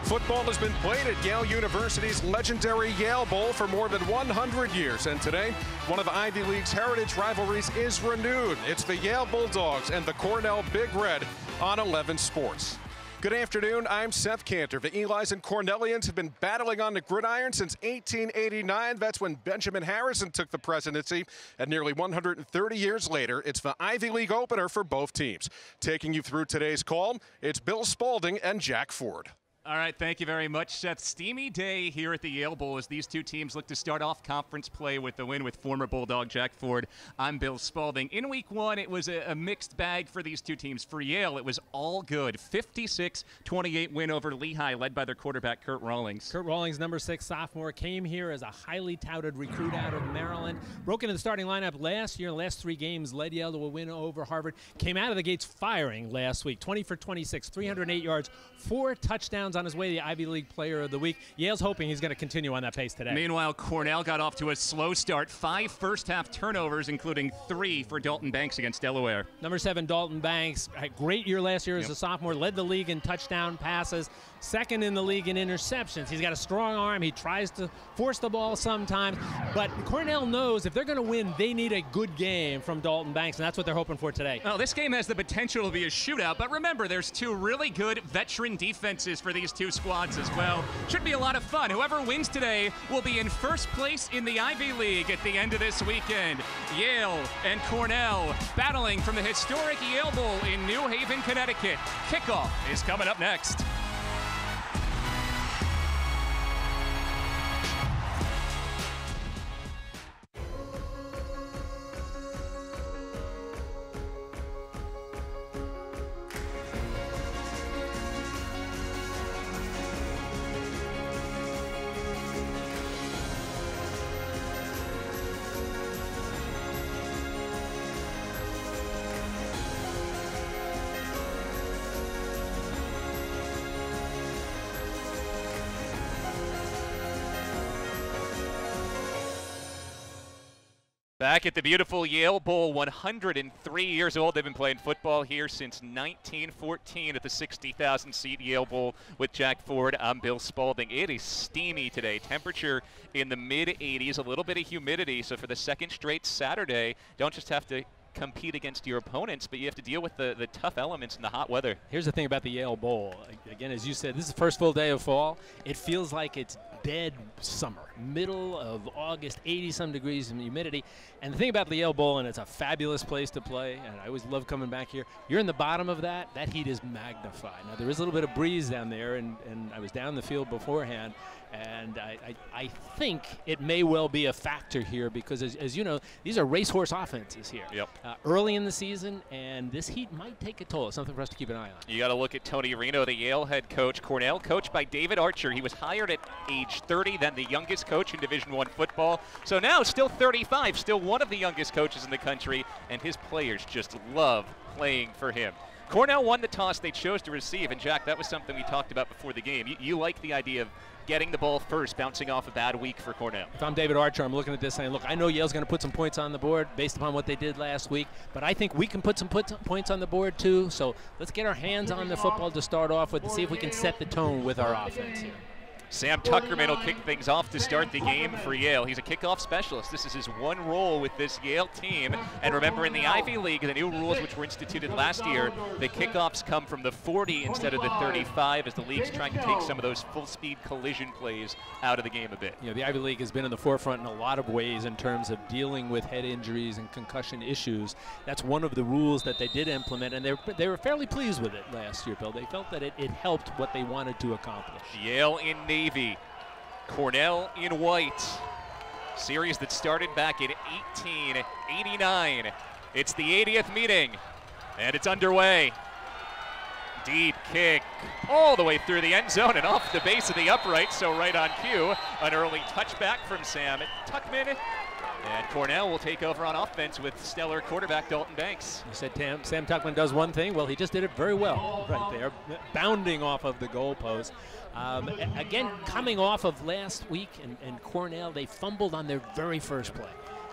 Football has been played at Yale University's legendary Yale Bowl for more than 100 years, and today, one of Ivy League's heritage rivalries is renewed. It's the Yale Bulldogs and the Cornell Big Red on 11 Sports. Good afternoon, I'm Seth Cantor. The Elis and Cornellians have been battling on the gridiron since 1889. That's when Benjamin Harrison took the presidency. And nearly 130 years later, it's the Ivy League opener for both teams. Taking you through today's call, it's Bill Spalding and Jack Ford. All right, thank you very much, Seth. Steamy day here at the Yale Bowl as these two teams look to start off conference play with the win with former Bulldog Jack Ford. I'm Bill Spalding. In week one, it was a mixed bag for these two teams. For Yale, it was all good. 56-28 win over Lehigh, led by their quarterback, Kurt Rawlings. Kurt Rawlings, number 6 sophomore, came here as a highly touted recruit out of Maryland. Broke into the starting lineup last year. The last 3 games led Yale to a win over Harvard. Came out of the gates firing last week. 20 for 26, 308 yards, 4 touchdowns on his way to the Ivy League Player of the Week. Yale's hoping he's going to continue on that pace today. Meanwhile, Cornell got off to a slow start. 5 first-half turnovers, including 3 for Dalton Banks against Delaware. Number 7, Dalton Banks, had a great year last year as a sophomore, led the league in touchdown passes, second in the league in interceptions. He's got a strong arm. He tries to force the ball sometimes, but Cornell knows if they're going to win, they need a good game from Dalton Banks, and that's what they're hoping for today. Well, this game has the potential to be a shootout, but remember, there's 2 really good veteran defenses for these 2 squads as well. Should be a lot of fun. Whoever wins today will be in first place in the Ivy League at the end of this weekend. Yale and Cornell battling from the historic Yale Bowl in New Haven, Connecticut. Kickoff is coming up next. Back at the beautiful Yale Bowl, 103 years old. They've been playing football here since 1914 at the 60,000-seat Yale Bowl with Jack Ford. I'm Bill Spalding. It is steamy today. Temperature in the mid-80s, a little bit of humidity. So for the second straight Saturday, don't just have to compete against your opponents, but you have to deal with the tough elements in the hot weather. Here's the thing about the Yale Bowl. Again, as you said, this is the first full day of fall. It feels like it's dead summer, middle of August, 80-some degrees in humidity. And the thing about the Yale Bowl, and it's a fabulous place to play, and I always love coming back here, you're in the bottom of that heat is magnified. Now, there is a little bit of breeze down there, and I was down the field beforehand, and I think it may well be a factor here because, as you know, these are racehorse offenses here. Yep. Early in the season, and this heat might take a toll. It's something for us to keep an eye on. You got to look at Tony Reno, the Yale head coach. Cornell, coached by David Archer. He was hired at age 30, then the youngest coach in Division I football. So now still 35, still one of the youngest coaches in the country, and his players just love playing for him. Cornell won the toss. They chose to receive, and Jack, that was something we talked about before the game. You like the idea of getting the ball first, bouncing off a bad week for Cornell. If I'm David Archer, I'm looking at this saying, look, I know Yale's going to put some points on the board based upon what they did last week, but I think we can put some points on the board too, so let's get our hands on the football to start off with and see if we can set the tone with our offense here. Sam Tuckerman will kick things off to start the game for Yale. He's a kickoff specialist. This is his one role with this Yale team. And remember, in the Ivy League, the new rules which were instituted last year, the kickoffs come from the 40 instead of the 35 as the league's trying to take some of those full-speed collision plays out of the game a bit. You know, the Ivy League has been in the forefront in a lot of ways in terms of dealing with head injuries and concussion issues. That's one of the rules that they did implement, and they were fairly pleased with it last year, Bill. They felt that it helped what they wanted to accomplish. Yale in navy, Cornell in white. Series that started back in 1889. It's the 80th meeting, and it's underway. Deep kick all the way through the end zone and off the base of the upright, so right on cue. An early touchback from Sam Tuckman. And Cornell will take over on offense with stellar quarterback Dalton Banks. You said Sam Tuckman does one thing. Well, he just did it very well right there, bounding off of the goalpost. Again, coming off of last week, and Cornell, they fumbled on their very first play.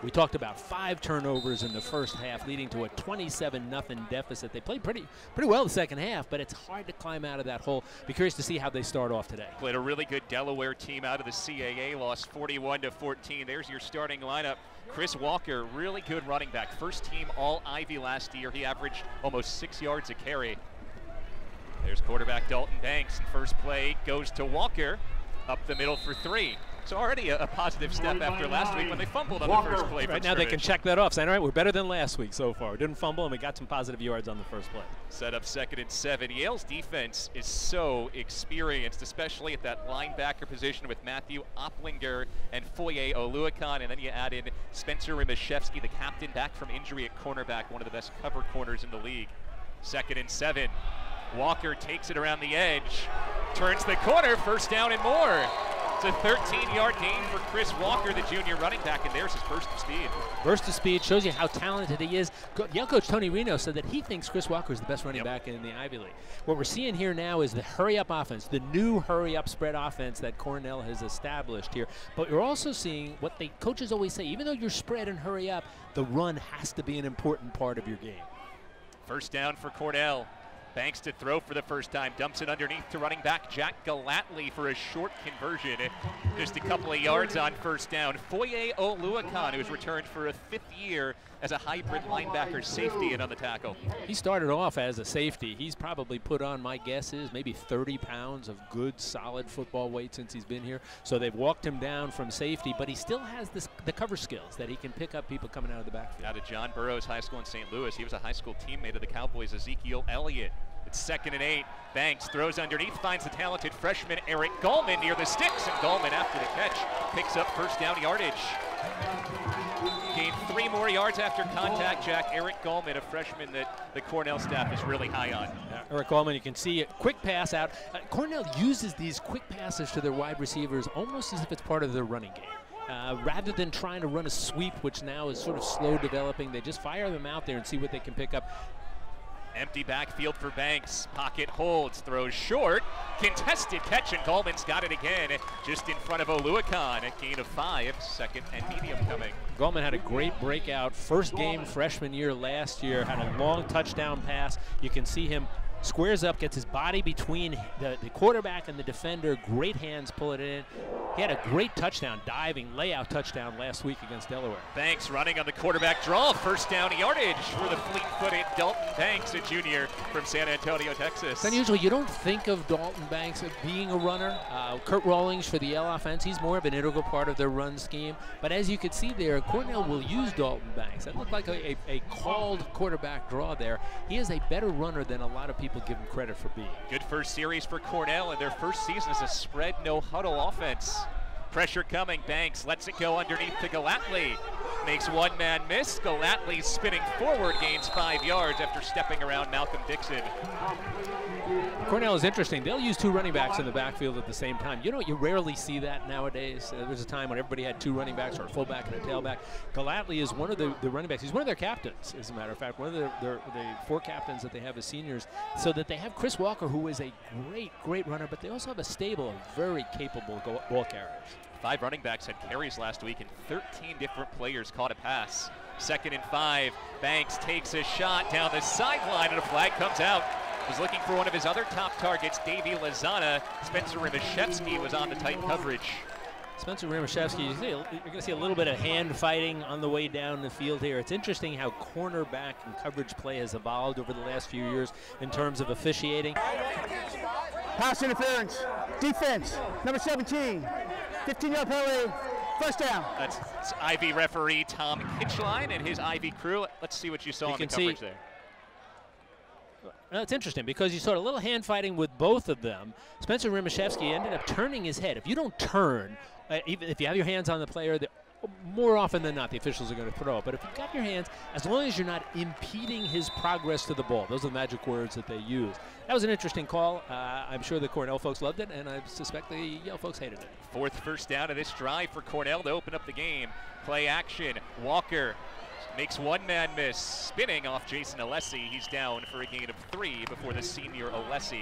We talked about 5 turnovers in the first half, leading to a 27-0 deficit. They played pretty well the second half, but it's hard to climb out of that hole. Be curious to see how they start off today. Played a really good Delaware team out of the CAA, lost 41-14. There's your starting lineup. Chris Walker, really good running back. First team All-Ivy last year. He averaged almost 6 yards a carry. There's quarterback Dalton Banks, and first play goes to Walker, up the middle for 3. So already a positive step after last week when they fumbled on the first play. Right now they can check that off, saying, all right, we're better than last week so far. We didn't fumble, and we got some positive yards on the first play. Set up 2nd and 7. Yale's defense is so experienced, especially at that linebacker position with Matthew Opplinger and Foye Oluokun, and then you add in Spencer Rimashevsky, the captain, back from injury at cornerback, one of the best cover corners in the league. 2nd and 7. Walker takes it around the edge, turns the corner, first down and more. It's a 13-yard gain for Chris Walker, the junior running back, and there's his burst of speed. Burst of speed shows you how talented he is. Yale coach Tony Reno said that he thinks Chris Walker is the best running back in the Ivy League. What we're seeing here now is the hurry-up offense, the new hurry-up spread offense that Cornell has established here. But you're also seeing what the coaches always say, even though you're spread and hurry up, the run has to be an important part of your game. First down for Cornell. Banks to throw for the first time, dumps it underneath to running back Jack Galatly for a short conversion. Just a couple of yards on first down. Foye Oluokun, who's returned for a 5th year as a hybrid linebacker safety and on the tackle. He started off as a safety. He's probably put on, my guess is, maybe 30 pounds of good, solid football weight since he's been here. So they've walked him down from safety, but he still has the cover skills that he can pick up people coming out of the backfield. Out of John Burroughs High School in St. Louis. He was a high school teammate of the Cowboys, Ezekiel Elliott. It's 2nd and 8. Banks throws underneath, finds the talented freshman Eric Gallman near the sticks, and Gallman, after the catch, picks up first down yardage. Gained 3 more yards after contact. Jack Eric Gallman, a freshman that the Cornell staff is really high on. Eric Gallman, you can see a quick pass out. Cornell uses these quick passes to their wide receivers almost as if it's part of their running game. Rather than trying to run a sweep, which now is sort of slow developing, they just fire them out there and see what they can pick up. Empty backfield for Banks. Pocket holds, throws short. Contested catch, and Gallman's got it again just in front of Oluokun. A gain of 5, 2nd and medium coming. Gallman had a great breakout. First game freshman year last year. Had a long touchdown pass. You can see him squares up, gets his body between the quarterback and the defender. Great hands pulling it in. He had a great touchdown, diving layout touchdown last week against Delaware. Banks running on the quarterback draw. First down yardage for the fleet-footed Dalton Banks, a junior from San Antonio, Texas. It's unusual. You don't think of Dalton Banks as being a runner. Kurt Rawlings for the Yale offense, he's more of an integral part of their run scheme. But as you can see there, Cornell will use Dalton Banks. That looked like a called quarterback draw there. He is a better runner than a lot of people give him credit for being. Good first series for Cornell in their first season as a spread no huddle offense. Pressure coming, Banks lets it go underneath to Galatly. Makes one man miss. Galatly spinning forward, gains 5 yards after stepping around Malcolm Dixon. Cornell is interesting. They'll use 2 running backs in the backfield at the same time. You know, you rarely see that nowadays. There was a time when everybody had 2 running backs, or a fullback and a tailback. Galatly is one of the running backs. He's one of their captains, as a matter of fact, one of the 4 captains that they have as seniors, so that they have Chris Walker, who is a great runner, but they also have a stable of very capable ball carriers. 5 running backs had carries last week, and 13 different players caught a pass. 2nd and 5. Banks takes a shot down the sideline, and a flag comes out. Was looking for one of his other top targets, Davey Lozana. Spencer Rimashevsky was on the tight coverage. Spencer Rimashevsky, you're going to see a little bit of hand fighting on the way down the field here. It's interesting how cornerback and coverage play has evolved over the last few years in terms of officiating. Pass interference, defense, number 17, 15-yard penalty, first down. That's Ivy referee Tom Kitchline and his Ivy crew. Let's see what you saw on the coverage there. Now, it's interesting because you saw a little hand fighting with both of them. Spencer Rimashevsky ended up turning his head. If you don't turn, even if you have your hands on the player, more often than not, the officials are going to throw it. But if you've got your hands, as long as you're not impeding his progress to the ball, those are the magic words that they use. That was an interesting call. I'm sure the Cornell folks loved it, and I suspect the Yale folks hated it. 4th first down of this drive for Cornell to open up the game. Play action. Walker makes one man miss, spinning off Jason Alessi. He's down for a gain of 3 before the senior Alessi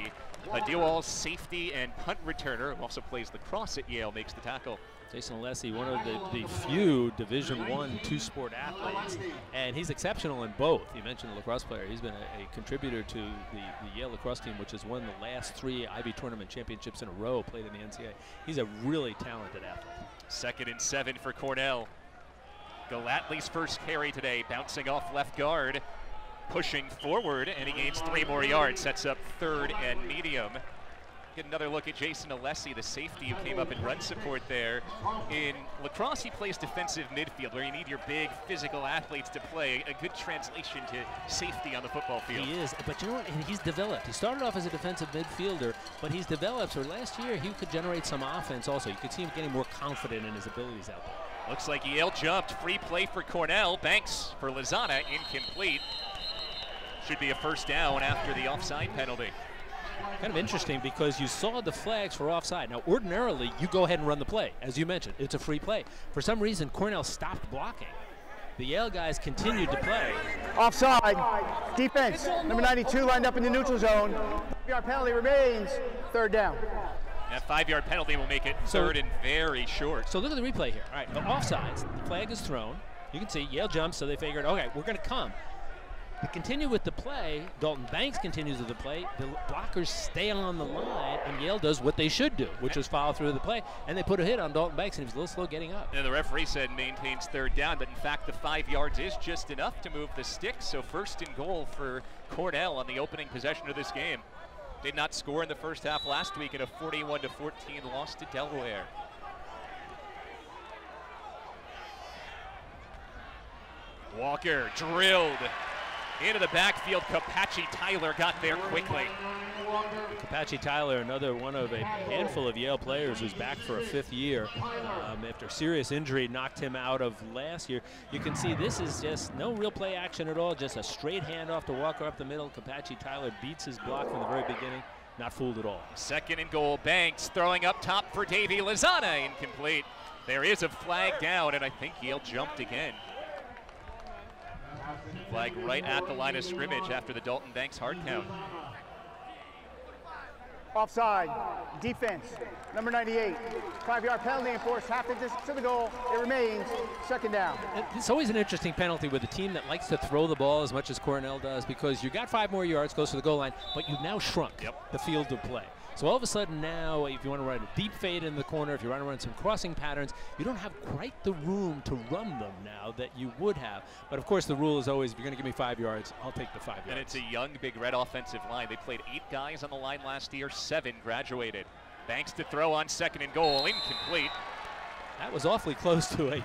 A dual safety and punt returner who also plays lacrosse at Yale makes the tackle. Jason Alessi, one of the few Division I two-sport athletes, and he's exceptional in both. You mentioned the lacrosse player. He's been a contributor to the Yale lacrosse team, which has won the last 3 Ivy tournament championships in a row, played in the NCAA. He's a really talented athlete. 2nd and 7 for Cornell. Galatly's first carry today, bouncing off left guard, pushing forward, and he gains 3 more yards. Sets up 3rd and medium. Get another look at Jason Alessi, the safety who came up in run support there. In lacrosse, he plays defensive midfield, where you need your big physical athletes to play. A good translation to safety on the football field. He is, but you know what? And he's developed. He started off as a defensive midfielder, but he's developed. So last year, he could generate some offense also. You could see him getting more confident in his abilities out there. Looks like Yale jumped. Free play for Cornell. Banks for Lozana, incomplete. Should be a first down after the offside penalty. Kind of interesting because you saw the flags for offside. Now, ordinarily, you go ahead and run the play. As you mentioned, it's a free play. For some reason, Cornell stopped blocking. The Yale guys continued to play. Offside. Defense. Number 92 lined up in the neutral zone. 5-yard penalty remains. 3rd down. That 5-yard penalty will make it 3rd and very short. So look at the replay here. All right, the offsides. The flag is thrown. You can see Yale jumps, so they figured, okay, we're going to come. They continue with the play. Dalton Banks continues with the play. The blockers stay on the line, and Yale does what they should do, which is follow through the play. And they put a hit on Dalton Banks, and he was a little slow getting up. And the referee said maintains 3rd down, but in fact the 5 yards is just enough to move the sticks. So 1st and goal for Cornell on the opening possession of this game. Did not score in the first half last week in a 41-14 loss to Delaware. Walker drilled into the backfield. Kapachi Tyler got there quickly. Kapachi Tyler, another one of a handful of Yale players who's back for a 5th year after serious injury knocked him out of last year. You can see this is just no real play action at all, just a straight handoff to Walker up the middle. Kapachi Tyler beats his block from the very beginning. Not fooled at all. 2nd and goal. Banks throwing up top for Davey Lozana, incomplete. There is a flag down, and I think Yale jumped again. Flag right at the line of scrimmage after the Dalton Banks hard count. Offside. Defense. Number 98. 5-yard penalty enforced half the distance to the goal. It remains 2nd down. It's always an interesting penalty with a team that likes to throw the ball as much as Cornell does, because you got 5 more yards close to the goal line, but you've now shrunk the field of play. So all of a sudden now, if you want to run a deep fade in the corner, if you want to run some crossing patterns, you don't have quite the room to run them now that you would have. But of course the rule is always, if you're going to give me 5 yards, I'll take the 5 yards. And it's a young Big Red offensive line. They played 8 guys on the line last year, 7 graduated. Banks to throw on 2nd and goal, incomplete. That was awfully close to a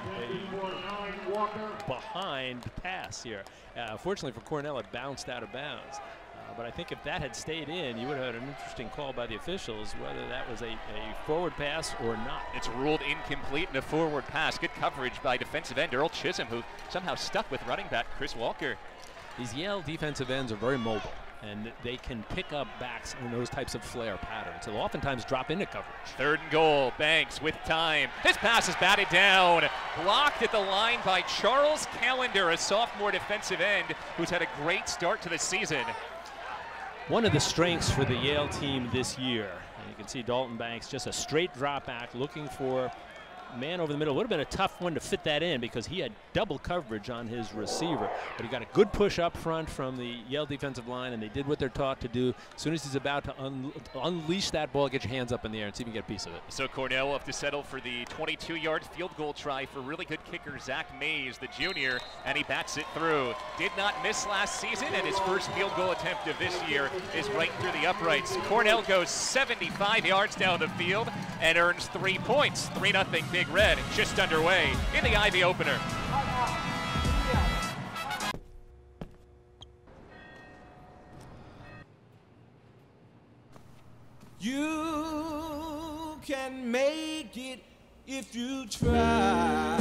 behind pass here. Fortunately for Cornell, it bounced out of bounds. But I think if that had stayed in, you would have had an interesting call by the officials, whether that was a forward pass or not. It's ruled incomplete in a forward pass. Good coverage by defensive end Earl Chisholm, who somehow stuck with running back Chris Walker. These Yale defensive ends are very mobile, and they can pick up backs in those types of flare patterns. They'll oftentimes drop into coverage. 3rd and goal. Banks with time. This pass is batted down. Blocked at the line by Charles Callender, a sophomore defensive end who's had a great start to the season. One of the strengths for the Yale team this year, and you can see Dalton Banks, just a straight drop back looking for man over the middle. Would have been a tough one to fit that in because he had double coverage on his receiver. But he got a good push up front from the Yale defensive line, and they did what they're taught to do. As soon as he's about to unleash that ball, get your hands up in the air and see if you can get a piece of it. So Cornell will have to settle for the 22-yard field goal try for really good kicker Zach Mays, the junior, and he bats it through. Did not miss last season, and his first field goal attempt of this year is right through the uprights. Cornell goes 75 yards down the field and earns 3 points. 3-0 Big Red, just underway in the Ivy opener. You can make it if you try.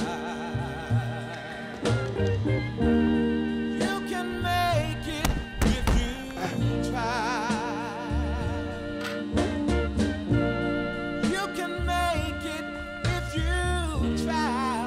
You can make it if you try. You can make it if you try.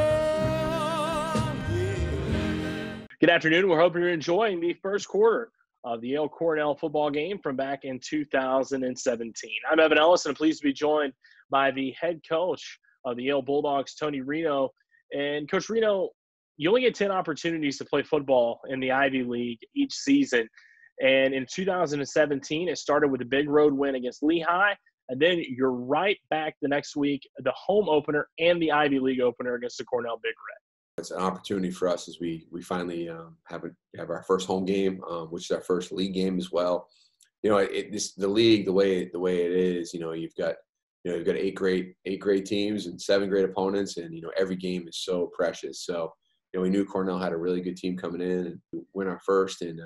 Oh, yeah. Good afternoon. We're hoping you're enjoying the first quarter of the Yale Cornell football game from back in 2017. I'm Evan Ellis, and I'm pleased to be joined by the head coach of the Yale Bulldogs, Tony Reno. And Coach Reno, you only get 10 opportunities to play football in the Ivy League each season. And in 2017, it started with a big road win against Lehigh. And then you're right back the next week, the home opener and the Ivy League opener against the Cornell Big Red. It's an opportunity for us as we finally have our first home game, which is our first league game as well. You know, the league, the way it is, you've got 8 great teams and 7 great opponents, and every game is so precious. So we knew Cornell had a really good team coming in and win our first, and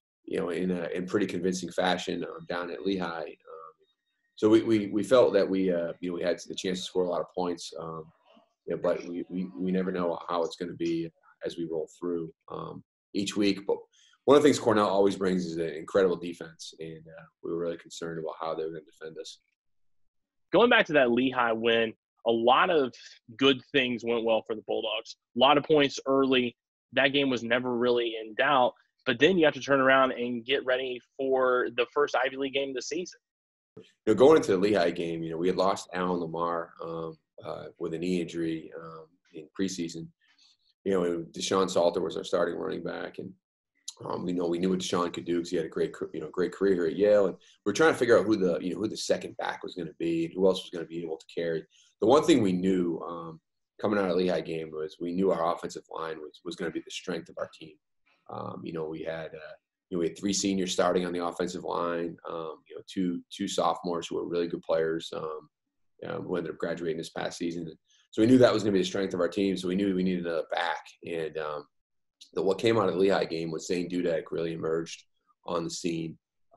in pretty convincing fashion down at Lehigh. So we felt that we had the chance to score a lot of points. But we never know how it's going to be as we roll through each week. But one of the things Cornell always brings is an incredible defense, and we were really concerned about how they were going to defend us. Going back to that Lehigh win, a lot of good things went well for the Bulldogs. A lot of points early. That game was never really in doubt. But then you have to turn around and get ready for the first Ivy League game of the season. Going into the Lehigh game, we had lost Alan Lamar with a knee injury in preseason. Deshaun Salter was our starting running back, and we knew what Deshaun could do because he had a great career here at Yale. And we're trying to figure out who the second back was going to be and who else was going to be able to carry. The one thing we knew coming out of the Lehigh game was we knew our offensive line was going to be the strength of our team. We had 3 seniors starting on the offensive line, 2 sophomores who were really good players who ended up graduating this past season. So we knew that was going to be the strength of our team, so we knew we needed another back. And what came out of the Lehigh game was Zane Dudek really emerged on the scene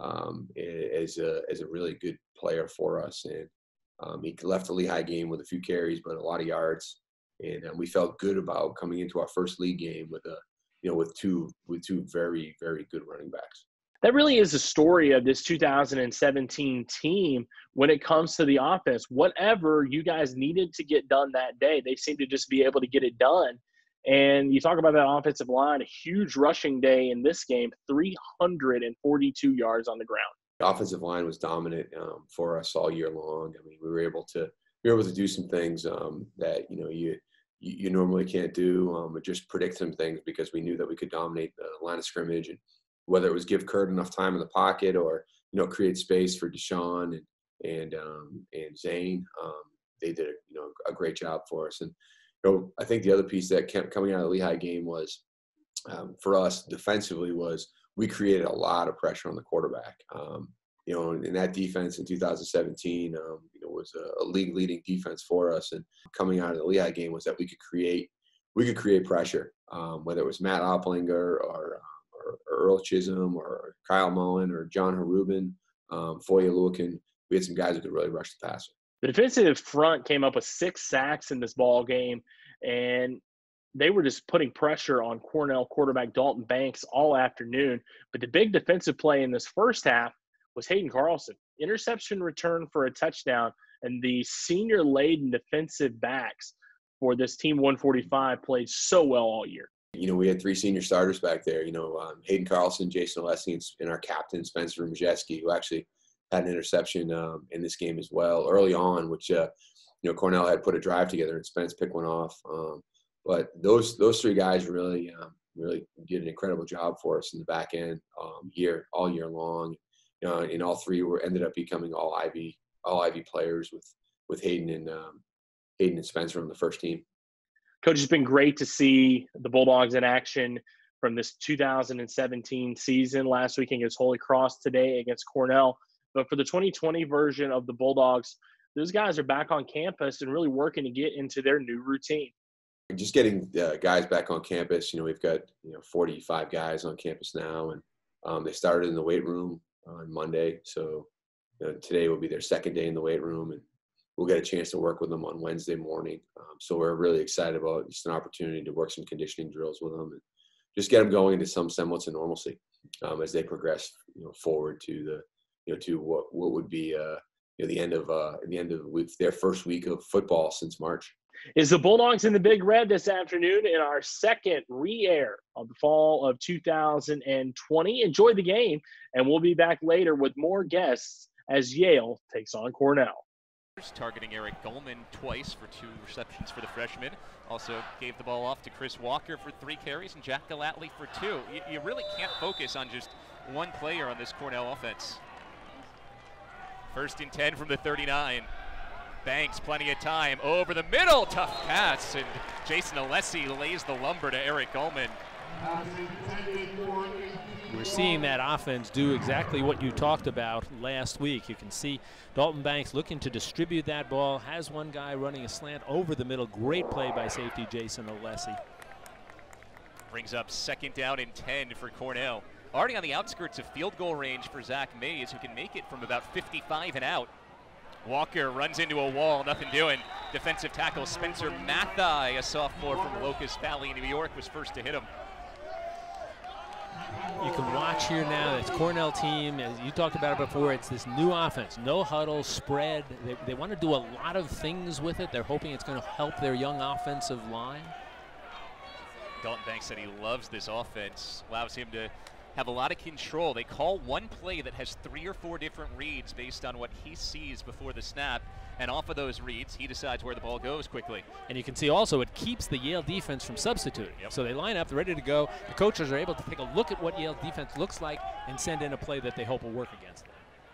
as a really good player for us. And he left the Lehigh game with a few carries but a lot of yards. And we felt good about coming into our first league game with two very, very good running backs. That really is the story of this 2017 team when it comes to the offense. Whatever you guys needed to get done that day, they seem to just be able to get it done. And you talk about that offensive line, a huge rushing day in this game, 342 yards on the ground. The offensive line was dominant for us all year long. I mean, we were able to do some things that you normally can't do, but just predict some things because we knew that we could dominate the line of scrimmage, and whether it was give Kurt enough time in the pocket or create space for Deshaun and Zane, they did a great job for us. And I think the other piece that kept coming out of the Lehigh game was for us defensively was we created a lot of pressure on the quarterback. In that defense in 2017, was a league-leading defense for us. And coming out of the Lehigh game was that we could create pressure, whether it was Matt Opplinger or Earl Chisholm or Kyle Mullen or John Harubin, Foye Luakin. We had some guys who could really rush the passer. The defensive front came up with 6 sacks in this ball game, and they were just putting pressure on Cornell quarterback Dalton Banks all afternoon. But the big defensive play in this first half was Hayden Carlson. Interception return for a touchdown, and the senior-laden defensive backs for this Team 145 played so well all year. We had 3 senior starters back there, Hayden Carlson, Jason Alessi, and our captain, Spencer Majeski, who actually had an interception in this game as well early on, which, Cornell had put a drive together and Spence picked one off. But those 3 guys really did an incredible job for us in the back end all year long. And all 3 ended up becoming all Ivy players with Hayden and Spencer on the first team. Coach, it's been great to see the Bulldogs in action from this 2017 season. Last week against Holy Cross, today against Cornell. But for the 2020 version of the Bulldogs, those guys are back on campus and really working to get into their new routine. Just getting guys back on campus. We've got 45 guys on campus now, and they started in the weight room on Monday. So today will be their second day in the weight room, and we'll get a chance to work with them on Wednesday morning. So we're really excited about just an opportunity to work some conditioning drills with them and just get them going into some semblance of normalcy as they progress, forward to to what would be the end of their first week of football since March. is the Bulldogs in the Big Red this afternoon in our second re-air of the fall of 2020. Enjoy the game, and we'll be back later with more guests as Yale takes on Cornell. Targeting Eric Goldman twice for 2 receptions for the freshman. Also gave the ball off to Chris Walker for 3 carries and Jack Gallatley for 2. You really can't focus on just one player on this Cornell offense. 1st and 10 from the 39. Banks, plenty of time. Over the middle, tough pass, and Jason Alessi lays the lumber to Eric Goldman. We're seeing that offense do exactly what you talked about last week. You can see Dalton Banks looking to distribute that ball, has one guy running a slant over the middle. Great play by safety Jason Alessi. Brings up 2nd down and 10 for Cornell. Already on the outskirts of field goal range for Zach Mays, who can make it from about 55 and out. Walker runs into a wall, nothing doing. Defensive tackle Spencer Mathai, a sophomore from Locust Valley, New York, was first to hit him. You can watch here now, this Cornell team, as you talked about it before, it's this new offense, no huddle, spread. They want to do a lot of things with it. They're hoping it's going to help their young offensive line. Dalton Banks said he loves this offense, allows him to have a lot of control. They call one play that has 3 or 4 different reads based on what he sees before the snap, and off of those reads, he decides where the ball goes quickly. And you can see also it keeps the Yale defense from substituting. Yep. So they line up, they're ready to go. The coaches are able to take a look at what Yale defense looks like and send in a play that they hope will work against them.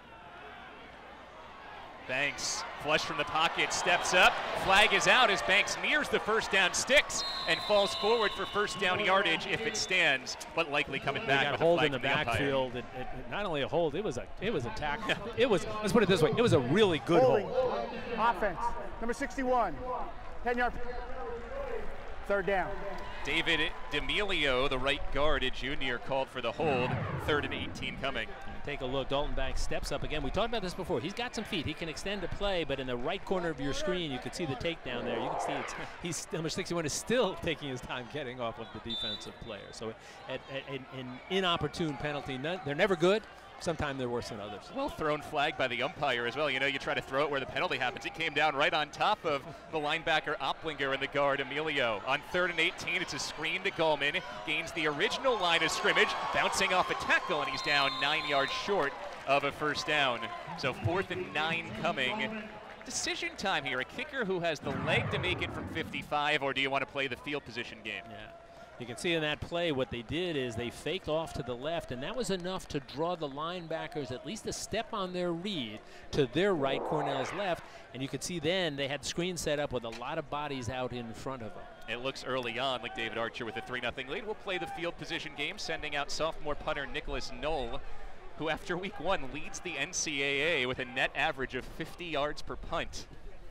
Banks, flush from the pocket, steps up, flag is out as Banks nears the 1st down sticks and falls forward for 1st down yardage if it stands, but likely coming back. Got with a hold a in the backfield. Not only a hold, it was a tackle. It was, let's put it this way, it was a really good hold. Offense, number 61, 10-yard, 3rd down. David D'Amelio, the right guard, a junior, called for the hold. 3rd and 18 coming. Take a look, Dalton Banks steps up again. We talked about this before. He's got some feet. He can extend a play, but in the right corner of your screen, you can see the takedown there. You can see he's number 61 is still taking his time getting off of the defensive player. So an inopportune penalty. They're never good. Sometimes they're worse than others. Well thrown flag by the umpire as well. You know, you try to throw it where the penalty happens. It came down right on top of the linebacker Opplinger and the guard Emilio. On 3rd and 18, it's a screen to Goldman. Gains the original line of scrimmage, bouncing off a tackle, and he's down 9 yards short of a 1st down. So 4th and 9 coming. Decision time here. A kicker who has the leg to make it from 55, or do you want to play the field position game? Yeah. You can see in that play what they did is they faked off to the left, and that was enough to draw the linebackers at least a step on their read to their right, Cornell's left. And you could see then they had screens set up with a lot of bodies out in front of them. It looks early on like David Archer with a 3-0 lead. We'll play the field position game, sending out sophomore punter Nicholas Knoll, who after week 1 leads the NCAA with a net average of 50 yards per punt.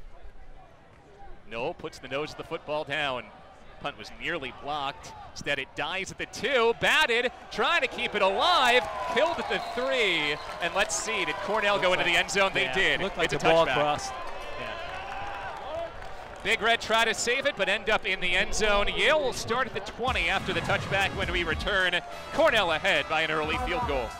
Knoll puts the nose of the football down. Punt was nearly blocked. Instead, it dies at the 2, batted, trying to keep it alive, killed at the 3, and let's see, did Cornell go into the end zone? They did. Looked like it's the a ball touchback. crossed. Big Red try to save it, but end up in the end zone. Yale will start at the 20 after the touchback when we return. Cornell ahead by an early field goal.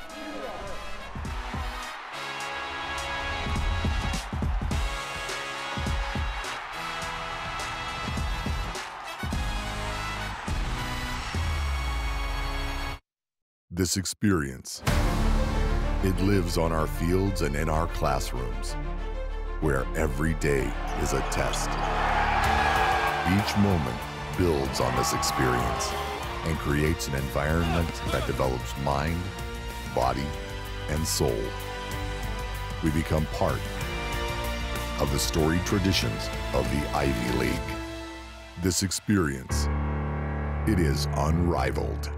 This experience, it lives on our fields and in our classrooms, where every day is a test. Each moment builds on this experience and creates an environment that develops mind, body, and soul. We become part of the storied traditions of the Ivy League. This experience, it is unrivaled.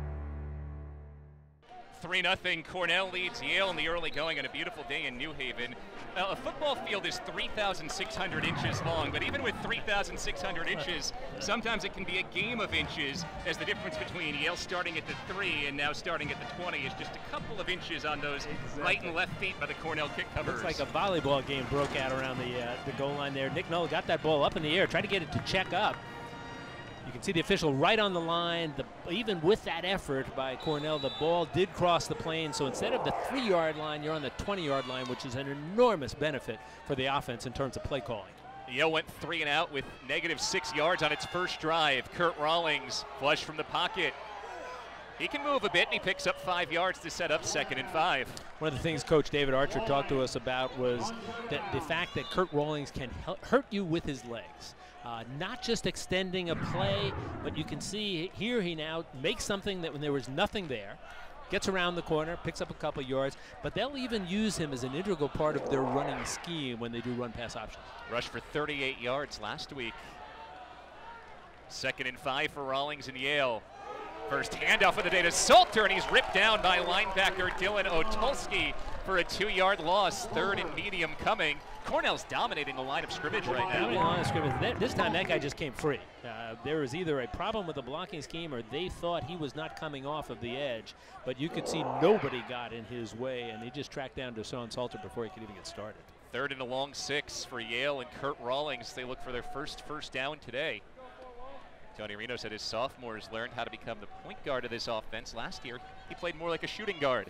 3-0, Cornell leads Yale in the early going on a beautiful day in New Haven. A football field is 3,600 inches long, but even with 3,600 inches, sometimes it can be a game of inches, as the difference between Yale starting at the 3 and now starting at the 20 is just a couple of inches on those right and left feet by the Cornell kick covers. Looks like a volleyball game broke out around the goal line there. Nick Knoll got that ball up in the air, tried to get it to check up. You can see the official right on the line. Even with that effort by Cornell, the ball did cross the plane. So instead of the 3-yard line, you're on the 20-yard line, which is an enormous benefit for the offense in terms of play calling. Yale went 3 and out with -6 yards on its first drive. Kurt Rawlings flush from the pocket. He can move a bit, and he picks up 5 yards to set up 2nd and 5. One of the things Coach David Archer talked to us about was the fact that Kurt Rawlings can hurt you with his legs. Not just extending a play, but you can see here he now makes something that when there was nothing there, gets around the corner, picks up a couple yards, but they'll even use him as an integral part of their running scheme when they do run-pass options. Rushed for 38 yards last week. 2nd and 5 for Rawlings and Yale. First handoff of the day to Salter, and he's ripped down by linebacker Dylan Otulski for a 2-yard loss. 3rd and medium coming. Cornell's dominating the line of scrimmage right now. Dominating the line of scrimmage. This time that guy just came free. There was either a problem with the blocking scheme or they thought he was not coming off of the edge, but you could see nobody got in his way, and he just tracked down Deshaun Salter before he could even get started. 3rd and a long 6 for Yale and Kurt Rawlings. They look for their first down today. Tony Reno said his sophomores learned how to become the point guard of this offense. Last year, he played more like a shooting guard.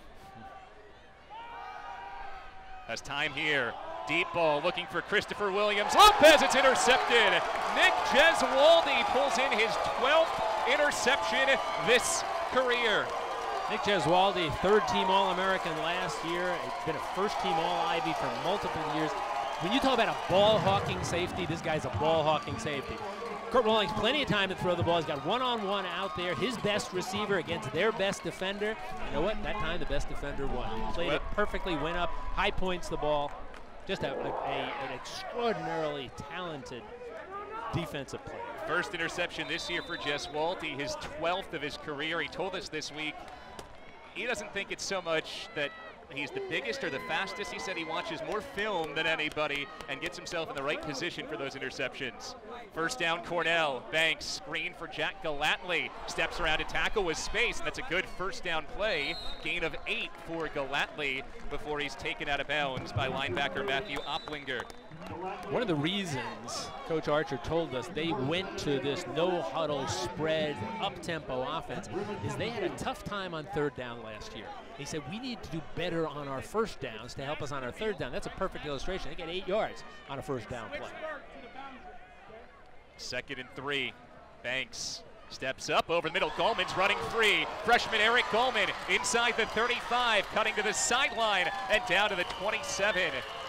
Has time here. Deep ball looking for Christopher Williams. Lopez, it's intercepted. Nick Jeswaldi pulls in his 12th interception this career. Nick Jeswaldi, 3rd-team All-American last year. He's been a 1st-team All-Ivy for multiple years. When you talk about a ball-hawking safety, this guy's a ball-hawking safety. Kurt Rawlings, plenty of time to throw the ball. He's got one-on-one out there. His best receiver against their best defender. You know what? That time the best defender won. He played it perfectly, went up, high points the ball. Just an extraordinarily talented defensive player. First interception this year for Jeswaldi, his 12th of his career. He told us this week he doesn't think it's so much that he's the biggest or the fastest. He said he watches more film than anybody and gets himself in the right position for those interceptions. First down, Cornell. Banks, screen for Jack Gallatley. Steps around to tackle with space, and that's a good first down play. Gain of 8 for Gallatley before he's taken out of bounds by linebacker Matthew Oplinger. One of the reasons Coach Archer told us they went to this no-huddle spread, up-tempo offense is they had a tough time on 3rd down last year. He said, we need to do better on our first downs to help us on our 3rd down. That's a perfect illustration. They get 8 yards on a first down play. 2nd and 3. Banks steps up over the middle. Gallman's running free. Freshman Eric Gallman inside the 35, cutting to the sideline and down to the 27.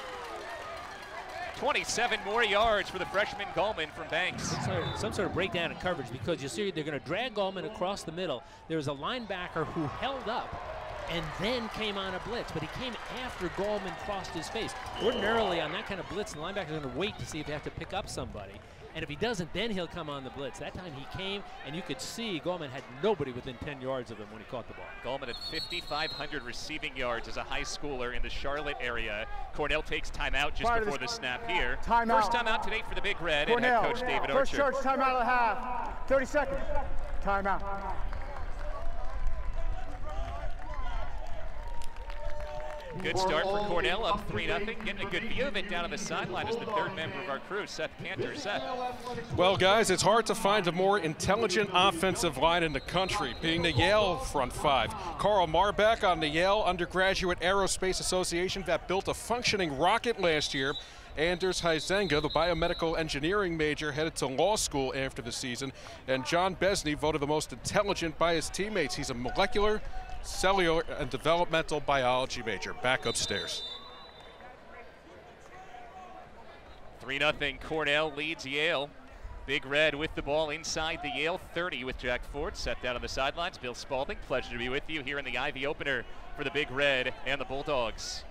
27 more yards for the freshman Gallman from Banks. Some sort of breakdown in coverage, because you see they're going to drag Gallman across the middle. There's a linebacker who held up and then came on a blitz, but he came after Gallman crossed his face. Ordinarily on that kind of blitz, the linebacker is going to wait to see if they have to pick up somebody. And if he doesn't, then he'll come on the blitz. That time he came, and you could see Gallman had nobody within 10 yards of him when he caught the ball. Gallman had 5,500 receiving yards as a high schooler in the Charlotte area. Cornell takes timeout just before the snap here. First timeout today for the Big Red and head coach David Archer. First charge timeout of the half. 30 seconds. Timeout. Good start for Cornell, up 3-0. Getting a good view of it down on the sideline as the 3rd member of our crew, Seth Cantor. Seth. Well, guys, it's hard to find a more intelligent offensive line in the country, being the Yale front 5. Carl Marbach on the Yale Undergraduate Aerospace Association that built a functioning rocket last year. Anders Huizenga, the biomedical engineering major, headed to law school after the season. And John Besney voted the most intelligent by his teammates. He's a molecular, cellular, and developmental biology major. Back upstairs. 3-0. Cornell leads Yale. Big Red with the ball inside the Yale 30 with Jack Ford set down on the sidelines. Bill Spalding, pleasure to be with you here in the Ivy opener for the Big Red and the Bulldogs.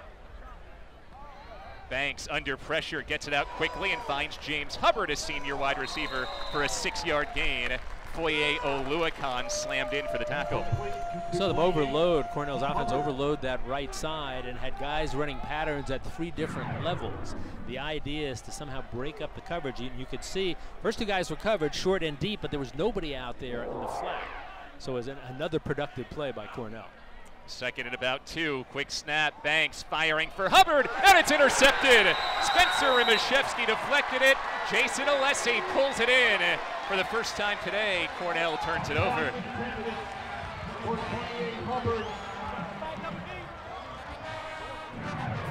Banks under pressure, gets it out quickly and finds James Hubbard, a senior wide receiver, for a 6-yard gain. Foye Oluwakan slammed in for the tackle. So them overload, Cornell's offense overload that right side and had guys running patterns at 3 different levels. The idea is to somehow break up the coverage. You could see first 2 guys were covered short and deep, but there was nobody out there in the flat. So it was another productive play by Cornell. 2nd and about 2, quick snap, Banks firing for Hubbard, and it's intercepted. Spencer Rimashevsky deflected it. Jason Alessi pulls it in. For the first time today, Cornell turns it over.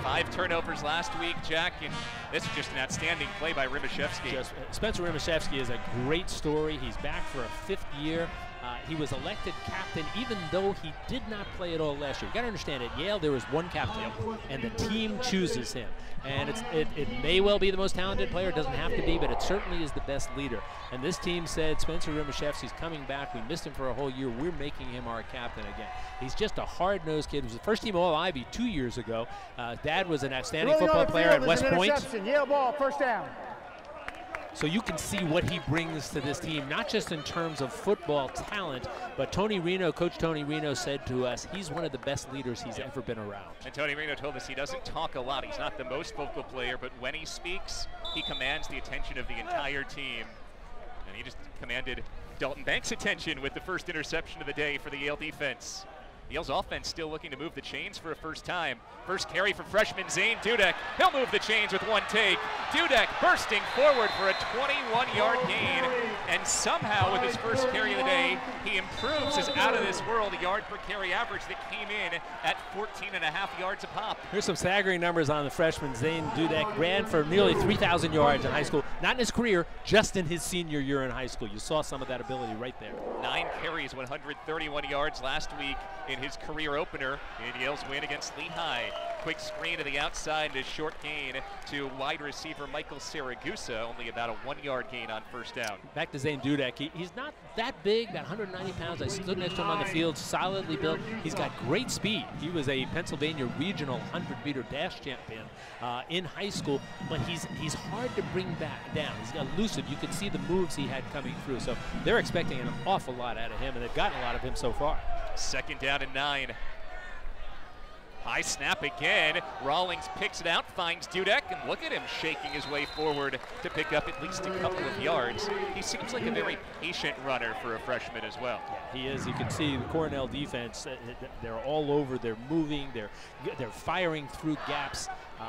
5 turnovers last week, Jack, and this is just an outstanding play by Rimashevsky. Spencer Rimashevsky is a great story. He's back for a 5th year. He was elected captain even though he did not play at all last year. You got to understand, at Yale there was one captain, and the team chooses him. And it may well be the most talented player. It doesn't have to be, but it certainly is the best leader. And this team said, Spencer Rimashevsky's coming back. We missed him for a whole year. We're making him our captain again. He's just a hard-nosed kid. He was the first team All-Ivy 2 years ago. Dad was an outstanding football player at West Point. Yale ball, first down. So you can see what he brings to this team, not just in terms of football talent, but Tony Reno, Coach Tony Reno said to us, he's one of the best leaders he's ever been around. And Tony Reno told us he doesn't talk a lot. He's not the most vocal player, but when he speaks, he commands the attention of the entire team. And he just commanded Dalton Banks' attention with the first interception of the day for the Yale defense. Yale's offense still looking to move the chains for a first time. First carry for freshman Zane Dudek. He'll move the chains with one take. Dudek bursting forward for a 21-yard gain. And somehow with his first carry of the day, he improves his out-of-this-world yard per carry average that came in at 14.5 yards a pop. Here's some staggering numbers on the freshman Zane Dudek. Ran for nearly 3,000 yards in high school. Not in his career, just in his senior year in high school. You saw some of that ability right there. 9 carries, 131 yards last week in his career opener in Yale's win against Lehigh. Quick screen to the outside and a short gain to wide receiver Michael Saragusa, only about a 1-yard gain on first down. Back to Zane Dudek. He's not that big, about 190 pounds. I stood next to him on the field, solidly built. He's got great speed. He was a Pennsylvania regional 100-meter dash champion in high school, but he's hard to bring back down. He's elusive. You can see the moves he had coming through. So they're expecting an awful lot out of him, and they've gotten a lot of him so far. 2nd down and 9. High snap again. Rawlings picks it out, finds Dudek, and look at him shaking his way forward to pick up at least a couple of yards. He seems like a very patient runner for a freshman as well. Yeah, he is. You can see the Cornell defense, they're all over, they're moving, they're firing through gaps.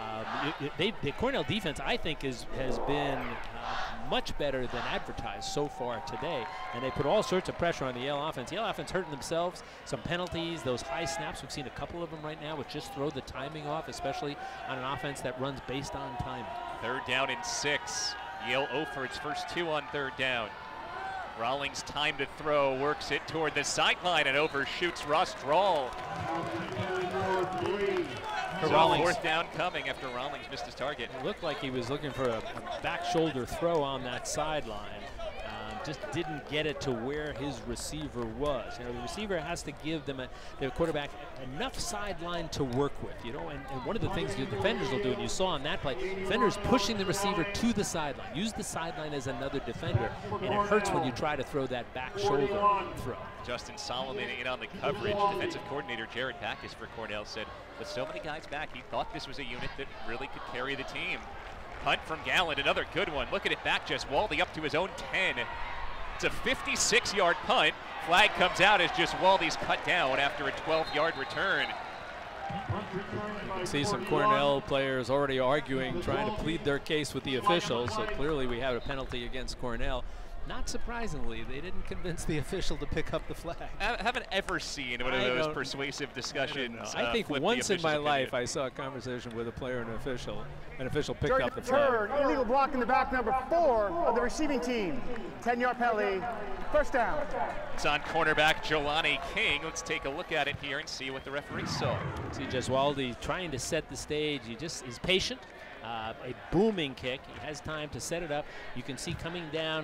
The Cornell defense, I think, has been much better than advertised so far today, and they put all sorts of pressure on the Yale offense. Yale offense hurting themselves, some penalties, those high snaps, we've seen a couple of them right now, which just throw the timing off, especially on an offense that runs based on timing. 3rd down and 6. Yale 0 for its first 2 on 3rd down. Rawlings time to throw, works it toward the sideline and overshoots Ross Drawl. So 4th down coming after Rawlings missed his target. It looked like he was looking for a back shoulder throw on that sideline. Just didn't get it to where his receiver was. You know, the receiver has to give them the quarterback enough sideline to work with. You know, and one of the things the defenders will do, and you saw on that play, defenders pushing the receiver to the sideline. Use the sideline as another defender, and it hurts when you try to throw that back shoulder throw. Justin Solomon in on the coverage. Defensive coordinator Jared Backus for Cornell said, with so many guys back, he thought this was a unit that really could carry the team. Punt from Galland, another good one. Look at it back, just Waldy up to his own 10. It's a 56-yard punt. Flag comes out as just Waldy's cut down after a 12-yard return. You can see some Cornell players already arguing, trying to plead their case with the officials. So clearly we have a penalty against Cornell. Not surprisingly, they didn't convince the official to pick up the flag. I haven't ever seen one of those persuasive discussions. I think once in my life I saw a conversation with a player and an official picked up the flag. Illegal block in the back, number 4 of the receiving team. 10-yard penalty, first down. It's on cornerback Jelani King. Let's take a look at it here and see what the referee saw. See Jeswaldi trying to set the stage. He's patient. A booming kick. He has time to set it up. You can see coming down.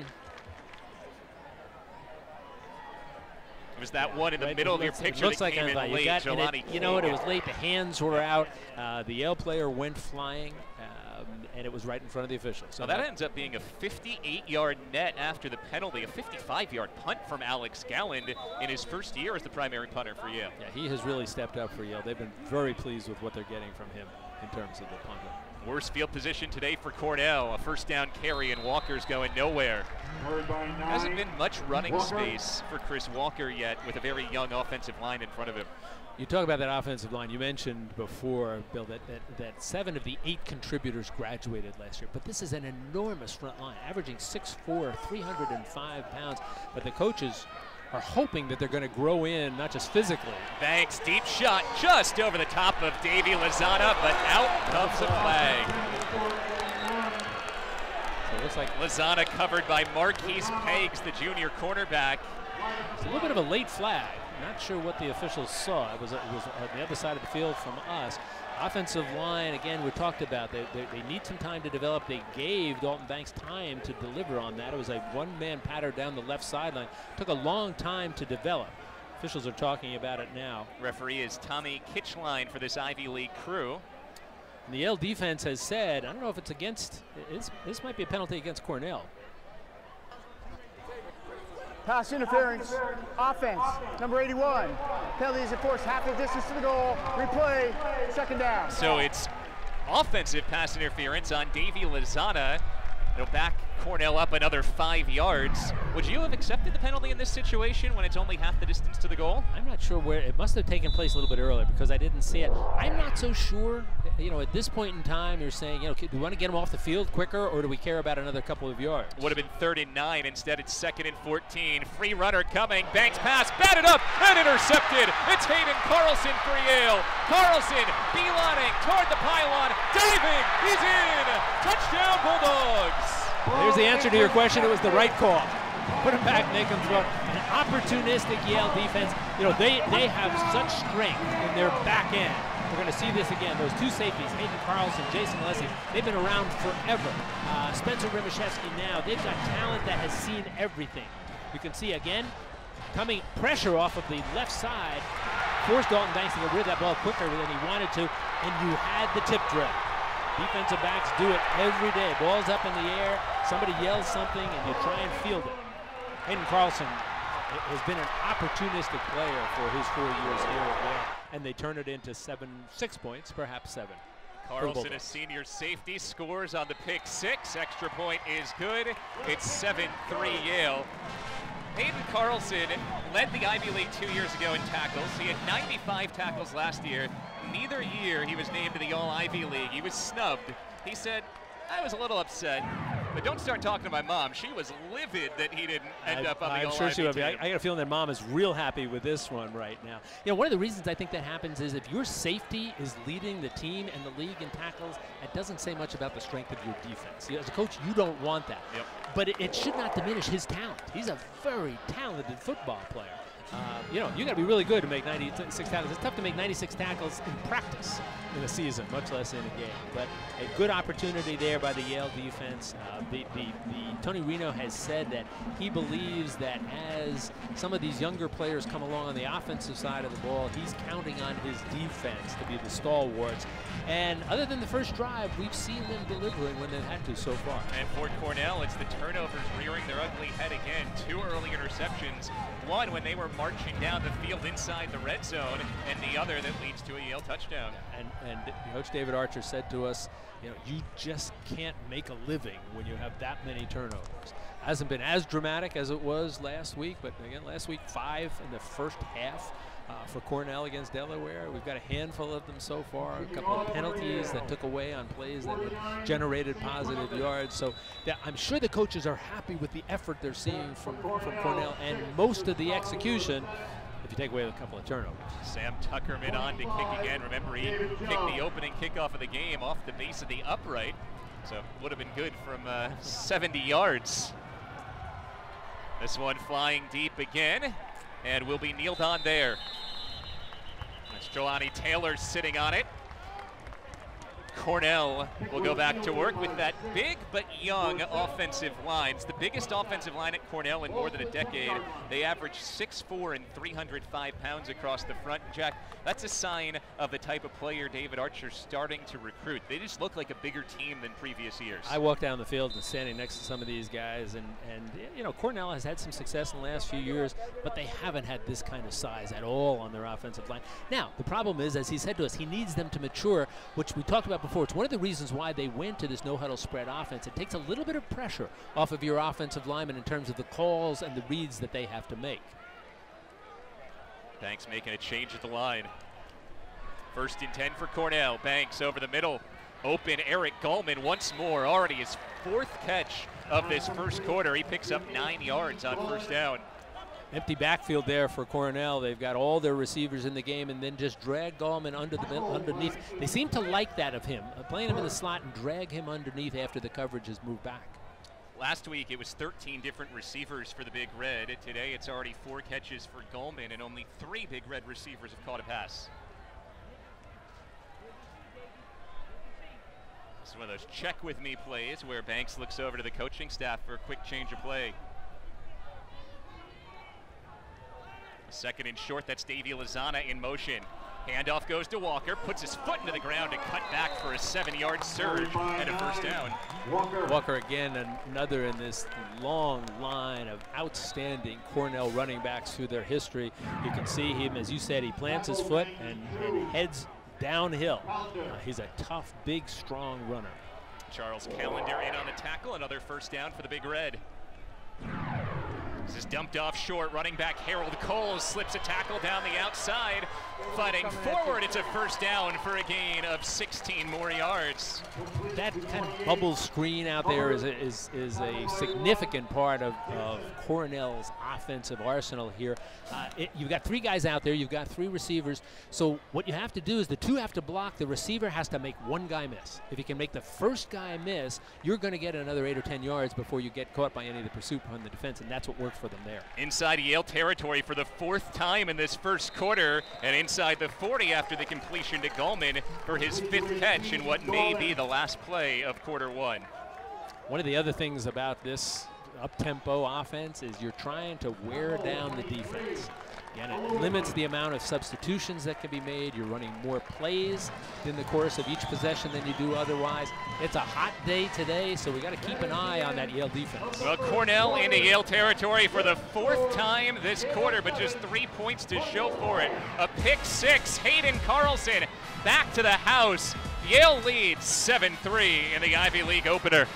It was that one in the middle of your picture that came in late. You know what? It was late. The hands were out. The Yale player went flying, and it was right in front of the official. So that ends up being a 58-yard net after the penalty, a 55-yard punt from Alex Galland in his first year as the primary punter for Yale. Yeah, he has really stepped up for Yale. They've been very pleased with what they're getting from him in terms of the punter. Worst field position today for Cornell. A 1st down carry, and Walker's going nowhere. Hasn't been much running space for Chris Walker yet with a very young offensive line in front of him. You talk about that offensive line. You mentioned before, Bill, that 7 of the 8 contributors graduated last year. But this is an enormous front line, averaging 6'4", 305 pounds. But the coaches are hoping that they're going to grow in, not just physically. Banks, deep shot, just over the top of Davey Lozana, but out comes a flag. So it looks like Lozana covered by Marquise Peggs, the junior cornerback. it's a little bit of a late flag. Not sure what the officials saw. It was on the other side of the field from us. Offensive line, again, we talked about, they need some time to develop. They gave Dalton Banks time to deliver on that. It was a one-man pattern down the left sideline. Took a long time to develop. Officials are talking about it now. Referee is Tommy Kitchline for this Ivy League crew. And the Yale defense has said, I don't know if it's against, this might be a penalty against Cornell. Pass interference, offense, number 81. Penalty is enforced half the distance to the goal. Replay, second down. So it's offensive pass interference on Davey Lozana. It'll back Cornell up another 5 yards. Would you have accepted the penalty in this situation when it's only half the distance to the goal? I'm not sure where, it must have taken place a little bit earlier because I didn't see it. I'm not so sure, you know, at this point in time, you're saying, you know, do we want to get them off the field quicker or do we care about another couple of yards? Would have been 3rd and 9, instead it's 2nd and 14. Free runner coming, Banks pass, batted up and intercepted. It's Hayden Carlson for Yale. Carlson beelining toward the pylon, diving, he's in! Touchdown Bulldogs! There's the answer to your question. It was the right call. Put him back, make him throw. An opportunistic Yale defense. You know, they have such strength in their back end. We're going to see this again. Those two safeties, Hayden Carlson, Jason Leslie, they've been around forever. Spencer Rimashevsky now. They've got talent that has seen everything. You can see again, coming pressure off of the left side, forced Dalton Banks to get rid of that ball quicker than he wanted to, and you had the tip drill. Defensive backs do it every day. Ball's up in the air, somebody yells something, and you try and field it. Hayden Carlson has been an opportunistic player for his 4 years here at Yale, and they turn it into 6 points, perhaps 7. Carlson, a senior safety, scores on the pick 6. Extra point is good. It's 7-3 Yale. Hayden Carlson led the Ivy League 2 years ago in tackles. He had 95 tackles last year. Neither year he was named to the All-Ivy League. He was snubbed. He said, I was a little upset, but don't start talking to my mom. She was livid that he didn't end up on the All-Ivy I'm sure she would be. team. I got a feeling that mom is real happy with this one right now. You know, one of the reasons I think that happens is if your safety is leading the team and the league in tackles, it doesn't say much about the strength of your defense. You know, as a coach, you don't want that. Yep. But it should not diminish his talent. He's a very talented football player. You know, you got to be really good to make 96 tackles. It's tough to make 96 tackles in practice in a season, much less in a game. But a good opportunity there by the Yale defense. Tony Reno has said that he believes that as some of these younger players come along on the offensive side of the ball, he's counting on his defense to be the stalwarts. And other than the first drive, we've seen them delivering when they've had to so far. And for Cornell, it's the turnovers rearing their ugly head again. 2 early interceptions. One when they were marching down the field inside the red zone, and the other that leads to a Yale touchdown. And Coach David Archer said to us, you know, you just can't make a living when you have that many turnovers. Hasn't been as dramatic as it was last week, but again, last week 5 in the first half. For Cornell against Delaware. We've got a handful of them so far, a couple of penalties that took away on plays that generated positive yards. So I'm sure the coaches are happy with the effort they're seeing from Cornell and most of the execution, if you take away a couple of turnovers. Sam Tuckerman on to kick again. Remember, he kicked the opening kickoff of the game off the base of the upright, so would have been good from 70 yards. This one flying deep again, and will be kneeled on there. That's Jelani Taylor sitting on it. Cornell will go back to work with that big but young offensive line. It's the biggest offensive line at Cornell in more than a decade. They average 6'4" and 305 pounds across the front. Jack, that's a sign of the type of player David Archer's starting to recruit. They just look like a bigger team than previous years. I walk down the field and standing next to some of these guys, and you know, Cornell has had some success in the last few years, but they haven't had this kind of size at all on their offensive line. Now, the problem is, as he said to us, he needs them to mature, which we talked about before. It's one of the reasons why they went to this no-huddle spread offense. It takes a little bit of pressure off of your offensive linemen in terms of the calls and the reads that they have to make. Banks making a change at the line. 1st and 10 for Cornell. Banks over the middle. Open Eric Gallman once more. Already his 4th catch of this first quarter. He picks up 9 yards on 1st down. Empty backfield there for Cornell. They've got all their receivers in the game and then just drag Gallman underneath. They seem to like that of him, playing him in the slot and drag him underneath after the coverage has moved back. Last week it was 13 different receivers for the Big Red. Today it's already 4 catches for Gallman, and only 3 Big Red receivers have caught a pass. This is one of those check with me plays where Banks looks over to the coaching staff for a quick change of play. Second and short, that's Davey Lozana in motion. Handoff goes to Walker, puts his foot into the ground and cut back for a 7-yard surge and a first down. Walker again, another in this long line of outstanding Cornell running backs through their history. You can see him, as you said, he plants his foot and heads downhill. He's a tough, big, strong runner. Charles Callender in on the tackle, another first down for the Big Red. This is dumped off short. Running back Harold Coles slips a tackle down the outside. Fighting forward, it's a first down for a gain of 16 more yards. That kind of bubble screen out there is a significant part of Cornell's offensive arsenal here. You've got 3 guys out there. You've got 3 receivers. So what you have to do is the 2 have to block. The receiver has to make 1 guy miss. If you can make the first guy miss, you're going to get another 8 or 10 yards before you get caught by any of the pursuit on the defense, and that's what worked for them there. Inside Yale territory for the 4th time in this first quarter, and inside the 40 after the completion to Gallman for his 5th catch in what may be the last play of quarter 1. One of the other things about this up-tempo offense is you're trying to wear down the defense. Again, it limits the amount of substitutions that can be made. You're running more plays in the course of each possession than you do otherwise. It's a hot day today, so we got to keep an eye on that Yale defense. Well, Cornell into Yale territory for the 4th time this quarter, but just 3 points to show for it. A pick 6, Hayden Carlson back to the house. Yale leads 7-3 in the Ivy League opener.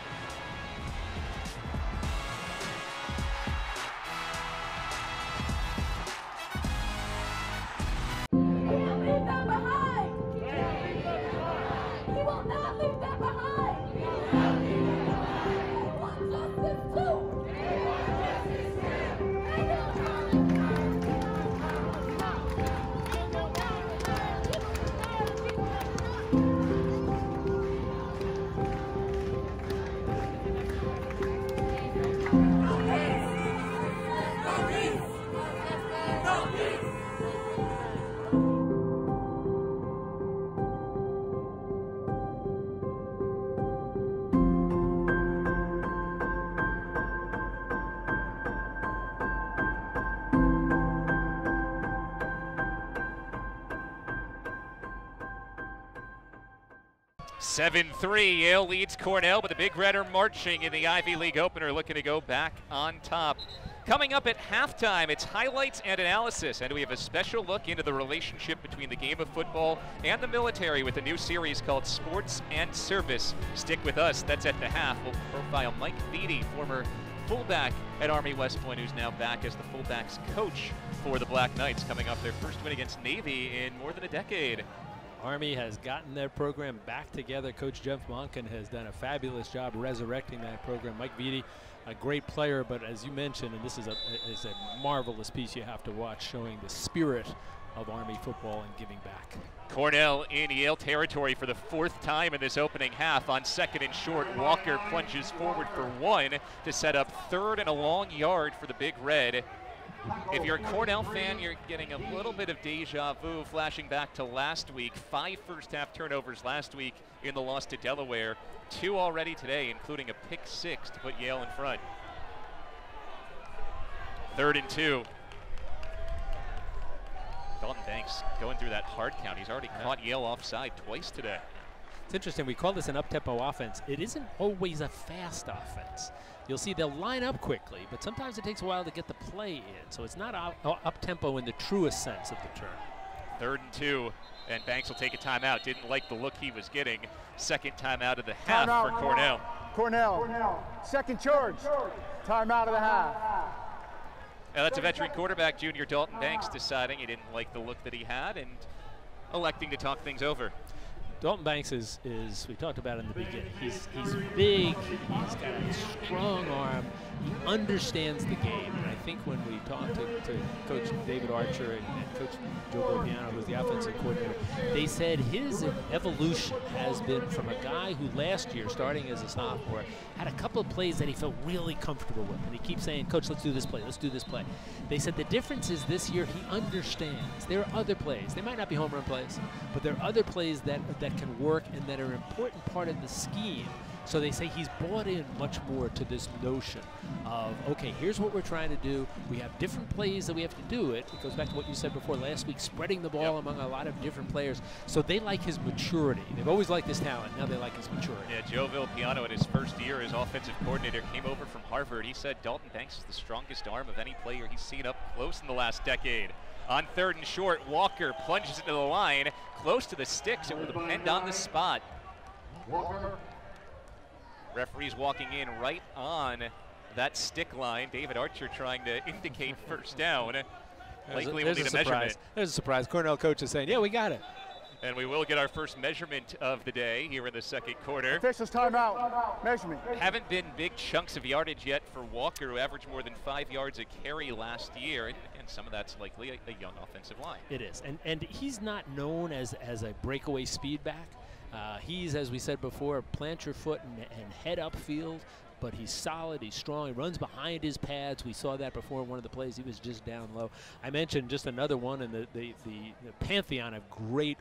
(7-3) Yale leads Cornell, but the Big Red are marching in the Ivy League opener, looking to go back on top. Coming up at halftime, it's highlights and analysis, and we have a special look into the relationship between the game of football and the military with a new series called Sports and Service. Stick with us. That's at the half. We'll profile Mike Beatty, former fullback at Army West Point, who's now back as the fullbacks coach for the Black Knights, coming off their first win against Navy in more than a decade. Army has gotten their program back together. Coach Jeff Monken has done a fabulous job resurrecting that program. Mike Beatty, a great player, but as you mentioned, and this is a marvelous piece you have to watch, showing the spirit of Army football and giving back. Cornell in Yale territory for the 4th time in this opening half. On 2nd and short, Walker plunges forward for 1 to set up 3rd and a long yard for the Big Red. If you're a Cornell fan, you're getting a little bit of deja vu flashing back to last week. 5 first-half turnovers last week in the loss to Delaware. 2 already today, including a pick 6 to put Yale in front. 3rd and 2. Dalton Banks going through that hard count. He's already caught Yale offside twice today. It's interesting. We call this an up-tempo offense. It isn't always a fast offense. You'll see they'll line up quickly, but sometimes it takes a while to get the play in. So it's not up-tempo in the truest sense of the term. 3rd and 2, and Banks will take a timeout. Didn't like the look he was getting. 2nd timeout of the half for Cornell. Cornell, 2nd charge. Timeout of the half. Now that's a veteran quarterback, junior Dalton Banks, deciding he didn't like the look that he had and electing to talk things over. Dalton Banks is we talked about in the beginning. He's big. He's got a strong arm. He understands the game. And I think when we talked to Coach David Archer and Coach Joe Borpiano, who's the offensive coordinator, they said his evolution has been from a guy who last year, starting as a sophomore, had a couple of plays that he felt really comfortable with. And he keeps saying, Coach, let's do this play, let's do this play. They said the difference is this year he understands. There are other plays. They might not be home run plays, but there are other plays that can work and that are an important part of the scheme. So they say he's bought in much more to this notion of, okay, here's what we're trying to do. We have different plays that we have to do it. It goes back to what you said before last week, spreading the ball among a lot of different players. So they like his maturity. They've always liked his talent. Now they like his maturity. Yeah, Joe Villapiano in his first year as offensive coordinator came over from Harvard. He said Dalton Banks is the strongest arm of any player he's seen up close in the last decade. On 3rd and short, Walker plunges into the line, close to the sticks. It would depend on the spot. Referee's walking in right on that stick line. David Archer trying to indicate first down. Likely will need a measurement. There's a surprise. Cornell coach is saying, yeah, we got it. And we will get our first measurement of the day here in the second quarter. Officials timeout. Measurement. Haven't been big chunks of yardage yet for Walker, who averaged more than 5 yards a carry last year. And some of that's likely a young offensive line. It is. And he's not known as a breakaway speed back. He's, as we said before, plant your foot and head upfield, but he's solid, he's strong, he runs behind his pads. We saw that before in one of the plays. He was just down low. I mentioned just another one in the pantheon of great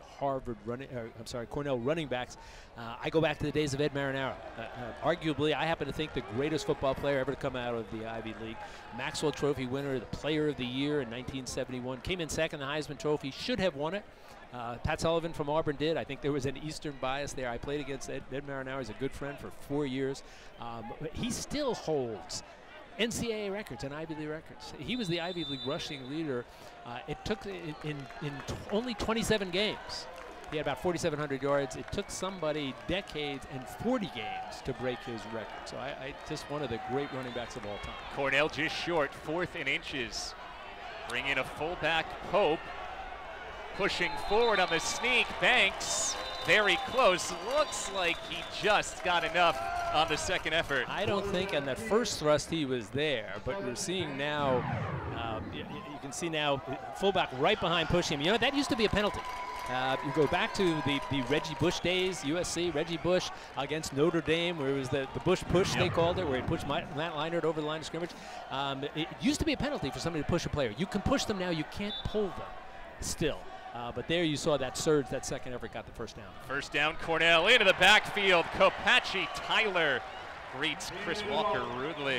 Cornell running backs. I go back to the days of Ed Marinaro. Arguably, I happen to think the greatest football player ever to come out of the Ivy League. Maxwell Trophy winner, the Player of the Year in 1971. Came in second in the Heisman Trophy, should have won it. Pat Sullivan from Auburn did. I think there was an Eastern bias there. I played against Ed Marinaro. He's a good friend for 4 years. But he still holds NCAA records and Ivy League records. He was the Ivy League rushing leader. It took in only 27 games. He had about 4,700 yards. It took somebody decades and 40 games to break his record. So I just one of the great running backs of all time. Cornell just short, 4th and inches. Bring in a fullback, Pope. Pushing forward on the sneak, Banks very close. Looks like he just got enough on the second effort. I don't think on that first thrust he was there, but we're seeing now, you can see now fullback right behind pushing him. You know, that used to be a penalty. You go back to the Reggie Bush days, USC, Reggie Bush against Notre Dame, where it was the Bush push, they called it, where he pushed Matt Leinart over the line of scrimmage. It used to be a penalty for somebody to push a player. You can push them now, you can't pull them still. But there you saw that surge, that second effort got the first down. First down, Cornell into the backfield. Kopachi Tyler greets Chris Walker rudely.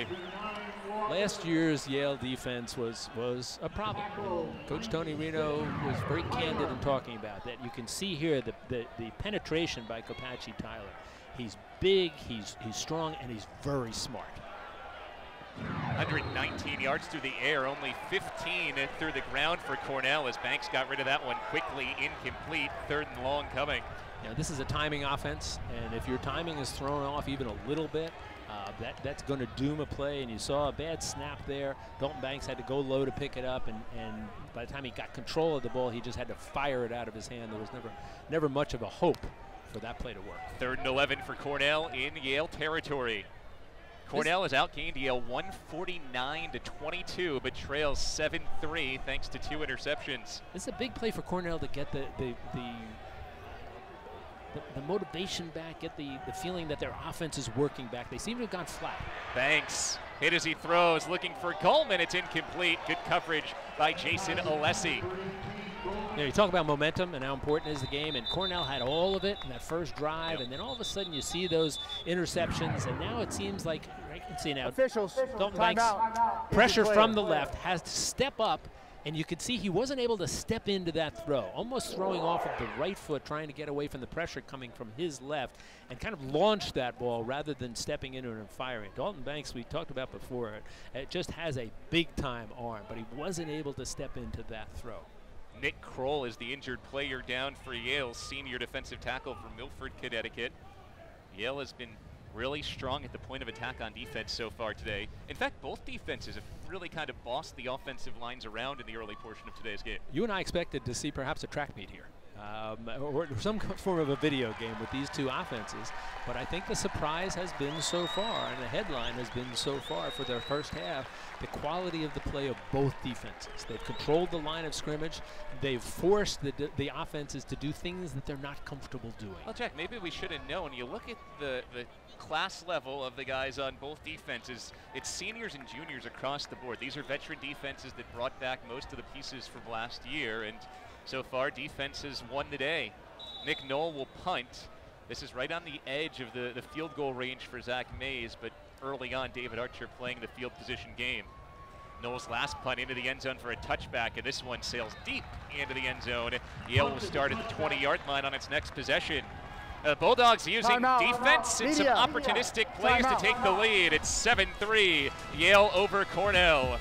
Last year's Yale defense was a problem. Coach Tony Reno was very candid in talking about that. You can see here the penetration by Kopachi Tyler. He's big, he's strong, and he's very smart. 119 yards through the air, only 15 through the ground for Cornell as Banks got rid of that one quickly, incomplete, 3rd and long coming. Now, this is a timing offense, and if your timing is thrown off even a little bit, that's going to doom a play, and you saw a bad snap there. Dalton Banks had to go low to pick it up, and by the time he got control of the ball, he just had to fire it out of his hand. There was never much of a hope for that play to work. 3rd and 11 for Cornell in Yale territory. Cornell has outgained Yale 149-22, but trails 7-3 thanks to 2 interceptions. This is a big play for Cornell to get the motivation back, get the feeling that their offense is working back. They seem to have gone flat. Banks hit as he throws, looking for Goldman. It's incomplete. Good coverage by Jason Alessi. You know, you talk about momentum and how important is the game, and Cornell had all of it in that first drive, and then all of a sudden you see those interceptions, and now it seems like, you can see now, Dalton Banks, pressure from the left, has to step up, and you could see he wasn't able to step into that throw, almost throwing off of the right foot, trying to get away from the pressure coming from his left, and kind of launched that ball rather than stepping into it and firing. Dalton Banks, we talked about before, it just has a big-time arm, but he wasn't able to step into that throw. Nick Kroll is the injured player down for Yale, senior defensive tackle from Milford, Connecticut. Yale has been really strong at the point of attack on defense so far today. In fact, both defenses have really kind of bossed the offensive lines around in the early portion of today's game. You and I expected to see perhaps a track meet here. or some form of a video game with these two offenses. But I think the surprise has been so far, and the headline has been so far for their first half, the quality of the play of both defenses. They've controlled the line of scrimmage. They've forced the offenses to do things that they're not comfortable doing. Well, Jack, maybe we should have known. You look at the class level of the guys on both defenses. It's seniors and juniors across the board. These are veteran defenses that brought back most of the pieces from last year, and so far defense has won the day. Nick Knoll will punt. This is right on the edge of the field goal range for Zach Mays, but early on David Archer playing the field position game. Knoll's last punt into the end zone for a touchback, and this one sails deep into the end zone. Yale will start at the 20-yard line on its next possession. Bulldogs using defense and some opportunistic plays to take the lead. It's 7-3, Yale over Cornell.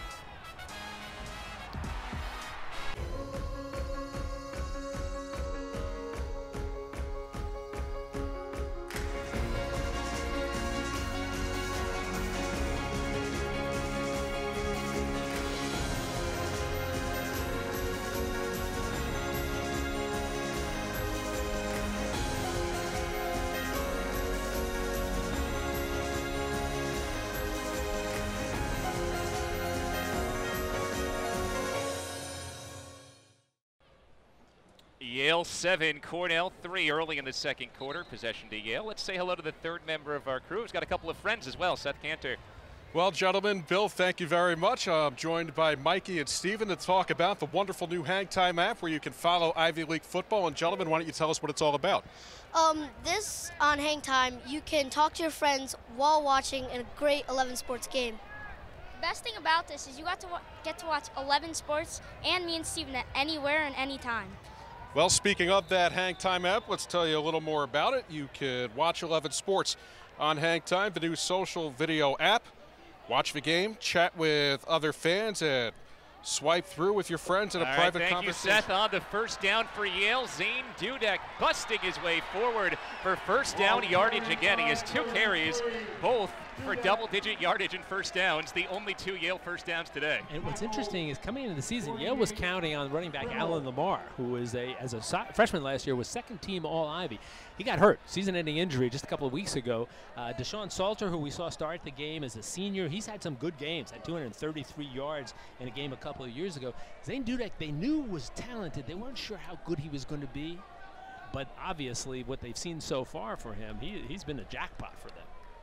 Yale 7, Cornell 3 early in the second quarter. Possession to Yale. Let's say hello to the third member of our crew. He's got a couple of friends as well. Seth Cantor. Well, gentlemen, Bill, thank you very much. I'm joined by Mikey and Steven to talk about the wonderful new Hang Time app where you can follow Ivy League football. And gentlemen, why don't you tell us what it's all about? This on Hang Time, you can talk to your friends while watching a great 11 sports game. The best thing about this is you get to watch 11 sports and me and Steven at anywhere and anytime. Well, speaking of that Hang Time app, let's tell you a little more about it. You could watch 11 sports on Hang Time, the new social video app. Watch the game, chat with other fans, and swipe through with your friends in a private conversation. Thank you, Seth. On the first down for Yale, Zane Dudek busting his way forward for first down yardage again. He has 2 carries, both for double-digit yardage and first downs, the only 2 Yale first downs today. And what's interesting is coming into the season, Yale was counting on running back Alan Lamar, who was as a freshman last year, was second-team All-Ivy. He got hurt, season-ending injury just a couple of weeks ago. Deshaun Salter, who we saw start the game as a senior, he's had some good games, had 233 yards in a game a couple of years ago. Zane Dudek, they knew was talented. They weren't sure how good he was going to be, but obviously what they've seen so far for him, he's been a jackpot for them.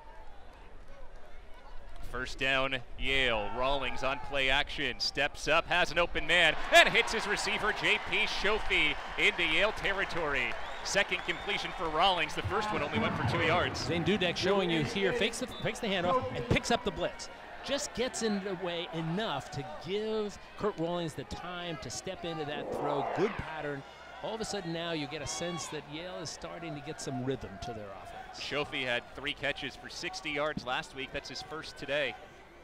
First down, Yale. Rawlings on play action, steps up, has an open man, and hits his receiver, J.P. Shofi, into Yale territory. Second completion for Rawlings. The first one only went for 2 yards. Zane Dudek showing you here, fakes the handoff and picks up the blitz. Just gets in the way enough to give Kurt Rawlings the time to step into that throw. Good pattern. All of a sudden now you get a sense that Yale is starting to get some rhythm to their offense. Shofi had 3 catches for 60 yards last week. That's his first today.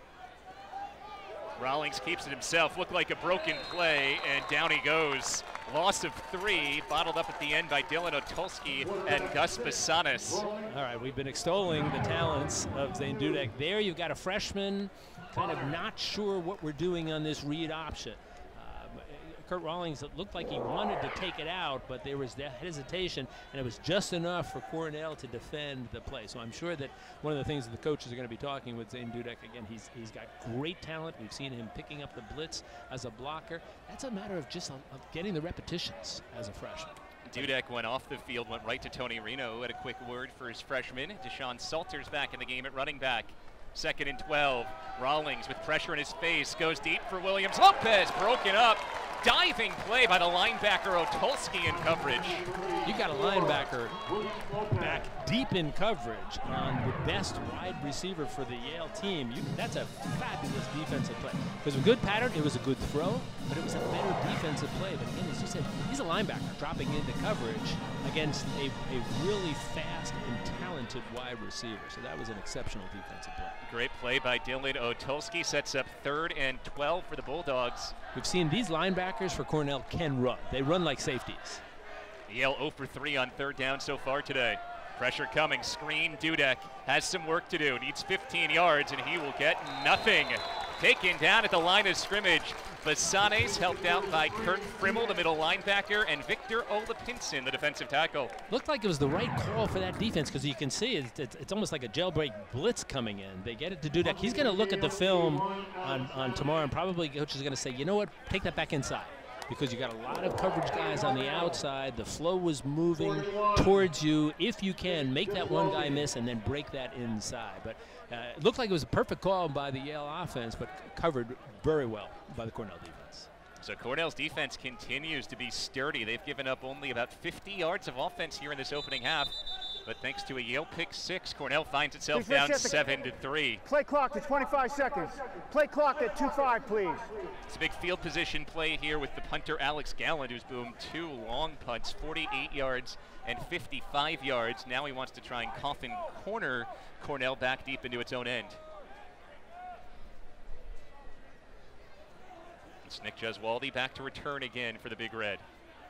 Rawlings keeps it himself. Looked like a broken play, and down he goes. Loss of 3, bottled up at the end by Dylan Otulski and Gus Basanis. All right, we've been extolling the talents of Zane Dudek. There you've got a freshman kind of not sure what we're doing on this read option. Kurt Rawlings, it looked like he wanted to take it out, but there was that hesitation, and it was just enough for Cornell to defend the play. So I'm sure that one of the things that the coaches are going to be talking with Zane Dudek, again, he's got great talent. We've seen him picking up the blitz as a blocker. That's a matter of just of getting the repetitions as a freshman. Dudek went off the field, went right to Tony Reno, who had a quick word for his freshman. Deshaun Salter's back in the game at running back. 2nd and 12. Rawlings with pressure in his face goes deep for Williams. Lopez broken up. Diving play by the linebacker Otulski in coverage. You got a linebacker back deep in coverage on the best wide receiver for the Yale team. That's a fabulous defensive play. It was a good pattern, it was a good throw, but it was a better defensive play. But again, as you said, he's a linebacker dropping into coverage against a really fast and talented wide receiver. So that was an exceptional defensive play. Great play by Dylan Otulski, sets up 3rd and 12 for the Bulldogs. We've seen these linebackers for Cornell can run. They run like safeties. Yale 0 for 3 on 3rd down so far today. Pressure coming, screen, Dudek has some work to do, needs 15 yards, and he will get nothing. taken down at the line of scrimmage. Basanes helped out by Kurt Frimmel, the middle linebacker, and Victor Olapinson, the defensive tackle. Looked like it was the right call for that defense because you can see it's almost like a jailbreak blitz coming in. They get it to Dudek. He's going to look at the film on tomorrow, and probably coach is going to say, you know what, take that back inside. Because you got a lot of coverage guys on the outside. The flow was moving towards you. If you can, make that one guy miss and then break that inside. But it looked like it was a perfect call by the Yale offense, but covered very well by the Cornell defense. So Cornell's defense continues to be sturdy. They've given up only about 50 yards of offense here in this opening half. But thanks to a Yale pick 6, Cornell finds itself down 7-3. Play clock to 25 seconds. Play clock at 2-5, please. It's a big field position play here with the punter Alex Galland, who's boomed 2 long punts, 48 yards and 55 yards. Now he wants to try and coffin corner Cornell back deep into its own end. It's Nick Jeswaldy back to return again for the Big Red.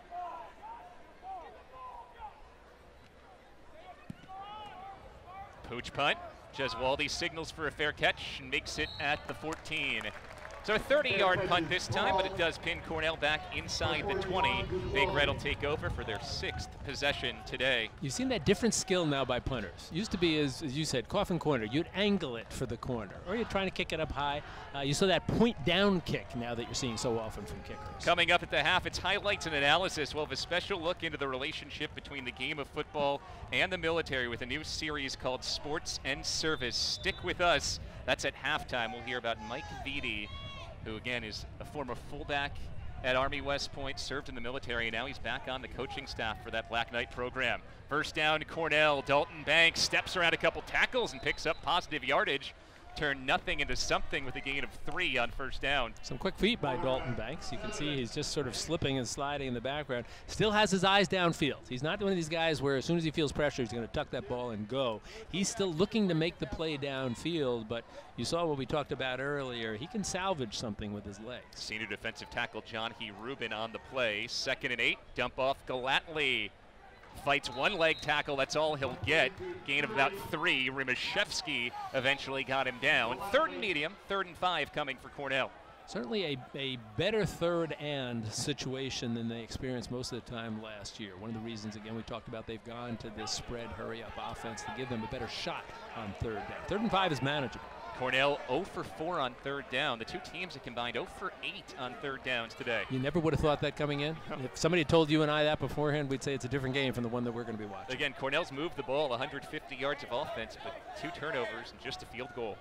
Pooch punt. Jeswaldy signals for a fair catch and makes it at the 14. So a 30-yard punt this time, but it does pin Cornell back inside the 20. Big Red will take over for their 6th possession today. You've seen that different skill now by punters. Used to be, as you said, coffin corner. You'd angle it for the corner, or you're trying to kick it up high. You saw that point-down kick now that you're seeing so often from kickers. Coming up at the half, it's highlights and analysis. We'll have a special look into the relationship between the game of football and the military with a new series called Sports and Service. Stick with us. That's at halftime. We'll hear about Mike Vitti, who again is a former fullback at Army West Point, served in the military, and now he's back on the coaching staff for that Black Knight program. First down, Cornell. Dalton Banks steps around a couple tackles and picks up positive yardage. Turn nothing into something with a gain of 3 on first down. Some quick feet by Dalton Banks. You can see he's just sort of slipping and sliding in the background. Still has his eyes downfield. He's not one of these guys where as soon as he feels pressure, he's going to tuck that ball and go. He's still looking to make the play downfield, but you saw what we talked about earlier. He can salvage something with his legs. Senior defensive tackle John He Rubin on the play. 2nd and 8, dump off Galatly. Fights one leg tackle, that's all he'll get. Gain of about 3. Rimashevsky eventually got him down. 3rd and medium, 3rd and 5 coming for Cornell. Certainly a better third and situation than they experienced most of the time last year. One of the reasons, again, we talked about they've gone to this spread, hurry-up offense to give them a better shot on 3rd down. 3rd and 5 is manageable. Cornell 0 for 4 on 3rd down. The two teams have combined 0 for 8 on 3rd downs today. You never would have thought that coming in. If somebody had told you and I that beforehand, we'd say it's a different game from the one that we're going to be watching. Again, Cornell's moved the ball 150 yards of offense, but 2 turnovers and just a field goal.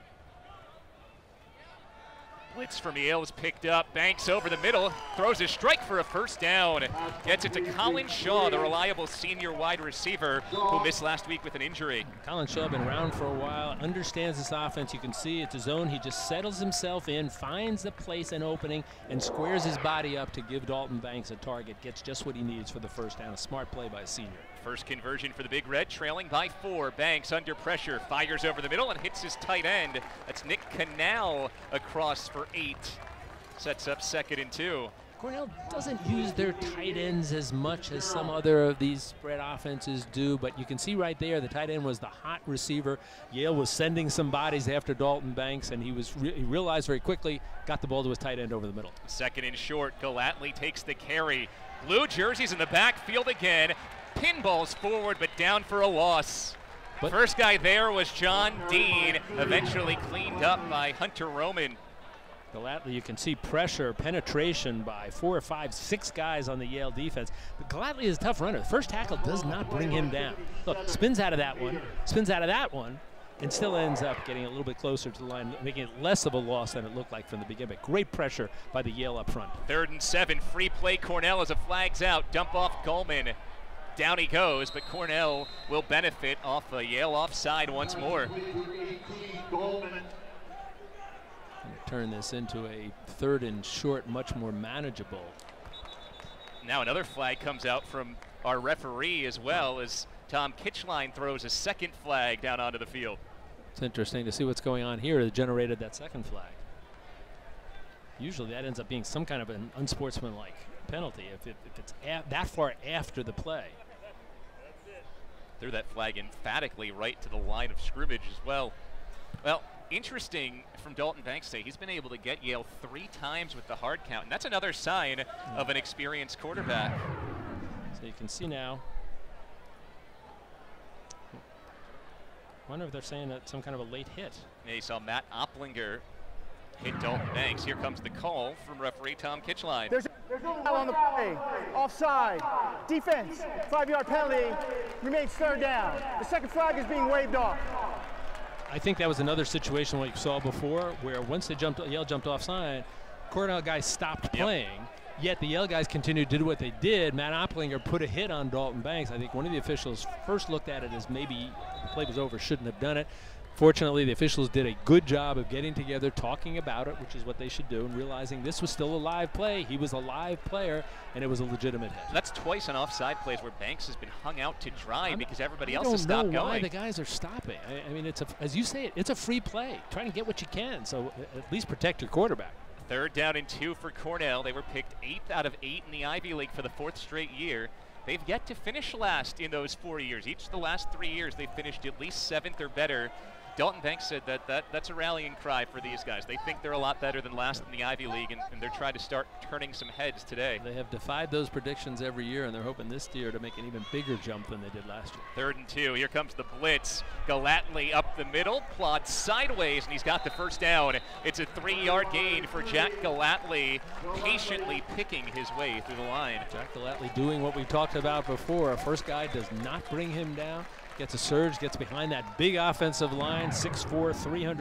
Blitz from Yale is picked up. Banks over the middle, throws a strike for a first down. Gets it to Colin Shaw, the reliable senior wide receiver who missed last week with an injury. Colin Shaw been around for a while, understands this offense. You can see it's a zone. He just settles himself in, finds a place, an opening, and squares his body up to give Dalton Banks a target. Gets just what he needs for the first down. A smart play by a senior. First conversion for the Big Red, trailing by 4. Banks under pressure, fires over the middle and hits his tight end. That's Nick Canal across for 8. Sets up 2nd and 2. Cornell doesn't use their tight ends as much as some other of these spread offenses do, but you can see right there the tight end was the hot receiver. Yale was sending some bodies after Dalton Banks, and he realized very quickly, got the ball to his tight end over the middle. 2nd and short, Galatly takes the carry. Blue jerseys in the backfield again. Pinballs forward, but down for a loss. But first guy there was John Dean, eventually cleaned up by Hunter Roman. Galatly, you can see pressure, penetration by 4 or 5, 6 guys on the Yale defense. But Galatly is a tough runner. The first tackle does not bring him down. Look, spins out of that one, spins out of that one, and still ends up getting a little bit closer to the line, making it less of a loss than it looked like from the beginning. But great pressure by the Yale up front. 3rd and 7, free play Cornell as a flag's out. Dump off Gallman. Down he goes, but Cornell will benefit off a Yale offside once more. Turn this into a 3rd and short, much more manageable. Now another flag comes out from our referee as well as Tom Kitchline throws a 2nd flag down onto the field. It's interesting to see what's going on here that generated that 2nd flag. Usually that ends up being some kind of an unsportsmanlike penalty if it's that far after the play. Threw that flag emphatically right to the line of scrimmage as well. Well, Interesting from Dalton Banks today. He's been able to get Yale 3 times with the hard count, and that's another sign of an experienced quarterback. So you can see now. I wonder if they're saying that some kind of a late hit. Yeah, you saw Matt Opplinger hit Dalton Banks. Here comes the call from referee Tom Kitchline. There's a foul on the play. Offside. Defense. 5-yard penalty. Remains third down. The second flag is being waved off. I think that was another situation like you saw before, where once they Yale jumped offside, Cornell guys stopped playing. Yet the Yale guys continued to do what they did. Matt Opplinger put a hit on Dalton Banks. I think one of the officials first looked at it as maybe the play was over, shouldn't have done it. Fortunately, the officials did a good job of getting together, talking about it, which is what they should do, and realizing this was still a live play. He was a live player, and it was a legitimate hit. That's twice on offside plays where Banks has been hung out to dry because everybody else has stopped going. I don't know why the guys are stopping. I mean, as you say, it's a free play. Try and get what you can, so at least protect your quarterback. 3rd down and 2 for Cornell. They were picked 8th out of 8 in the Ivy League for the 4th straight year. They've yet to finish last in those 4 years. Each of the last 3 years, they've finished at least 7th or better. Dalton Banks said that's a rallying cry for these guys. They think they're a lot better than last in the Ivy League, and they're trying to start turning some heads today. They have defied those predictions every year, and they're hoping this year to make an even bigger jump than they did last year. 3rd and 2. Here comes the blitz. Gallatley up the middle, plods sideways, and he's got the first down. It's a 3-yard gain for Jack Gallatley, patiently picking his way through the line. Jack Gallatley doing what we talked about before. First guy does not bring him down. Gets a surge, gets behind that big offensive line, 6'4",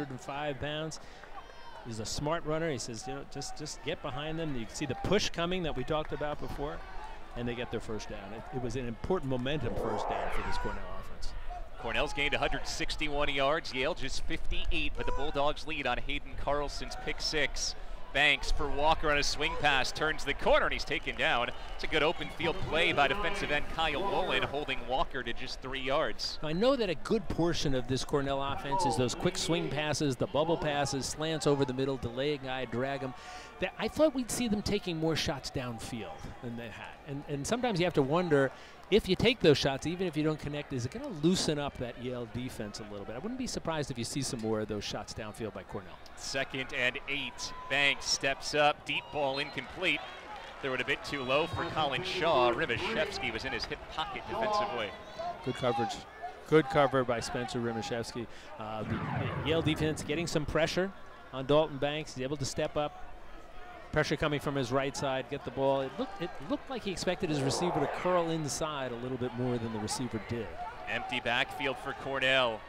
305 pounds. He's a smart runner. He says, you know, just get behind them. You can see the push coming that we talked about before, and they get their first down. It was an important momentum first down for this Cornell offense. Cornell's gained 161 yards. Yale just 58, but the Bulldogs lead on Hayden Carlson's pick 6. Banks for Walker on a swing pass, turns the corner, and he's taken down. It's a good open field play by defensive end Kyle Wolin, holding Walker to just 3 yards. I know that a good portion of this Cornell offense is those quick swing passes, the bubble passes, slants over the middle, delay a guy, drag him. I thought we'd see them taking more shots downfield than they had. And sometimes you have to wonder, if you take those shots, even if you don't connect, is it going to loosen up that Yale defense a little bit? I wouldn't be surprised if you see some more of those shots downfield by Cornell. 2nd and 8. Banks steps up, deep ball incomplete. Threw it a bit too low for Colin Shaw. Rimashevsky was in his hip pocket defensively. Good coverage. Good cover by Spencer Rimashevsky. The Yale defense getting some pressure on Dalton Banks. He's able to step up. Pressure coming from his right side, get the ball. It looked like he expected his receiver to curl inside a little bit more than the receiver did. Empty backfield for Cornell.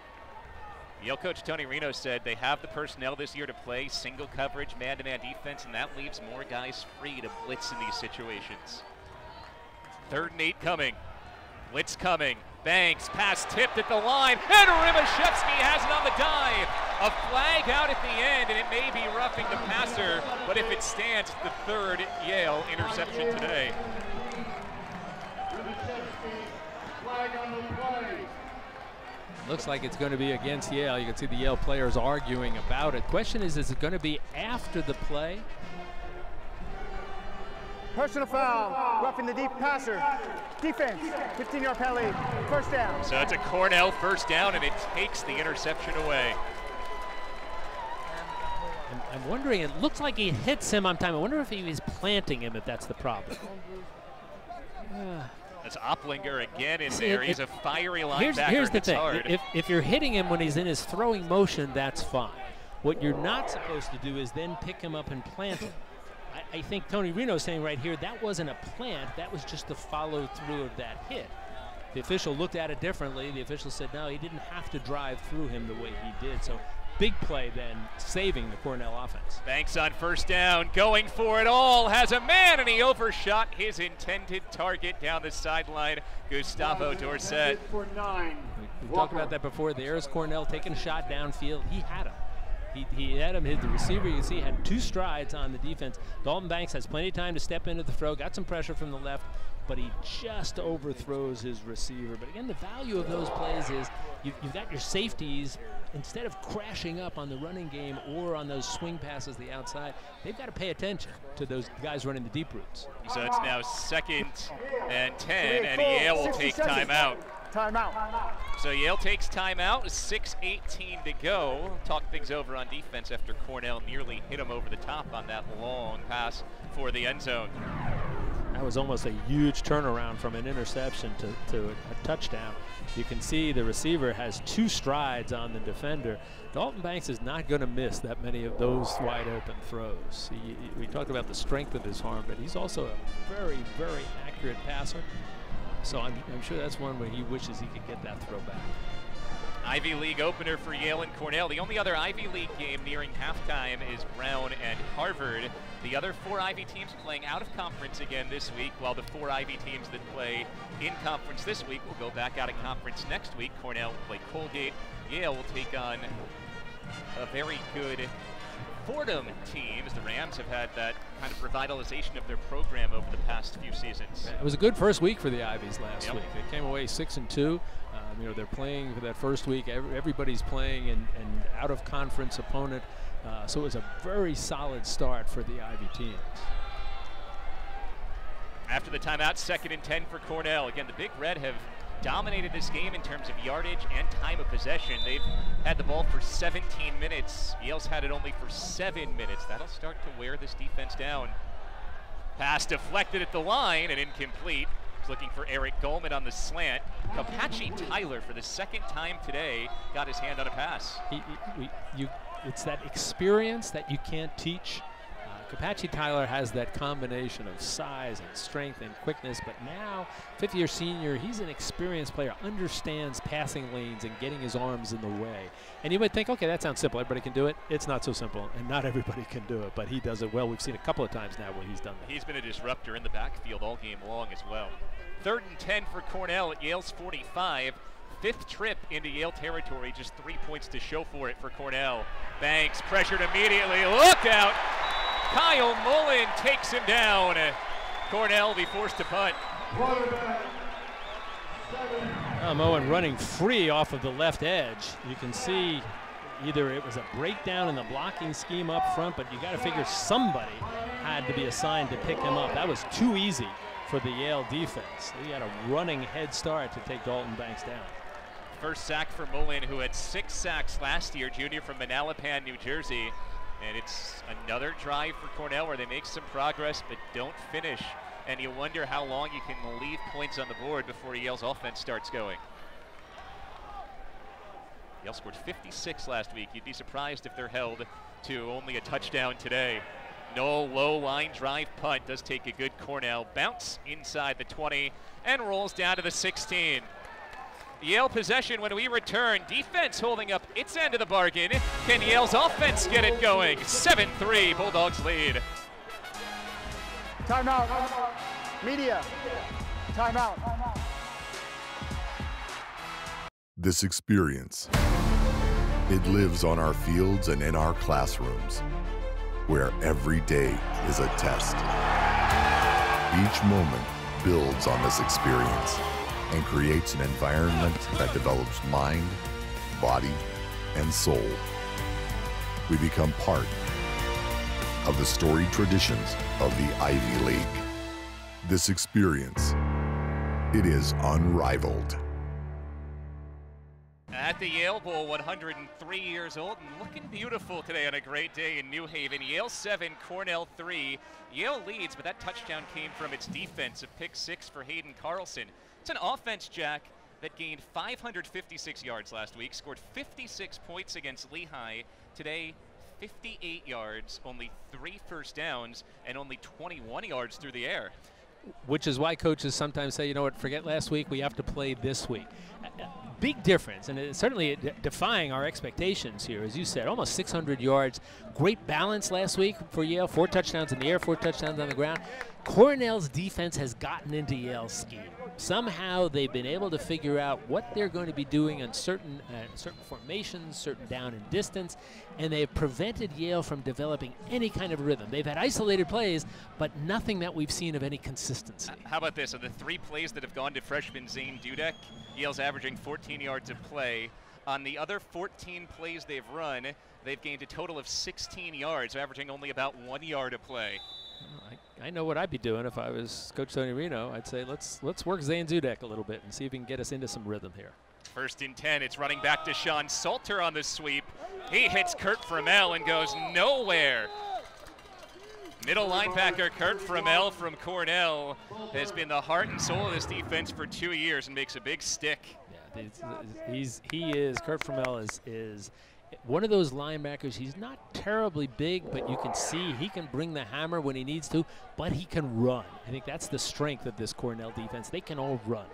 Yale coach Tony Reno said they have the personnel this year to play single coverage, man-to-man defense, and that leaves more guys free to blitz in these situations. 3rd and 8 coming. Blitz coming. Banks, pass tipped at the line, and Rimashevsky has it on the dive. A flag out at the end, and it may be roughing the passer, but if it stands, the 3rd Yale interception today. Looks like it's going to be against Yale. You can see the Yale players arguing about it. Question is it going to be after the play? Personal foul, roughing the deep passer. Defense, 15-yard penalty, first down. So it's a Cornell first down, and it takes the interception away. I'm wondering, it looks like he hits him on time. I wonder if he was planting him, if that's the problem. That's Opplinger again in there. He's a fiery linebacker. Here's the thing. Hard. If you're hitting him when he's in his throwing motion, that's fine. What you're not supposed to do is then pick him up and plant him. I think Tony Reno is saying right here that wasn't a plant, that was just the follow through of that hit. The official looked at it differently. The official said no, he didn't have to drive through him the way he did. So big play then, saving the Cornell offense. Banks on first down, going for it all, has a man, and he overshot his intended target down the sideline, Gustavo Dorsett. We talked about that before. There's Cornell taking a shot downfield. He had him. He had him hit the receiver. You can see he had 2 strides on the defense. Dalton Banks has plenty of time to step into the throw, got some pressure from the left, but he just overthrows his receiver. But again, the value of those plays is you've got your safeties. Instead of crashing up on the running game or on those swing passes the outside, they've got to pay attention to those guys running the deep routes. So it's now 2nd and 10, and Yale will take timeout. Timeout. So Yale takes timeout, 6:18 to go. Talk things over on defense after Cornell nearly hit him over the top on that long pass for the end zone. That was almost a huge turnaround from an interception to a touchdown. You can see the receiver has 2 strides on the defender. Dalton Banks is not going to miss that many of those wide open throws. We talked about the strength of his arm, but he's also a very, very accurate passer. So I'm sure that's one where he wishes he could get that throw back. Ivy League opener for Yale and Cornell. The only other Ivy League game nearing halftime is Brown and Harvard. The other 4 Ivy teams playing out of conference again this week, while the 4 Ivy teams that play in conference this week will go back out of conference next week. Cornell will play Colgate. Yale will take on a very good Fordham teams. The Rams have had that kind of revitalization of their program over the past few seasons. It was a good first week for the Ivies last week. They came away 6-2. You know, they're playing for that first week. Everybody's playing an out-of-conference opponent. So it was a very solid start for the Ivy teams. After the timeout, 2nd and 10 for Cornell. Again, the Big Red have dominated this game in terms of yardage and time of possession. They've had the ball for 17 minutes. Yale's had it only for 7 minutes. That'll start to wear this defense down. Pass deflected at the line and incomplete. Looking for Eric Goldman on the slant. Capaci Tyler, for the 2nd time today, got his hand on a pass. It's that experience that you can't teach. Capaci Tyler has that combination of size and strength and quickness, but now, 5th-year senior, he's an experienced player, understands passing lanes and getting his arms in the way. And you might think, okay, that sounds simple, everybody can do it. It's not so simple, and not everybody can do it, but he does it well. We've seen a couple of times now where he's done that. He's been a disruptor in the backfield all game long as well. 3rd and 10 for Cornell at Yale's 45. 5th trip into Yale territory, just 3 points to show for it for Cornell. Banks pressured immediately, look out! Kyle Mullen takes him down. Cornell will be forced to punt. Mullen running free off of the left edge. You can see either it was a breakdown in the blocking scheme up front, but you got to figure somebody had to be assigned to pick him up. That was too easy for the Yale defense. They had a running head start to take Dalton Banks down. First sack for Mullen, who had 6 sacks last year, junior from Manalapan, New Jersey. And it's another drive for Cornell where they make some progress but don't finish. And you wonder how long you can leave points on the board before Yale's offense starts going. Yale scored 56 last week. You'd be surprised if they're held to only a touchdown today. No low line drive punt does take a good Cornell bounce inside the 20 and rolls down to the 16. Yale possession when we return. Defense holding up its end of the bargain. Can Yale's offense get it going? 7-3, Bulldogs lead. Timeout. Media. Timeout. This experience, it lives on our fields and in our classrooms, where every day is a test. Each moment builds on this experience and creates an environment that develops mind, body, and soul. We become part of the storied traditions of the Ivy League. This experience, it is unrivaled. At the Yale Bowl, 103 years old and looking beautiful today on a great day in New Haven. Yale 7, Cornell 3. Yale leads, but that touchdown came from its defense, a pick 6 for Hayden Carlson. It's an offense, Jack, that gained 556 yards last week, scored 56 points against Lehigh. Today, 58 yards, only 3 first downs, and only 21 yards through the air. Which is why coaches sometimes say, you know what, forget last week, we have to play this week. Big difference, and it's certainly defying our expectations here. As you said, almost 600 yards. Great balance last week for Yale. 4 touchdowns in the air, 4 touchdowns on the ground. Cornell's defense has gotten into Yale's scheme. Somehow they've been able to figure out what they're going to be doing on certain formations, certain down and distance, and they've prevented Yale from developing any kind of rhythm. They've had isolated plays, but nothing that we've seen of any consistency. How about this? Of the 3 plays that have gone to freshman Zane Dudek, Yale's averaging 14 yards of play. On the other 14 plays they've run, they've gained a total of 16 yards, averaging only about 1 yard a play. I know what I'd be doing if I was Coach Tony Reno. I'd say let's work Zane Dudek a little bit and see if we can get us into some rhythm here. First and 10, it's running back to Sean Salter on the sweep. He hits Kurt Fromell and goes nowhere. Middle linebacker Kurt Fromell from Cornell has been the heart and soul of this defense for 2 years and makes a big stick. Yeah, Kurt Fromell is one of those linebackers. He's not terribly big, but you can see he can bring the hammer when he needs to, but he can run. I think that's the strength of this Cornell defense. They can all run.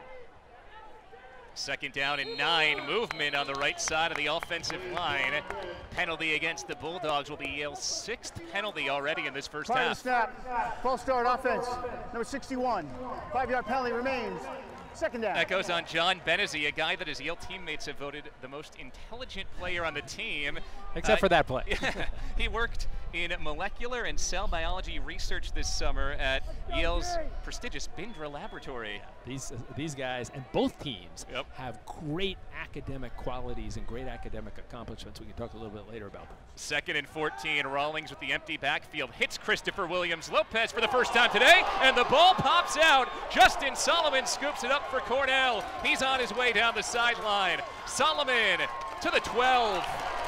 Second down and 9, movement on the right side of the offensive line. Penalty against the Bulldogs will be Yale's 6th penalty already in this first half. Snap, false start offense, number 61. 5-yard penalty remains. Second down. That goes on John Benezzi, a guy that his Yale teammates have voted the most intelligent player on the team. Except for that play. He worked in molecular and cell biology research this summer at Yale's prestigious Bindra Laboratory. Yeah, these guys and both teams have great academic qualities and great academic accomplishments. We can talk a little bit later about them. 2nd and 14, Rawlings with the empty backfield hits Christopher Williams-Lopez for the first time today, and the ball pops out. Justin Solomon scoops it up for Cornell. He's on his way down the sideline. Solomon to the 12.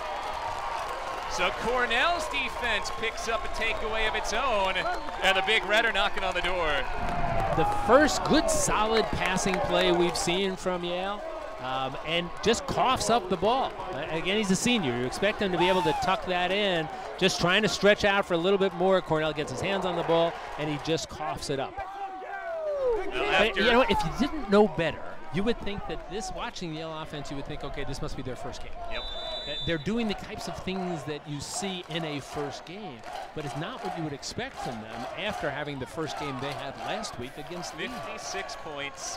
So Cornell's defense picks up a takeaway of its own, and the Big Red are knocking on the door. The first good solid passing play we've seen from Yale, and just coughs up the ball. Again, he's a senior. You expect him to be able to tuck that in, just trying to stretch out for a little bit more. Cornell gets his hands on the ball, and he just coughs it up. But, you know, if you didn't know better, you would think that watching the Yale offense, you would think, okay, this must be their first game. Yep. They're doing the types of things that you see in a first game, but it's not what you would expect from them after having the first game they had last week against Lee. 56 points,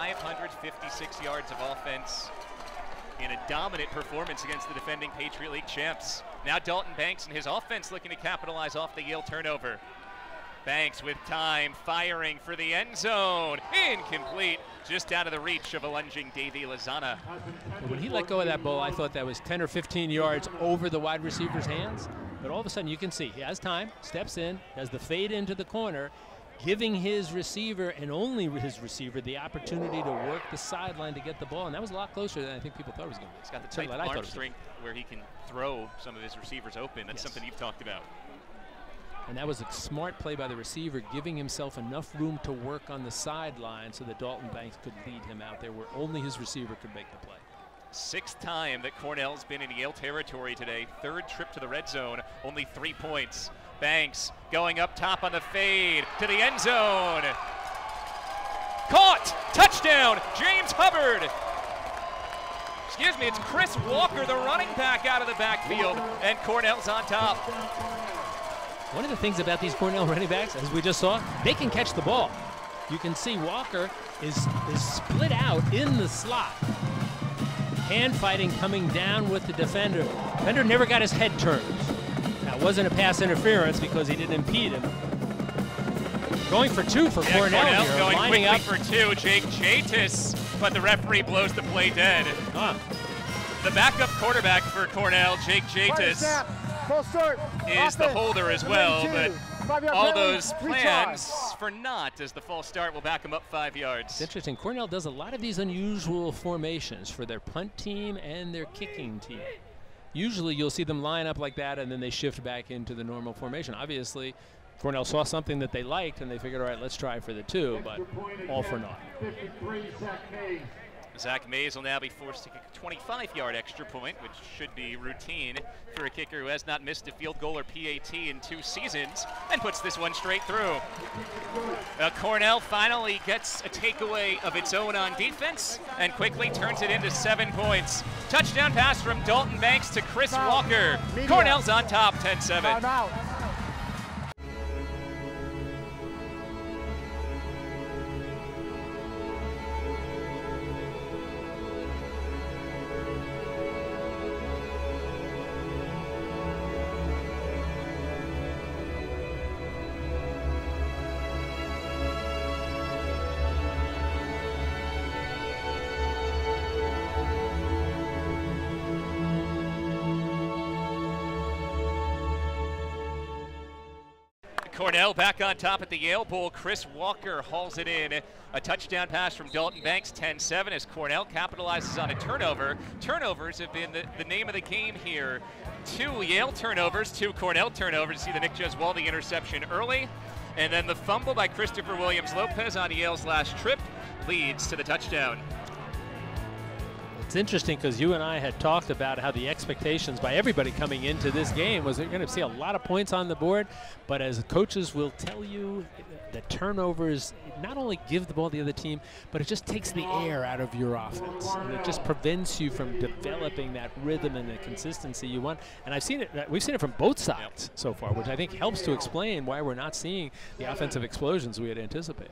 556 yards of offense in a dominant performance against the defending Patriot League champs. Now Dalton Banks and his offense looking to capitalize off the Yale turnover. Banks with time, firing for the end zone. Incomplete, just out of the reach of a lunging Davey Lozana. When he let go of that ball, I thought that was 10 or 15 yards over the wide receiver's hands. But all of a sudden, you can see he has time, steps in, has the fade into the corner, giving his receiver and only his receiver the opportunity to work the sideline to get the ball. And that was a lot closer than I think people thought it was going to be. He's got the tight arm strength where he can throw some of his receivers open. That's something you've talked about. And that was a smart play by the receiver, giving himself enough room to work on the sideline so that Dalton Banks could lead him out there where only his receiver could make the play. 6th time that Cornell's been in Yale territory today. 3rd trip to the red zone, only 3 points. Banks going up top on the fade to the end zone. Caught! Touchdown! James Hubbard! Excuse me, it's Chris Walker, the running back, out of the backfield, and Cornell's on top. One of the things about these Cornell running backs, as we just saw, they can catch the ball. You can see Walker is split out in the slot. Hand fighting coming down with the defender. Defender never got his head turned. Now, it wasn't a pass interference because he didn't impede him. Going for 2 for Cornell here. Going lining up for 2, Jake Jatis, but the referee blows the play dead. The backup quarterback for Cornell, Jake Jatis, is the holder as well, but all those plans for naught as the false start will back him up 5 yards. It's interesting. Cornell does a lot of these unusual formations for their punt team and their kicking team. Usually you'll see them line up like that and then they shift back into the normal formation. Obviously, Cornell saw something that they liked and they figured, all right, let's try for the 2, but all for naught. Zach Mays will now be forced to kick a 25-yard extra point, which should be routine for a kicker who has not missed a field goal or PAT in 2 seasons, and puts this one straight through. Cornell finally gets a takeaway of its own on defense and quickly turns it into 7 points. Touchdown pass from Dalton Banks to Chris Walker. Cornell's on top, 10-7. Cornell back on top at the Yale Bowl. Chris Walker hauls it in A touchdown pass from Dalton Banks, 10-7, as Cornell capitalizes on a turnover. Turnovers have been the name of the game here. 2 Yale turnovers, 2 Cornell turnovers. See the Nick Jeswaldi interception early. And then the fumble by Christopher Williams-Lopez on Yale's last trip leads to the touchdown. It's interesting because you and I had talked about how the expectations by everybody coming into this game was they're going to see a lot of points on the board, but as coaches will tell you, the turnovers not only give the ball to the other team, but it just takes the air out of your offense. And it just prevents you from developing that rhythm and the consistency you want. And we've seen it from both sides so far, which I think helps to explain why we're not seeing the offensive explosions we had anticipated.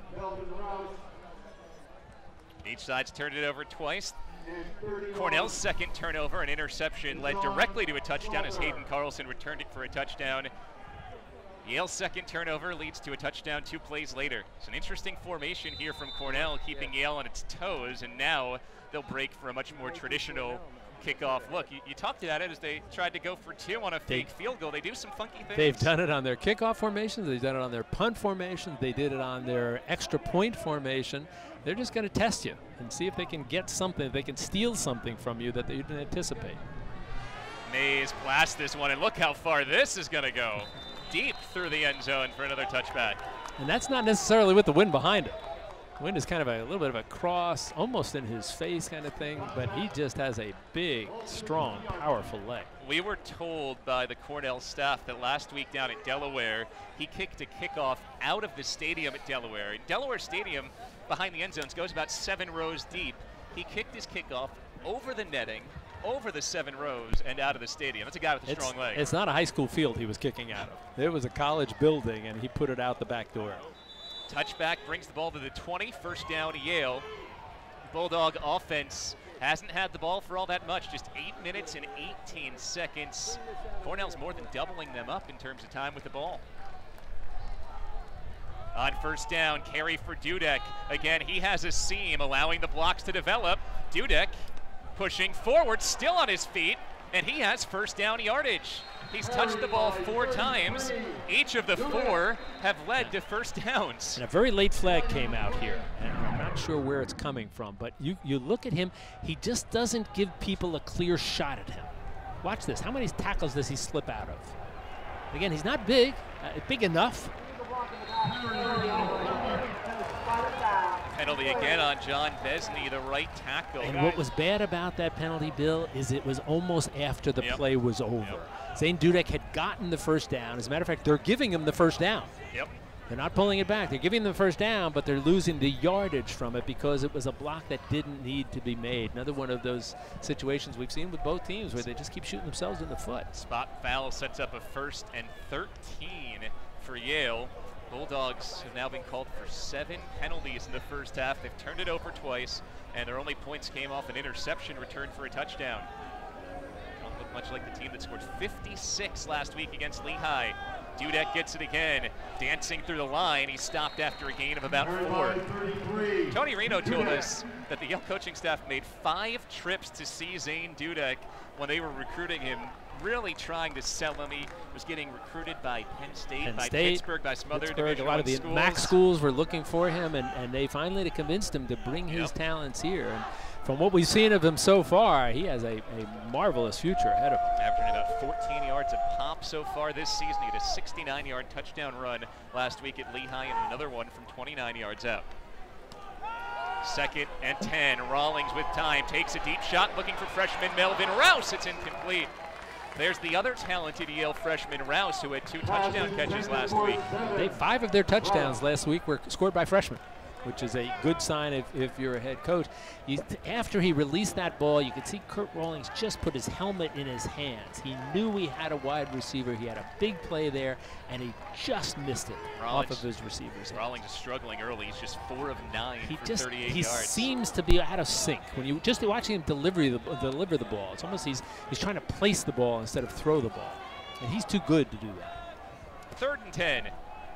Each side's turned it over twice. Cornell's second turnover, an interception, led directly to a touchdown as Hayden Carlson returned it for a touchdown. Yale's second turnover leads to a touchdown 2 plays later. It's an interesting formation here from Cornell, keeping Yale on its toes, and now they'll break for a much more traditional kickoff look. You talked about it as they tried to go for 2 on a fake field goal. They do some funky things. They've done it on their kickoff formations. They've done it on their punt formations. They did it on their extra point formation. They're just going to test you and see if they can get something, if they can steal something from you that they didn't anticipate. Mays blasts this one, and look how far this is going to go. Deep through the end zone for another touchback. And that's not necessarily with the wind behind it. The wind is kind of a little bit of a cross, almost in his face kind of thing, but he just has a big, strong, powerful leg. We were told by the Cornell staff that last week down at Delaware, he kicked a kickoff out of the stadium at Delaware. And Delaware Stadium, behind the end zones, goes about 7 rows deep. He kicked his kickoff over the netting, over the 7 rows, and out of the stadium. That's a guy with a strong leg. It's not a high school field he was kicking out of. It was a college building, and he put it out the back door. Touchback brings the ball to the 20, first down Yale. Bulldog offense hasn't had the ball for all that much, just 8 minutes and 18 seconds. Cornell's more than doubling them up in terms of time with the ball. On first down, carry for Dudek. Again, he has a seam, allowing the blocks to develop. Dudek pushing forward, still on his feet, and he has first down yardage. He's touched the ball 4 times. Each of the 4 have led to first downs. And a very late flag came out here, and I'm not sure where it's coming from, but you look at him, he just doesn't give people a clear shot at him. Watch this. How many tackles does he slip out of? Again, he's not big, big enough. Penalty again on John Besney, the right tackle. And what was bad about that penalty, Bill, is it was almost after the play was over. Zane Dudek had gotten the first down. As a matter of fact, they're giving him the first down. They're not pulling it back. They're giving him the first down, but they're losing the yardage from it because it was a block that didn't need to be made. Another one of those situations we've seen with both teams where they just keep shooting themselves in the foot. Spot foul sets up a 1st and 13 for Yale. Bulldogs have now been called for 7 penalties in the first half. They've turned it over twice, and their only points came off an interception return for a touchdown. Don't look much like the team that scored 56 last week against Lehigh. Dudek gets it again, dancing through the line. He stopped after a gain of about 4. Tony Reno told us that the Yale coaching staff made 5 trips to see Zane Dudek when they were recruiting him, really trying to sell him. He was getting recruited by Penn State, Pittsburgh, by some other Division a lot of the schools. MAC schools were looking for him, and they finally convinced him to bring his talents here. And from what we've seen of him so far, he has a marvelous future ahead of him. Averaging about 14 yards a pop so far this season. He had a 69-yard touchdown run last week at Lehigh and another one from 29 yards out. 2nd and 10. Rawlings with time takes a deep shot, looking for freshman Melvin Rouse. It's incomplete. There's the other talented Yale freshman Rouse, who had 2 touchdown catches last week. 5 of their touchdowns last week were scored by freshmen, which is a good sign if you're a head coach. After he released that ball, you could see Kurt Rawlings just put his helmet in his hands. He knew he had a wide receiver. He had a big play there, and he just missed it off of his receivers. Rawlings is struggling early. He's just 4 of 9 for 38 yards. He seems to be out of sync. When you just watching him deliver the ball, it's almost he's trying to place the ball instead of throw the ball. And he's too good to do that. 3rd and 10.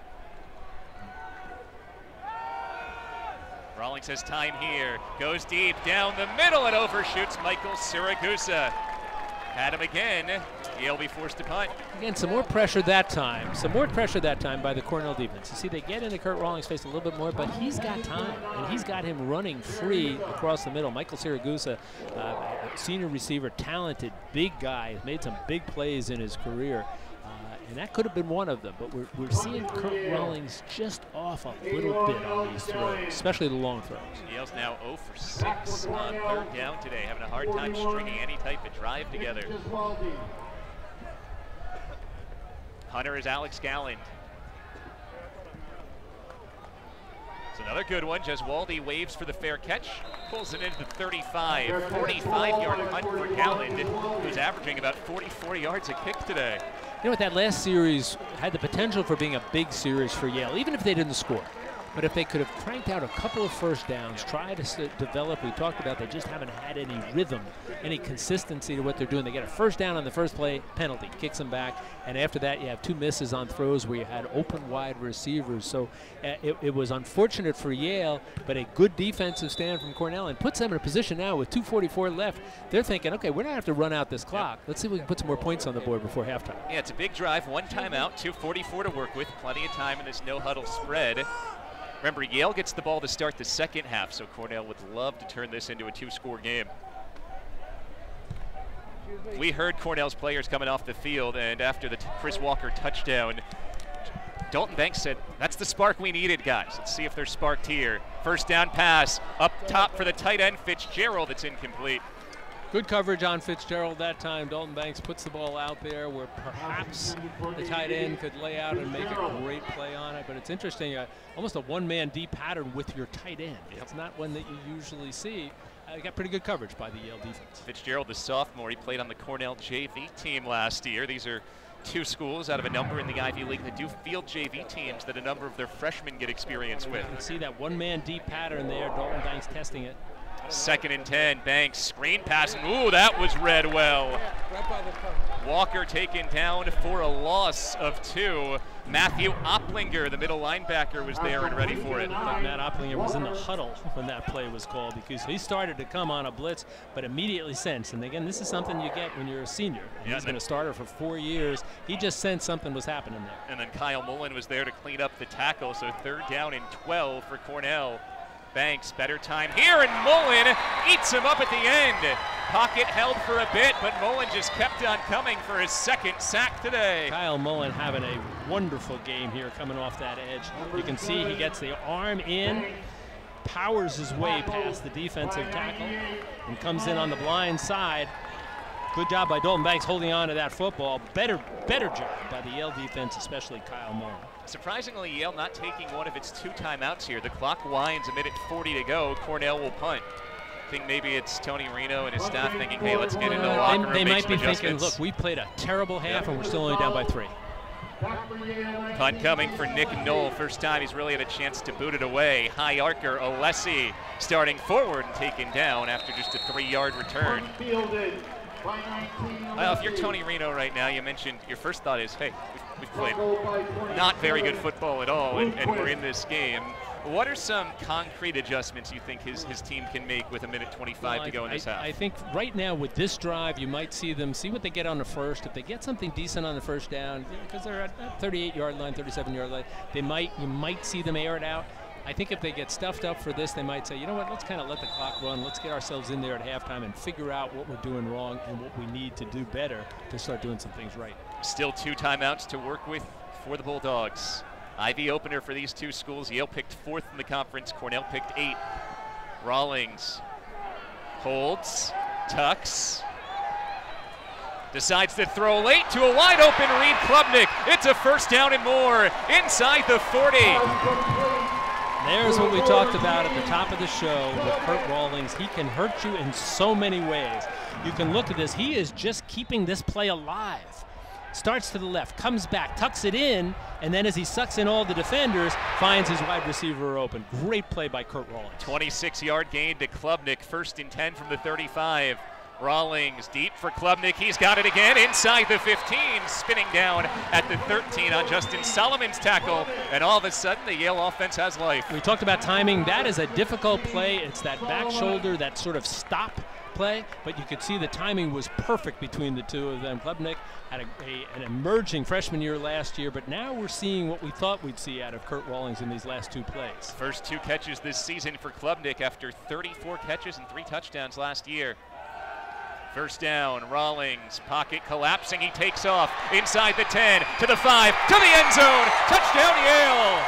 Rawlings has time here, goes deep down the middle and overshoots Michael Siragusa. Had him again. Yale be forced to punt. Again, some more pressure that time. Some more pressure that time by the Cornell defense. You see, they get into Kurt Rawlings' face a little bit more, but he's got time, and he's got him running free across the middle. Michael Siragusa, senior receiver, talented, big guy, has made some big plays in his career. And that could have been one of them, but we're seeing Kurt Rawlings just off a little bit on these throws, especially the long throws. Yale's now 0 for 6 on 3rd down today, having a hard time stringing any type of drive together. Hunter is Alex Galland. It's another good one. Jeswaldi waves for the fair catch, pulls it into the 35, 45-yard punt for Galland, who's averaging about 44 yards a kick today. You know what, that last series had the potential for being a big series for Yale, even if they didn't score. But if they could have cranked out a couple of first downs, tried to develop, we talked about they just haven't had any rhythm, any consistency to what they're doing. They get a first down on the first play, penalty, kicks them back, and after that you have 2 misses on throws where you had open wide receivers. So it was unfortunate for Yale, but a good defensive stand from Cornell and puts them in a position now with 2:44 left. They're thinking, okay, we're going to have to run out this clock. Let's see if we can put some more points on the board before halftime. Yeah, it's a big drive, 1 timeout, 2:44 to work with, plenty of time in this no-huddle spread. Remember, Yale gets the ball to start the second half, so Cornell would love to turn this into a 2-score game. We heard Cornell's players coming off the field, and after the Chris Walker touchdown, Dalton Banks said, that's the spark we needed, guys. Let's see if they're sparked here. First down pass, up top for the tight end, Fitzgerald. It's incomplete. Good coverage on Fitzgerald that time. Dalton Banks puts the ball out there where perhaps the tight end could lay out and make a great play on it. But it's interesting, almost a one-man deep pattern with your tight end. Yep. It's not one that you usually see. Got pretty good coverage by the Yale defense. Fitzgerald, the sophomore, he played on the Cornell JV team last year. These are 2 schools out of a number in the Ivy League that do field JV teams that a number of their freshmen get experience with. You can see that one-man deep pattern there. Dalton Banks testing it. 2nd and 10, Banks, screen pass, ooh, that was read well. Walker taken down for a loss of 2. Matthew Opplinger, the middle linebacker, was there and ready for it. But Matt Opplinger was in the huddle when that play was called because he started to come on a blitz, but immediately sensed. And again, this is something you get when you're a senior. And he's been a starter for 4 years. He just sensed something was happening there. And then Kyle Mullen was there to clean up the tackle, so 3rd down and 12 for Cornell. Banks, better time here, and Mullen eats him up at the end. Pocket held for a bit, but Mullen just kept on coming for his 2nd sack today. Kyle Mullen having a wonderful game here coming off that edge. You can see he gets the arm in, powers his way past the defensive tackle, and comes in on the blind side. Good job by Dalton Banks holding on to that football. Better job by the Yale defense, especially Kyle Mullen. Surprisingly, Yale not taking one of its 2 timeouts here. The clock winds, 1:40 to go. Cornell will punt. I think maybe it's Tony Reno and his staff thinking, hey, let's get into the locker room. They might be thinking, look, we played a terrible half and we're still only down by 3. Punt coming for Nick Knoll. First time he's really had a chance to boot it away. High archer, Alessi, starting forward and taken down after just a 3-yard return. Well, if you're Tony Reno right now, you mentioned your first thought is, hey, we've played not very good football at all, and we're in this game. What are some concrete adjustments you think his team can make with 1:25 to go in this half? I think right now with this drive, you might see them see what they get on the first. If they get something decent on the first down, because they're at that 38-yard line, 37-yard line, you might see them air it out. I think if they get stuffed up for this, they might say, you know what, let's kind of let the clock run. Let's get ourselves in there at halftime and figure out what we're doing wrong and what we need to do better to start doing some things right. Still 2 timeouts to work with for the Bulldogs. Ivy opener for these 2 schools. Yale picked 4th in the conference. Cornell picked 8th. Rawlings holds, tucks, decides to throw late to a wide open Reed Klubnik. It's a first down and more inside the 40. There's what we talked about at the top of the show with Kurt Rawlings. He can hurt you in so many ways. You can look at this. He is just keeping this play alive. Starts to the left, comes back, tucks it in, and then as he sucks in all the defenders, finds his wide receiver open. Great play by Kurt Rawlings. 26-yard gain to Klubnik, 1st and 10 from the 35. Rawlings deep for Klubnik. He's got it again inside the 15, spinning down at the 13 on Justin Solomon's tackle, and all of a sudden the Yale offense has life. We talked about timing. That is a difficult play. It's that back shoulder, that sort of stop play, but you could see the timing was perfect between the two of them. Klubnik had an emerging freshman year last year, but now we're seeing what we thought we'd see out of Kurt Rawlings in these last 2 plays. First 2 catches this season for Klubnik after 34 catches and 3 touchdowns last year. First down, Rawlings, pocket collapsing, he takes off inside the 10, to the 5, to the end zone, touchdown Yale!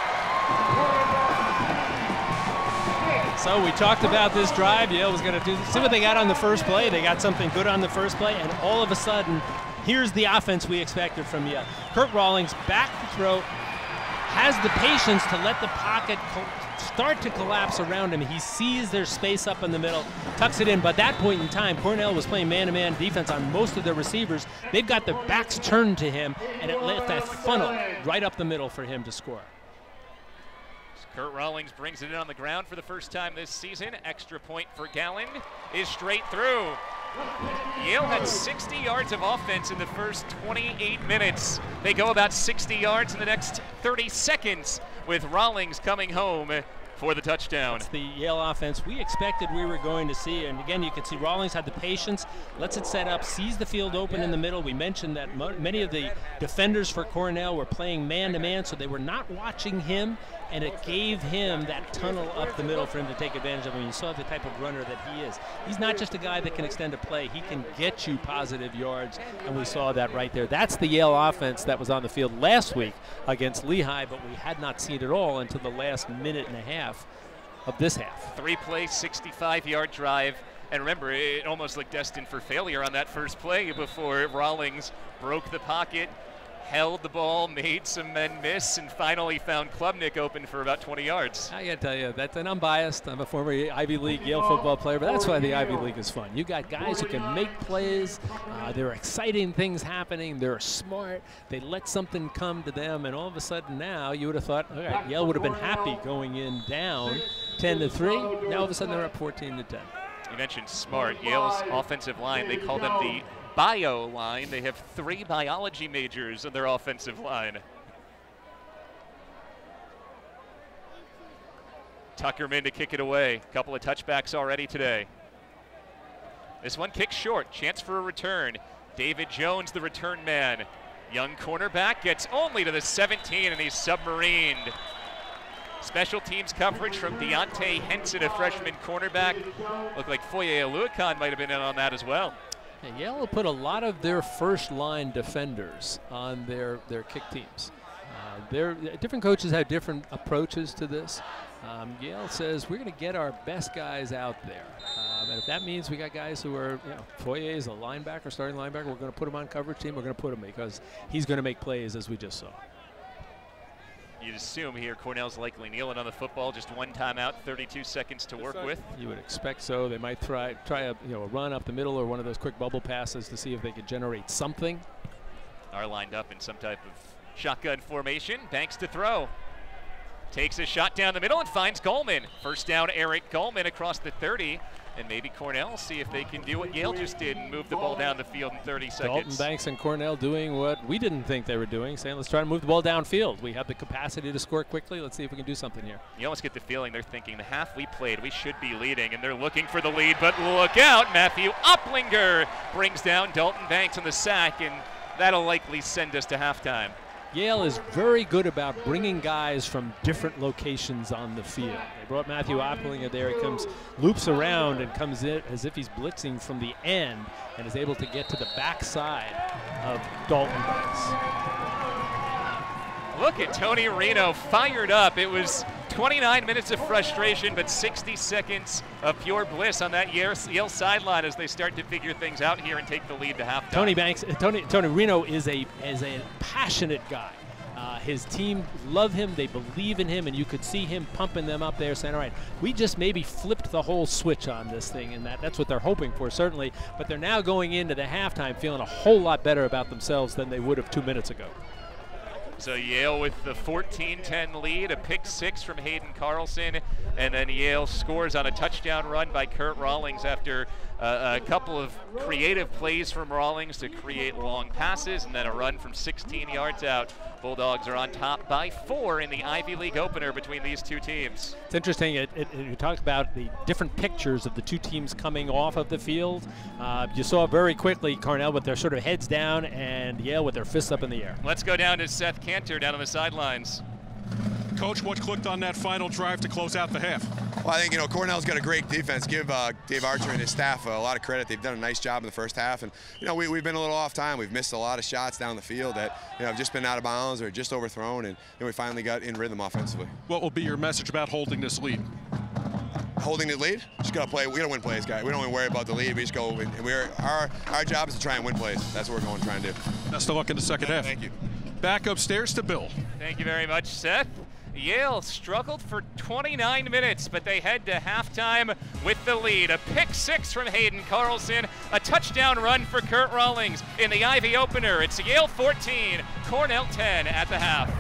So we talked about this drive. Yale was going to see what they got on the first play. They got something good on the first play, and all of a sudden, here's the offense we expected from Yale. Kurt Rawlings back to throw, has the patience to let the pocket start to collapse around him. He sees there's space up in the middle, tucks it in, but at that point in time, Cornell was playing man-to-man defense on most of their receivers. They've got their backs turned to him, and it left that funnel right up the middle for him to score. Kurt Rawlings brings it in on the ground for the first time this season. Extra point for Gallen is straight through. Yale had 60 yards of offense in the first 28 minutes. They go about 60 yards in the next 30 seconds with Rawlings coming home for the touchdown. It's the Yale offense we expected we were going to see. And again, you can see Rawlings had the patience, lets it set up, sees the field open in the middle. We mentioned that many of the defenders for Cornell were playing man-to-man, so they were not watching him, and it gave him that tunnel up the middle for him to take advantage of him. You saw the type of runner that he is. He's not just a guy that can extend a play. He can get you positive yards, and we saw that right there. That's the Yale offense that was on the field last week against Lehigh, but we had not seen it all until the last minute and a half of this half. 3-play, 65-yard drive. And remember, it almost looked destined for failure on that first play before Rawlings broke the pocket, held the ball, made some men miss, and finally found Klubnik open for about 20 yards. I got to tell you, and I'm biased. I'm a former Ivy League Yale football player, but that's why the Ivy League is fun. You got guys who can make plays. There are exciting things happening. They're smart. They let something come to them, and all of a sudden now you would have thought, all right, Yale would have been happy going in down 10-3. Now all of a sudden they're up 14-10. You mentioned smart. Yale's offensive line, they call them the bio line. They have 3 biology majors in their offensive line. Tuckerman to kick it away. A couple of touchbacks already today. This one kicked short. Chance for a return. David Jones, the return man. Young cornerback gets only to the 17, and he's submarined. Special teams coverage from Deontay Henson, a freshman cornerback. Looked like Foye Aluakon might have been in on that as well. And Yale will put a lot of their first-line defenders on their kick teams. Different coaches have different approaches to this. Yale says we're going to get our best guys out there. And if that means we got guys who are, Foye is a linebacker, starting linebacker, we're going to put him on coverage team. We're going to put him because he's going to make plays, as we just saw. You'd assume here Cornell's likely kneeling on the football, just one timeout, 32 seconds to work with. You would expect so. They might try a run up the middle or one of those quick bubble passes to see if they could generate something. Are lined up in some type of shotgun formation. Banks to throw. Takes a shot down the middle and finds Goldman. First down, Eric Goldman across the 30. And maybe Cornell see if they can do what Yale just did and move the ball down the field in 30 seconds. Dalton Banks and Cornell doing what we didn't think they were doing, saying let's try to move the ball downfield. We have the capacity to score quickly. Let's see if we can do something here. You almost get the feeling they're thinking the half we played, we should be leading, and they're looking for the lead, but look out. Matthew Uplinger brings down Dalton Banks on the sack, and that'll likely send us to halftime. Yale is very good about bringing guys from different locations on the field. They brought Matthew Uplinger there. He comes, loops around and comes in as if he's blitzing from the end and is able to get to the backside of Dalton Banks. Look at Tony Reno fired up. It was 29 minutes of frustration, but 60 seconds of pure bliss on that Yale sideline as they start to figure things out here and take the lead to halftime. Tony Reno is a passionate guy. His team love him, they believe in him, and you could see him pumping them up there saying, all right, we just maybe flipped the whole switch on this thing, and that's what they're hoping for, certainly. But they're now going into the halftime feeling a whole lot better about themselves than they would have 2 minutes ago. So Yale with the 14-10 lead, a pick 6 from Hayden Carlson, and then Yale scores on a touchdown run by Kurt Rawlings after A couple of creative plays from Rawlings to create long passes, and then a run from 16 yards out. Bulldogs are on top by 4 in the Ivy League opener between these two teams. It's interesting. You talked about the different pictures of the two teams coming off of the field. You saw very quickly Cornell with their sort of heads down and Yale with their fists up in the air. Let's go down to Seth Cantor down on the sidelines. Coach, what clicked on that final drive to close out the half? Well, I think, Cornell's got a great defense. Give Dave Archer and his staff a lot of credit. They've done a nice job in the first half. And, we've been a little off time. We've missed a lot of shots down the field that, have just been out of bounds or just overthrown. And then we finally got in rhythm offensively. What will be your message about holding this lead? Holding the lead? Just got to play. We got to win plays, guys. We don't even worry about the lead. We just go. And our job is to try and win plays. That's what we're going to try and do. Best of luck in the second half. Thank you. Back upstairs to Bill. Thank you very much, Seth. Yale struggled for 29 minutes, but they head to halftime with the lead. A pick 6 from Hayden Carlson, a touchdown run for Kurt Rawlings in the Ivy opener. It's Yale 14, Cornell 10 at the half.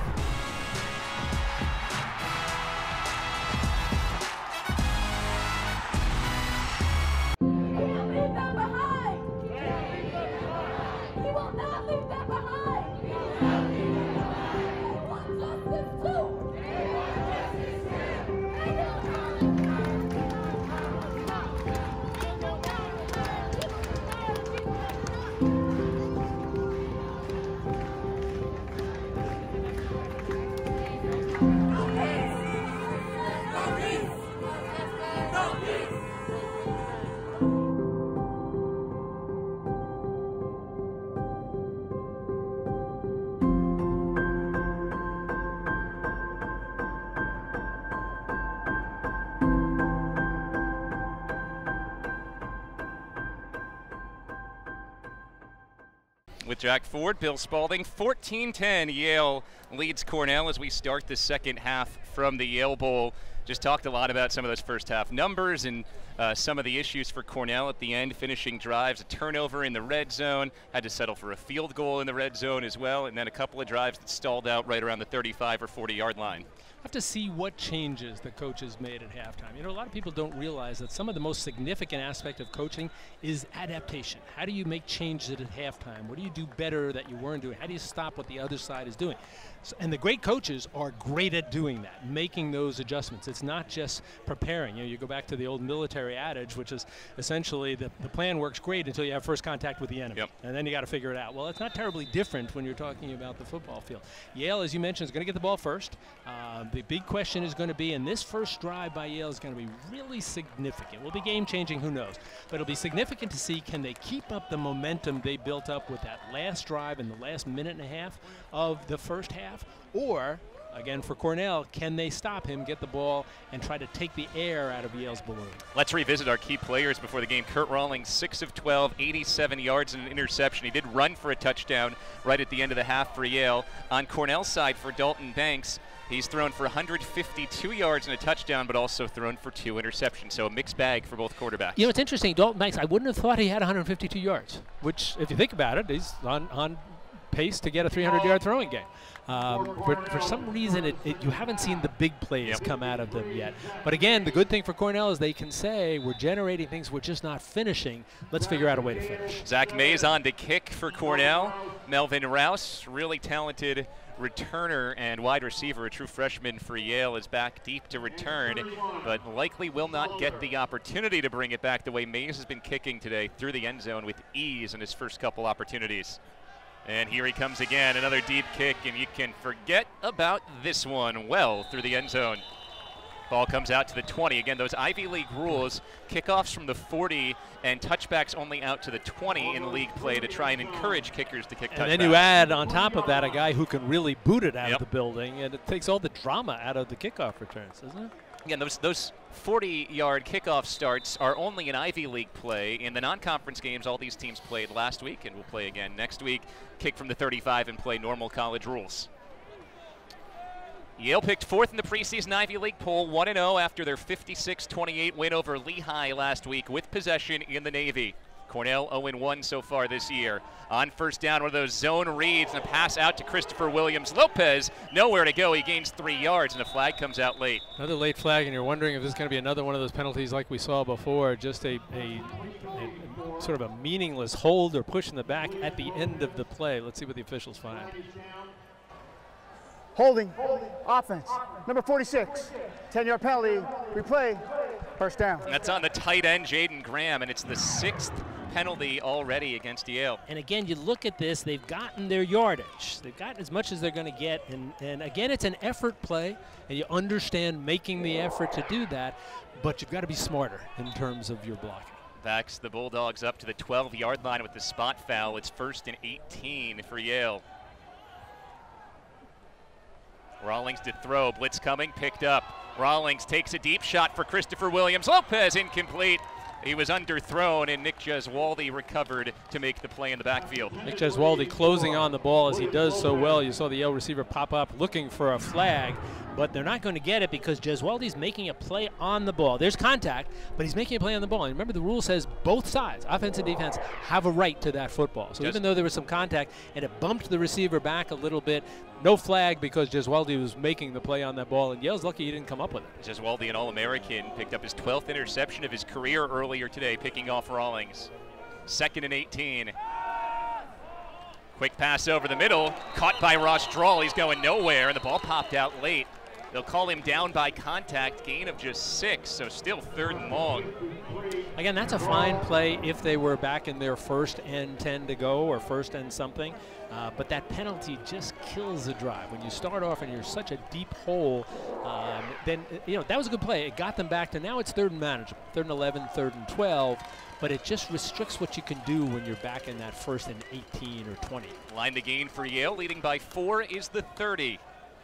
With Jack Ford, Bill Spalding, 14-10, Yale leads Cornell as we start the second half from the Yale Bowl. Just talked a lot about some of those first half numbers and some of the issues for Cornell at the end, finishing drives, a turnover in the red zone, had to settle for a field goal in the red zone as well, and then a couple of drives that stalled out right around the 35 or 40-yard line. I have to see what changes the coaches made at halftime. A lot of people don't realize that some of the most significant aspect of coaching is adaptation. How do you make changes at halftime? What do you do better that you weren't doing? How do you stop what the other side is doing? And the great coaches are great at doing that, making those adjustments. It's not just preparing. You go back to the old military adage, which is essentially the plan works great until you have first contact with the enemy. Yep. And then you got to figure it out. Well, it's not terribly different when you're talking about the football field. Yale, as you mentioned, is going to get the ball first. The big question is going to be, and this first drive by Yale is going to be really significant. Will be game-changing, who knows? But it'll be significant to see, can they keep up the momentum they built up with that last drive in the last minute and a half of the first half? Or, again, for Cornell, can they stop him, get the ball, and try to take the air out of Yale's balloon? Let's revisit our key players before the game. Kurt Rawlings, 6 of 12, 87 yards and an interception. He did run for a touchdown right at the end of the half for Yale. On Cornell's side for Dalton Banks, he's thrown for 152 yards and a touchdown, but also thrown for 2 interceptions. So a mixed bag for both quarterbacks. It's interesting. Dalton Banks, I wouldn't have thought he had 152 yards, which, if you think about it, he's on pace to get a 300-yard throwing game. For some reason, you haven't seen the big plays come out of them yet. But again, the good thing for Cornell is they can say, we're generating things, we're just not finishing. Let's figure out a way to finish. Zach Mays on to kick for Cornell. Melvin Rouse, really talented returner and wide receiver, a true freshman for Yale, is back deep to return, but likely will not get the opportunity to bring it back the way Mays has been kicking today through the end zone with ease in his first couple opportunities. And here he comes again, another deep kick, and you can forget about this one. Well through the end zone. Ball comes out to the 20. Again, those Ivy League rules, kickoffs from the 40 and touchbacks only out to the 20 in league play to try and encourage kickers to kick touchdowns. And then you add on top of that a guy who can really boot it out of the building, and it takes all the drama out of the kickoff returns, doesn't it? Again, those 40-yard kickoff starts are only in Ivy League play. In the non-conference games, all these teams played last week and will play again next week. Kick from the 35 and play normal college rules. Yale picked 4th in the preseason Ivy League poll, 1-0 after their 56-28 win over Lehigh last week with possession in the Navy. Cornell 0-1 so far this year. On first down, one of those zone reads and a pass out to Christopher Williams. Lopez, nowhere to go. He gains 3 yards, and a flag comes out late. Another late flag, and you're wondering if this is going to be another one of those penalties like we saw before, just a sort of a meaningless hold or push in the back at the end of the play. Let's see what the officials find. Holding, offense, number 46, 10-yard penalty, replay, first down. And that's on the tight end, Jaden Graham, and it's the 6th penalty already against Yale. And again, you look at this, they've gotten their yardage. They've gotten as much as they're going to get, and again, it's an effort play, and you understand making the effort to do that, but you've got to be smarter in terms of your blocking. Backs the Bulldogs up to the 12-yard line with the spot foul. It's 1st and 18 for Yale. Rawlings to throw, blitz coming, picked up. Rawlings takes a deep shot for Christopher Williams. Lopez incomplete. He was underthrown, and Nick Jeswaldy recovered to make the play in the backfield. Nick Jeswaldy closing on the ball as he does so well. You saw the Yale receiver pop up looking for a flag, but they're not going to get it because Jeswaldy's making a play on the ball. There's contact, but he's making a play on the ball. And remember, the rule says both sides, offense and defense, have a right to that football. So even though there was some contact and it bumped the receiver back a little bit, no flag because Jeswaldy was making the play on that ball, and Yale's lucky he didn't come up with it. Jeswaldy, an All-American, picked up his 12th interception of his career earlier today, picking off Rawlings. 2nd and 18. Quick pass over the middle, caught by Ross Drawl. He's going nowhere, and the ball popped out late. They'll call him down by contact, gain of just 6, so still 3rd and long. Again, that's a fine play if they were back in their 1st and 10 to go or 1st and something. But that penalty just kills the drive. When you start off and you're such a deep hole, then, you know, that was a good play. It got them back to now it's 3rd and manageable, 3rd and 11, 3rd and 12. But it just restricts what you can do when you're back in that 1st and 18 or 20. Line to gain for Yale, leading by 4 is the 30.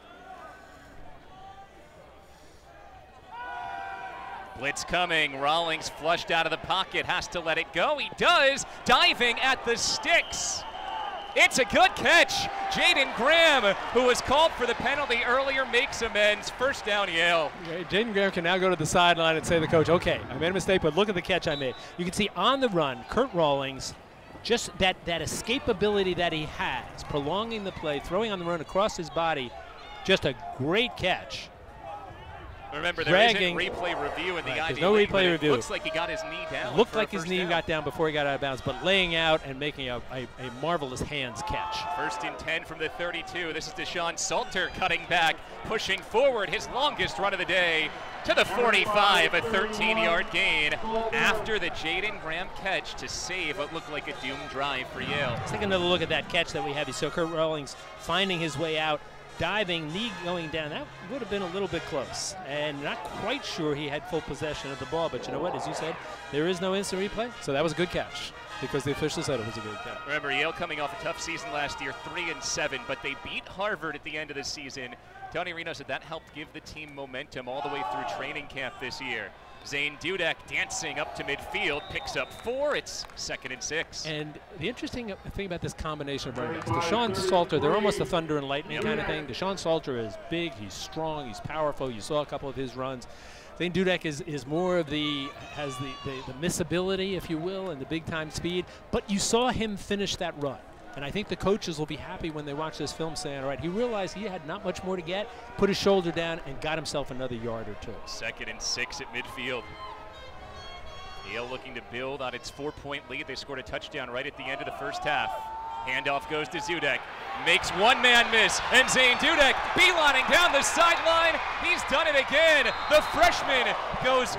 Blitz coming, Rawlings flushed out of the pocket, has to let it go. He does, diving at the sticks. It's a good catch. Jaden Graham, who was called for the penalty earlier, makes amends. 1st down, Yale. Jaden Graham can now go to the sideline and say to the coach, okay, I made a mistake, but look at the catch I made. You can see on the run, Kurt Rawlings, just that escapability that he has, prolonging the play, throwing on the run across his body, just a great catch. Remember, there isn't replay review in the Ivy no League, replay review. It looks like he got his knee down. Looked like his knee got down before he got out of bounds, but laying out and making a marvelous hands catch. 1st and 10 from the 32. This is Deshaun Salter cutting back, pushing forward, his longest run of the day to the 45, a 13-yard gain after the Jaden Graham catch to save what looked like a doomed drive for Yale. Let's take another look at that catch that we have. You saw Kurt Rawlings finding his way out, diving, knee going down. That would have been a little bit close, and not quite sure he had full possession of the ball. But you know what? As you said, there is no instant replay, so that was a good catch because the official said it was a good catch. Remember, Yale coming off a tough season last year, 3-7, but they beat Harvard at the end of the season. Tony Reno said that helped give the team momentum all the way through training camp this year. Zane Dudek dancing up to midfield, picks up 4. It's 2nd and 6. And the interesting thing about this combination of running backs, Deshaun Salter, they're almost a thunder and lightning kind of thing. Deshaun Salter is big, he's strong, he's powerful. You saw a couple of his runs. Zane Dudek is more of has the missability, if you will, and the big time speed. But you saw him finish that run. And I think the coaches will be happy when they watch this film saying, all right, he realized he had not much more to get, put his shoulder down, and got himself another yard or 2. 2nd and 6 at midfield. Yale looking to build on its 4-point lead. They scored a touchdown right at the end of the 1st half. Handoff goes to Dudek. Makes one man miss, and Zane Dudek beelining down the sideline. He's done it again. The freshman goes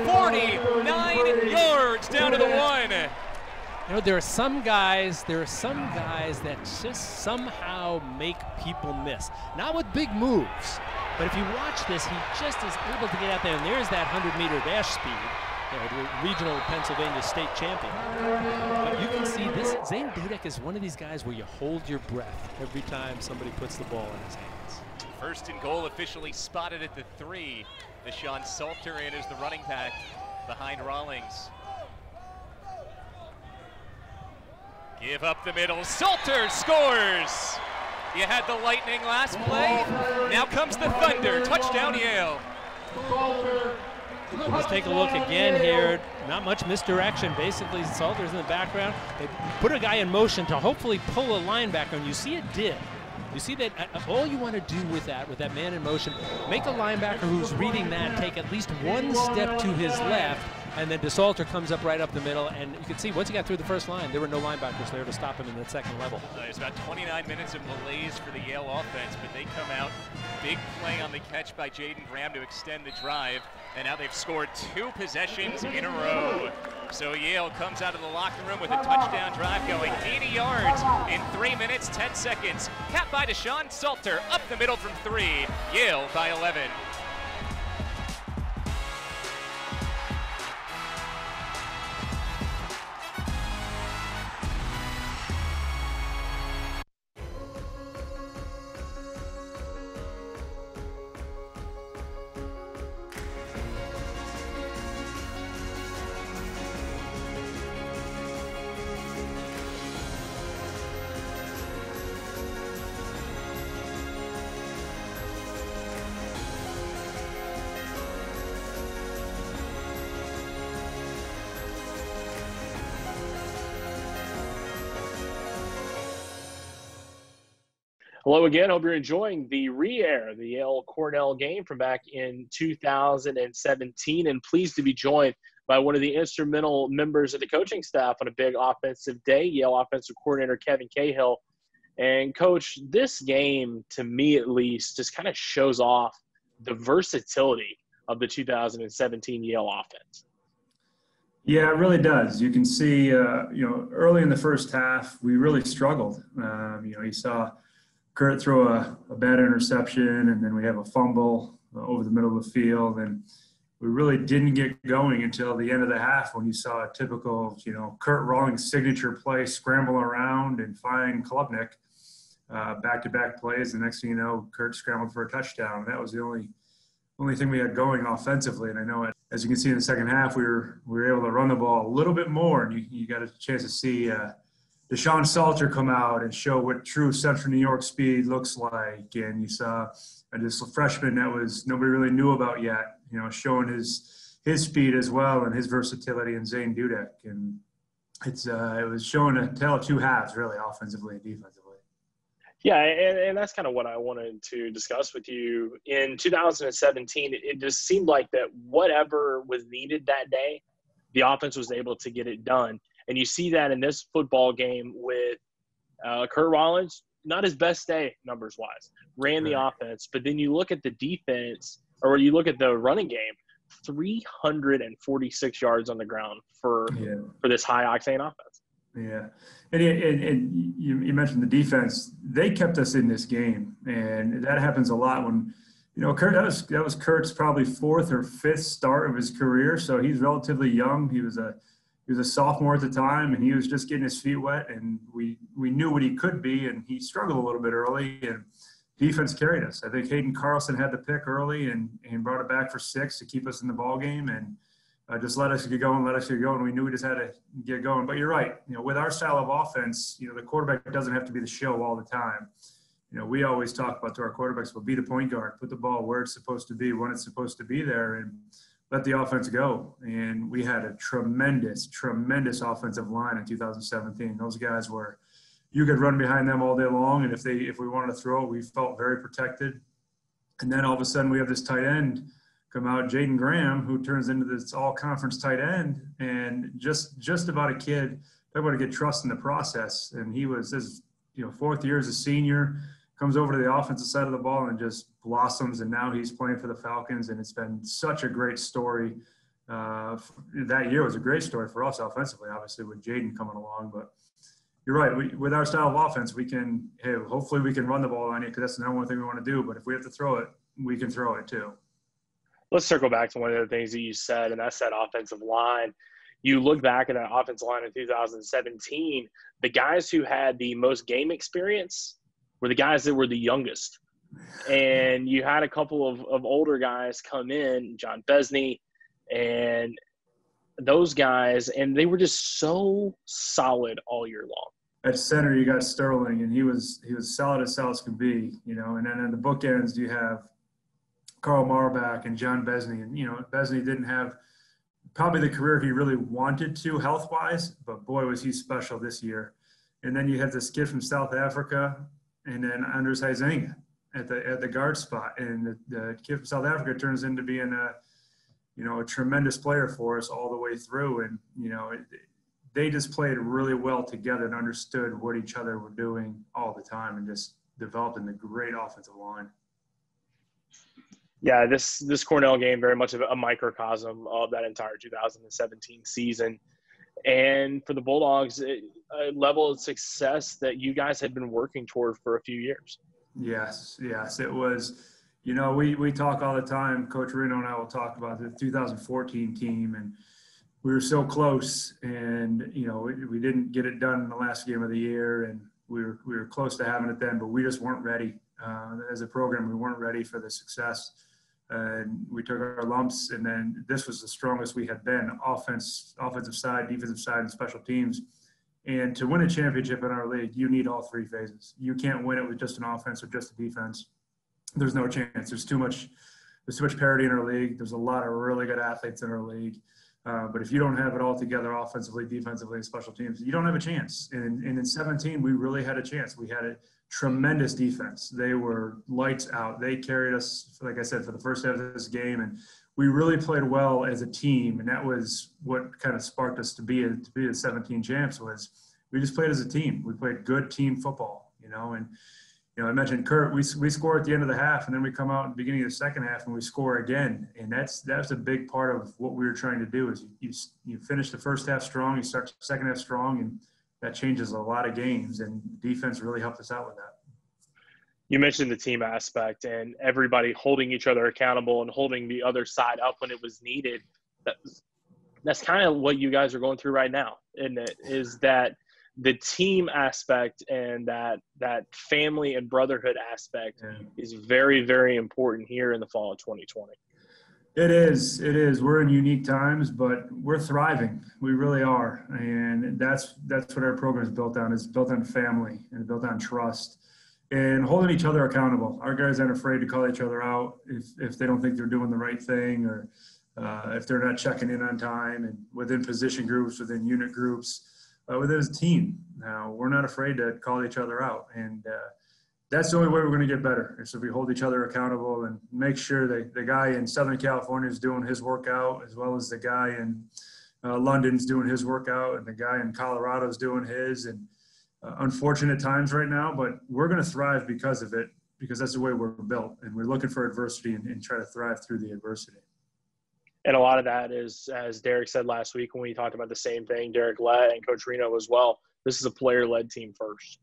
49 yards down to the 1. You know, there are some guys that just somehow make people miss. Not with big moves, but if you watch this, he just is able to get out there, and there's that 100-meter dash speed, you know, the regional Pennsylvania state champion. But you can see this, Zane Dudek is one of these guys where you hold your breath every time somebody puts the ball in his hands. 1st and goal officially spotted at the 3. Deshaun Salter in as the running back behind Rawlings. Give up the middle, Salter scores! You had the lightning last play, now comes the thunder, touchdown Yale. Let's take a look again here. Not much misdirection. Basically, Salter's in the background. They put a guy in motion to hopefully pull a linebacker, and you see it did. You see that all you want to do with that man in motion, make a linebacker who's reading that take at least one step to his left, and then DeSalter comes up right up the middle, and you can see once he got through the first line, there were no linebackers there to stop him in that second level. There's about 29 minutes of malaise for the Yale offense, but they come out. Big play on the catch by Jaden Graham to extend the drive, and now they've scored 2 possessions in a row. So Yale comes out of the locker room with a touchdown drive going 80 yards in 3 minutes, 10 seconds. Capped by Deshaun Salter up the middle from 3. Yale by 11. Hello again. Hope you're enjoying the re-air, the Yale Cornell game from back in 2017, and pleased to be joined by one of the instrumental members of the coaching staff on a big offensive day, Yale offensive coordinator Kevin Cahill. And Coach, this game, to me at least, just kind of shows off the versatility of the 2017 Yale offense. Yeah, it really does. You can see, early in the first half, we really struggled. You saw Kurt throw a bad interception, and then we have a fumble over the middle of the field. And we really didn't get going until the end of the half when you saw a typical, Kurt Rawlings signature play, scramble around and find Klubnik back-to-back plays. The next thing you know, Kurt scrambled for a touchdown. That was the only thing we had going offensively. And I know, as you can see in the second half, we were able to run the ball a little bit more, and you got a chance to see Deshaun Salter come out and show what true Central New York speed looks like. And you saw this freshman that nobody really knew about yet, showing his speed as well and his versatility, and Zane Dudek. And it was showing a tale of two halves, really, offensively and defensively. Yeah, and that's kind of what I wanted to discuss with you. In 2017, it just seemed like that whatever was needed that day, the offense was able to get it done. And you see that in this football game with Kurt Rawlings, not his best day numbers-wise, ran the offense. But then you look at the defense, or you look at the running game, 346 yards on the ground for this high-octane offense. Yeah, and you mentioned the defense. They kept us in this game, and that happens a lot when, Kurt, that was Kurt's probably 4th or 5th start of his career, so he's relatively young. He was a sophomore at the time, and he was just getting his feet wet, and we knew what he could be, and he struggled a little bit early, and defense carried us. I think Hayden Carlson had the pick early and brought it back for 6 to keep us in the ball game, and just let us get going. We knew we just had to get going. But you're right. With our style of offense, the quarterback doesn't have to be the show all the time. We always talk about to our quarterbacks, well, be the point guard, put the ball where it's supposed to be, when it's supposed to be there, and let the offense go. And we had a tremendous, tremendous offensive line in 2017. Those guys you could run behind them all day long. And if we wanted to throw it, we felt very protected. And then all of a sudden we have this tight end come out, Jaden Graham, who turns into this all-conference tight end, and just about a kid. Talk about to get trust in the process. And he was his 4th year as a senior, comes over to the offensive side of the ball and just blossoms, and now he's playing for the Falcons, and it's been such a great story. That year was a great story for us offensively, obviously, with Jaden coming along. But you're right. With our style of offense, hopefully we can run the ball on you, because that's the number one thing we want to do. But if we have to throw it, we can throw it too. Let's circle back to one of the things that you said, and that's that offensive line. You look back at that offensive line in 2017, the guys who had the most game experience were the guys that were the youngest. And you had a couple of older guys come in, John Besney and those guys, and they were just so solid all year long. At center, you got Sterling, and he was solid as can be, And then in the bookends, you have Carl Marbach and John Besney. And, Besney didn't have probably the career he really wanted to health-wise, but boy, was he special this year. And then you have this kid from South Africa, and then Anders Huizinga at the guard spot. And the kid from South Africa turns into being a tremendous player for us all the way through. And, they just played really well together and understood what each other were doing all the time and just developed in a great offensive line. Yeah, this Cornell game, very much of a microcosm of that entire 2017 season. And for the Bulldogs, a level of success that you guys had been working toward for a few years. Yes, it was. We talk all the time. Coach Reno and I will talk about the 2014 team, and we were so close, and we didn't get it done in the last game of the year, and we were close to having it then, but we just weren't ready as a program. We weren't ready for the success, and we took our lumps. And then this was the strongest we had been: offensive side, defensive side, and special teams. And to win a championship in our league, you need all three phases. You can't win it with just an offense or just a defense. There's no chance. There's too much parity in our league. There's a lot of really good athletes in our league. But if you don't have it all together offensively, defensively, and special teams, you don't have a chance. And in 17, we really had a chance. We had a tremendous defense. They were lights out. They carried us, like I said, for the first half of this game. And we really played well as a team. And that was what kind of sparked us to be the 17 champs. Was we just played as a team. We played good team football, And I mentioned Kurt, we score at the end of the half, and then we come out in the beginning of the second half and we score again. And that's a big part of what we were trying to do. Is you finish the first half strong, you start the second half strong, and that changes a lot of games. And defense really helped us out with that. You mentioned the team aspect and everybody holding each other accountable and holding the other side up when it was needed. That's kind of what you guys are going through right now, isn't it? Is that the team aspect and that family and brotherhood aspect is very, very important here in the fall of 2020. It is. We're in unique times, but we're thriving. We really are. And that's what our program is built on. It's built on family and built on trust and holding each other accountable. Our guys aren't afraid to call each other out if they don't think they're doing the right thing, or if they're not checking in on time, and within position groups, within unit groups. Within a team. Now, we're not afraid to call each other out, and that's the only way we're going to get better. So we hold each other accountable and make sure that the guy in Southern California is doing his workout, as well as the guy in London's doing his workout, and the guy in Colorado is doing his. And unfortunate times right now, but we're going to thrive because of it, because that's the way we're built, and we're looking for adversity and try to thrive through the adversity. And a lot of that is, as Derek said last week when we talked about the same thing, Derek Lett and Coach Reno as well, this is a player-led team first.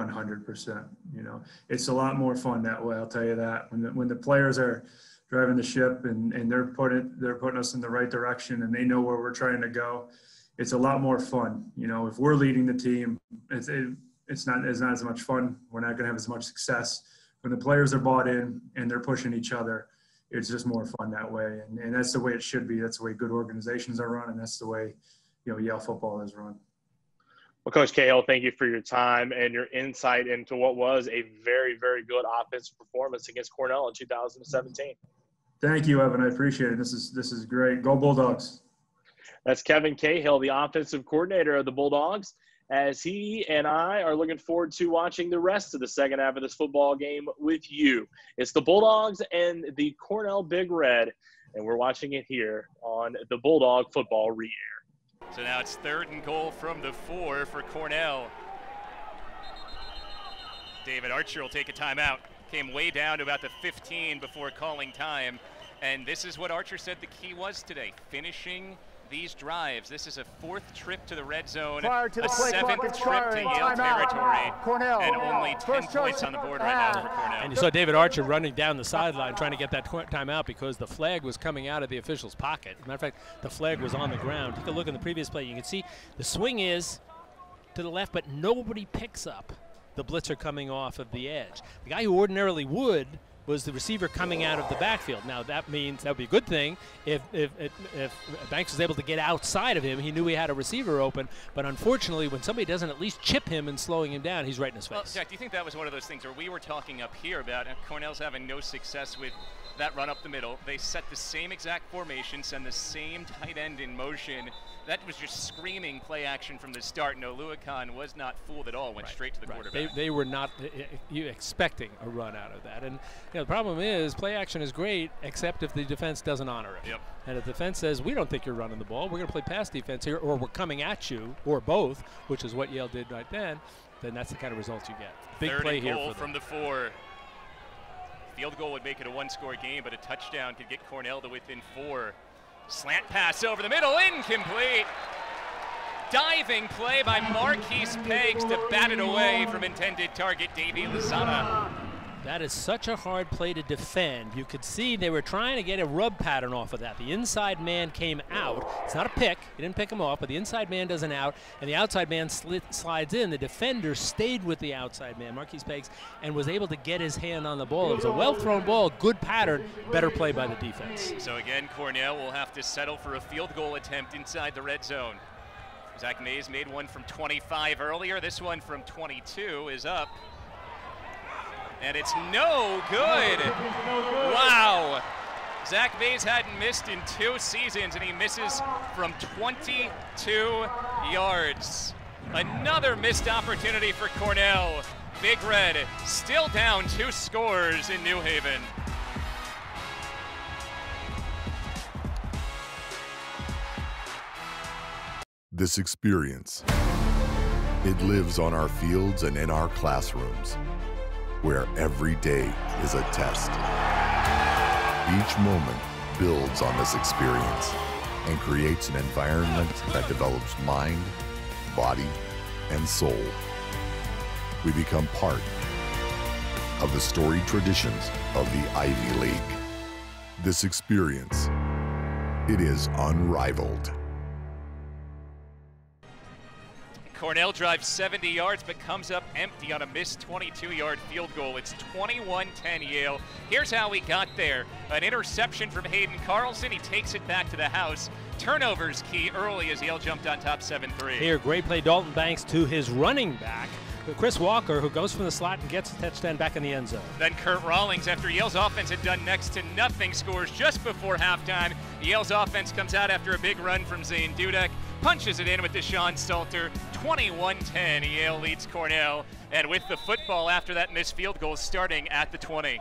100%. It's a lot more fun that way, I'll tell you that. When the players are driving the ship and they're putting us in the right direction and they know where we're trying to go, it's a lot more fun. If we're leading the team, it's not as much fun. We're not going to have as much success. When the players are bought in and they're pushing each other, it's just more fun that way. And that's the way it should be. That's the way good organizations are run, and that's the way, Yale football is run. Well, Coach Cahill, thank you for your time and your insight into what was a very, very good offensive performance against Cornell in 2017. Thank you, Evan. I appreciate it. This is great. Go Bulldogs. That's Kevin Cahill, the offensive coordinator of the Bulldogs, as he and I are looking forward to watching the rest of the second half of this football game with you. It's the Bulldogs and the Cornell Big Red, and we're watching it here on the Bulldog Football Re-Air. So now it's 3rd and goal from the 4 for Cornell. David Archer will take a timeout. Came way down to about the 15 before calling time. And this is what Archer said the key was today, finishing these drives. This is a 4th trip to the red zone, a 7th trip to Yale territory, Cornell. and only 10 points on the board right now for Cornell. And you saw David Archer running down the sideline trying to get that timeout because the flag was coming out of the official's pocket. As a matter of fact, the flag was on the ground. Take a look in the previous play. You can see the swing is to the left, but nobody picks up the blitzer coming off of the edge. The guy who ordinarily would was the receiver coming out of the backfield. Now that means that would be a good thing if Banks was able to get outside of him. He knew he had a receiver open, but unfortunately when somebody doesn't at least chip him and slowing him down, he's right in his face. Well, Jack, do you think that was one of those things where we were talking up here about Cornell's having no success with that run up the middle? They set the same exact formation, send the same tight end in motion. That was just screaming play action from the start. No, Luakan was not fooled at all, went straight to the quarterback. They were not expecting a run out of that. And the problem is play action is great, except if the defense doesn't honor it. Yep. And if the defense says, we don't think you're running the ball, we're going to play pass defense here, or we're coming at you, or both, which is what Yale did right then that's the kind of results you get. Big Third play and here goal for from the 4. Field goal would make it a one-score game, but a touchdown could get Cornell to within 4. Slant pass over the middle, incomplete. Diving play by Marquise Peggs to bat it away from intended target Davey Lozada. That is such a hard play to defend. You could see they were trying to get a rub pattern off of that. The inside man came out. It's not a pick. He didn't pick him off, but the inside man does an out, and the outside man slides in. The defender stayed with the outside man, Marquise Peggs, and was able to get his hand on the ball. It was a well-thrown ball, good pattern, better play by the defense. So again, Cornell will have to settle for a field goal attempt inside the red zone. Zach Mays made one from 25 earlier. This one from 22 is up. And it's no good. Wow. Zach Mays hadn't missed in 2 seasons, and he misses from 22 yards. Another missed opportunity for Cornell. Big Red still down 2 scores in New Haven. This experience, it lives on our fields and in our classrooms, where every day is a test. Each moment builds on this experience and creates an environment that develops mind, body, and soul. We become part of the storied traditions of the Ivy League. This experience, it is unrivaled. Cornell drives 70 yards but comes up empty on a missed 22-yard field goal. It's 21-10 Yale. Here's how we got there. An interception from Hayden Carlson. He takes it back to the house. Turnovers key early as Yale jumped on top 7-3. Here, great play, Dalton Banks to his running back, Chris Walker, who goes from the slot and gets a touchdown back in the end zone. Then Kurt Rawlings, after Yale's offense had done next to nothing, scores just before halftime. Yale's offense comes out after a big run from Zane Dudek, punches it in with Deshaun Salter. 21-10, Yale leads Cornell, and with the football after that missed field goal starting at the 20.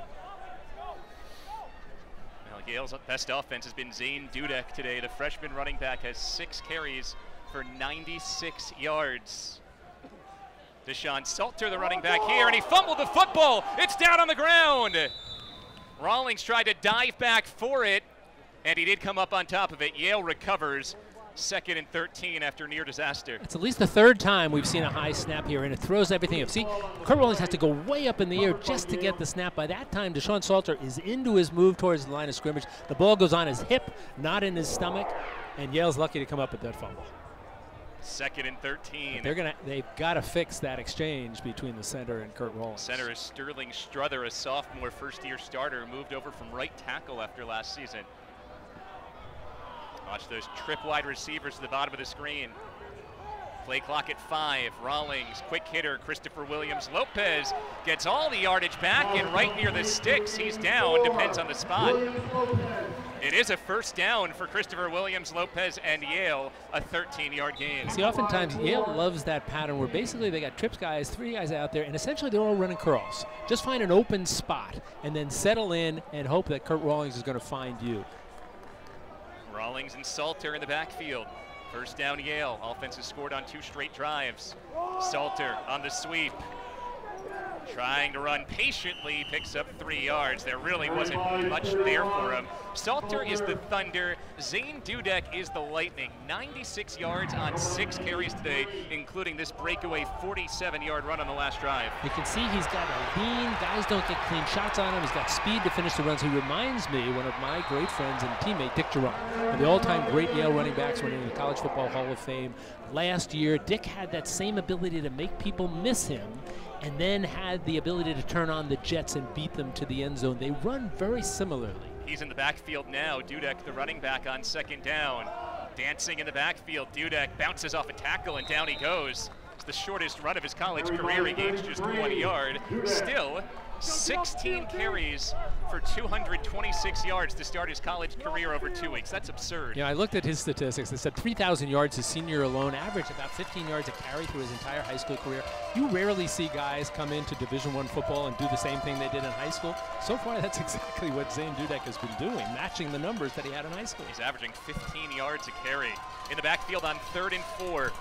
Well, Yale's best offense has been Zane Dudek today. The freshman running back has 6 carries for 96 yards. Deshaun Salter, the running back here, and he fumbled the football. It's down on the ground. Rawlings tried to dive back for it, and he did come up on top of it. Yale recovers. 2nd and 13 after near disaster. It's at least the 3rd time we've seen a high snap here, and it throws everything up. See, Kurt Rawlings has to go way up in the air just to get the snap. By that time, Deshaun Salter is into his move towards the line of scrimmage. The ball goes on his hip, not in his stomach, and Yale's lucky to come up with that fumble. 2nd and 13. They've got to fix that exchange between the center and Kurt Rawlings. Center is Sterling Struther, a sophomore first-year starter, moved over from right tackle after last season. Watch those trip wide receivers at the bottom of the screen. Play clock at 5. Rawlings, quick hitter, Christopher Williams Lopez gets all the yardage back and right near the sticks. He's down, depends on the spot. It is a first down for Christopher Williams Lopez and Yale, a 13-yard gain. See, oftentimes Yale loves that pattern where basically they got trips guys, 3 guys out there, and essentially they're all running curls. Just find an open spot and then settle in and hope that Kurt Rawlings is going to find you. Rawlings and Salter in the backfield. First down Yale. Offense has scored on 2 straight drives. Salter on the sweep. Trying to run patiently, picks up 3 yards. There really wasn't much there for him. Salter is the Thunder. Zane Dudek is the Lightning. 96 yards on 6 carries today, including this breakaway 47-yard run on the last drive. You can see he's got a lean. Guys don't get clean shots on him. He's got speed to finish the runs. He reminds me one of my great friends and teammate, Dick Jerome, the all-time great Yale running backs winning the College Football Hall of Fame last year. Dick had that same ability to make people miss him. and then had the ability to turn on the jets and beat them to the end zone. They run very similarly. He's in the backfield now. Dudek, the running back, on second down. Dancing in the backfield. Dudek bounces off a tackle and down he goes. It's the shortest run of his college career. He gains just 1 yard. Still, 16 carries for 226 yards to start his college career over 2 weeks. That's absurd. Yeah, I looked at his statistics. They said 3,000 yards his senior year alone, averaged about 15 yards a carry through his entire high school career. You rarely see guys come into Division I football and do the same thing they did in high school. So far, that's exactly what Zane Dudek has been doing, matching the numbers that he had in high school. He's averaging 15 yards a carry. In the backfield on 3rd and 4.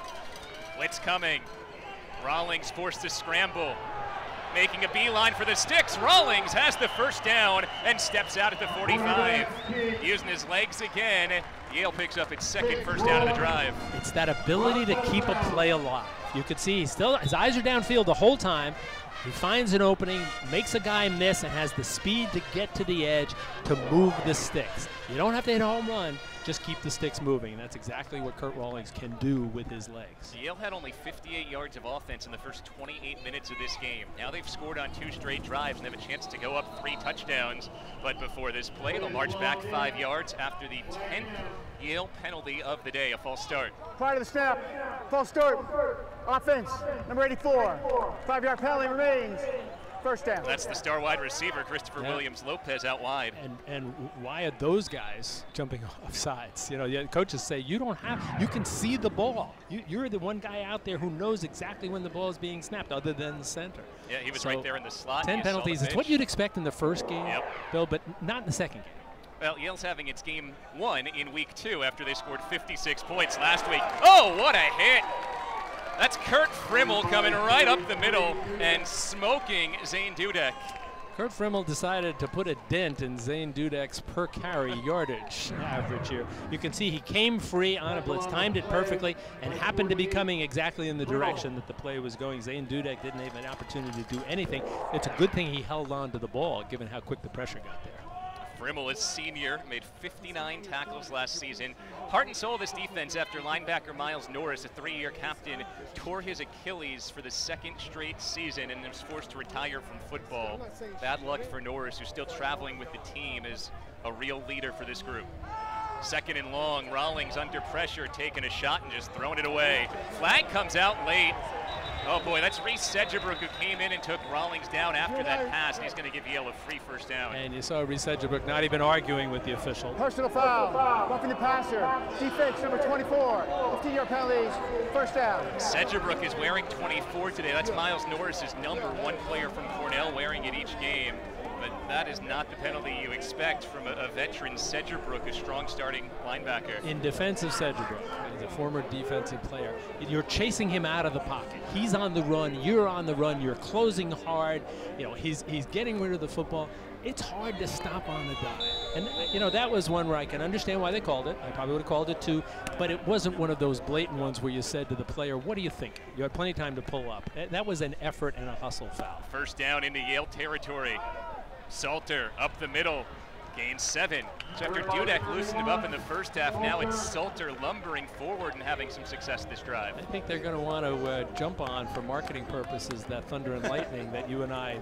Blitz coming. Rawlings forced to scramble. Making a beeline for the sticks. Rawlings has the first down and steps out at the 45. Using his legs again. Yale picks up its second first down of the drive. It's that ability to keep a play alive. You could see his eyes are downfield the whole time. He finds an opening, makes a guy miss, and has the speed to get to the edge to move the sticks. You don't have to hit a home run, just keep the sticks moving. And that's exactly what Kurt Rawlings can do with his legs. Yale had only 58 yards of offense in the first 28 minutes of this game. Now they've scored on 2 straight drives and have a chance to go up 3 touchdowns. But before this play, they'll march back 5 yards after the 10th Yale penalty of the day, a false start. Prior to the snap, false start, offense, number 84, 5-yard penalty remains, first down. That's the star wide receiver, Christopher Williams Lopez, out wide. And why are those guys jumping off sides? You know, coaches say you can see the ball. You're the one guy out there who knows exactly when the ball is being snapped, other than the center. Yeah, he was right there in the slot. 10 penalties. It's what you'd expect in the first game, Bill, but not in the second game. Well, Yale's having its game 1 in week 2 after they scored 56 points last week. Oh, what a hit! That's Kurt Frimmel coming right up the middle and smoking Zane Dudek. Kurt Frimmel decided to put a dent in Zane Dudek's per carry yardage average here. You can see he came free on a blitz, timed it perfectly, and happened to be coming exactly in the direction that the play was going. Zane Dudek didn't have an opportunity to do anything. It's a good thing he held on to the ball, given how quick the pressure got there. Frimmel is senior, made 59 tackles last season. Heart and soul of this defense after linebacker Miles Norris, a 3-year captain, tore his Achilles for the 2nd straight season and was forced to retire from football. Bad luck for Norris, who's still traveling with the team as a real leader for this group. 2nd and long, Rawlings under pressure, taking a shot and just throwing it away. Flag comes out late. Oh boy, that's Reese Sedgebrook who came in and took Rawlings down after that pass, and he's going to give Yale a free first down. And you saw Reese Sedgebrook not even arguing with the official. Personal foul, roughing the passer, defense number 24, 15-yard penalties, first down. Sedgebrook is wearing 24 today. That's Miles Norris's #1 player from Cornell wearing it each game. But that is not the penalty you expect from a veteran Sedgebrook, a strong starting linebacker. In defense of Sedgebrook, as a former defensive player, you're chasing him out of the pocket. He's on the run, you're on the run, you're closing hard. You know, he's getting rid of the football. It's hard to stop on the dime. And, you know, that was one where I can understand why they called it. I probably would have called it too, but it wasn't one of those blatant ones where you said to the player, what do you think? You had plenty of time to pull up. That was an effort and a hustle foul. First down into Yale territory. Salter up the middle, gains 7. So after Dudek loosened him up in the first half, now it's Salter lumbering forward and having some success this drive. I think they're going to want to jump on, for marketing purposes, that Thunder and Lightning that you and I,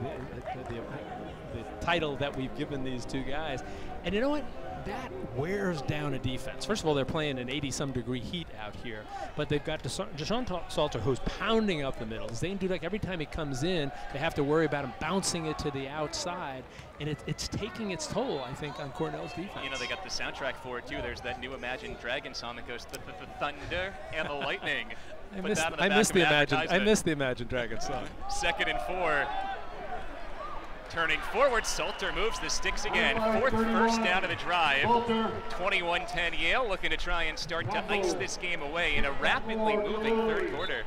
the title that we've given these two guys. And you know what? That wears down a defense. First of all, they're playing in 80-some degree heat out here, but they've got Deshaun Salter, who's pounding up the middle. Zane Dudek, every time he comes in, they have to worry about him bouncing it to the outside, and it's taking its toll, I think, on Cornell's defense. You know, they got the soundtrack for it, too. There's that new Imagine Dragon song that goes, the thunder and the lightning. I miss the Imagine Dragon song. 2nd and 4. Turning forward, Salter moves the sticks again. 4th first down of the drive. 21-10 Yale looking to try and start to ice this game away in a rapidly moving 3rd quarter.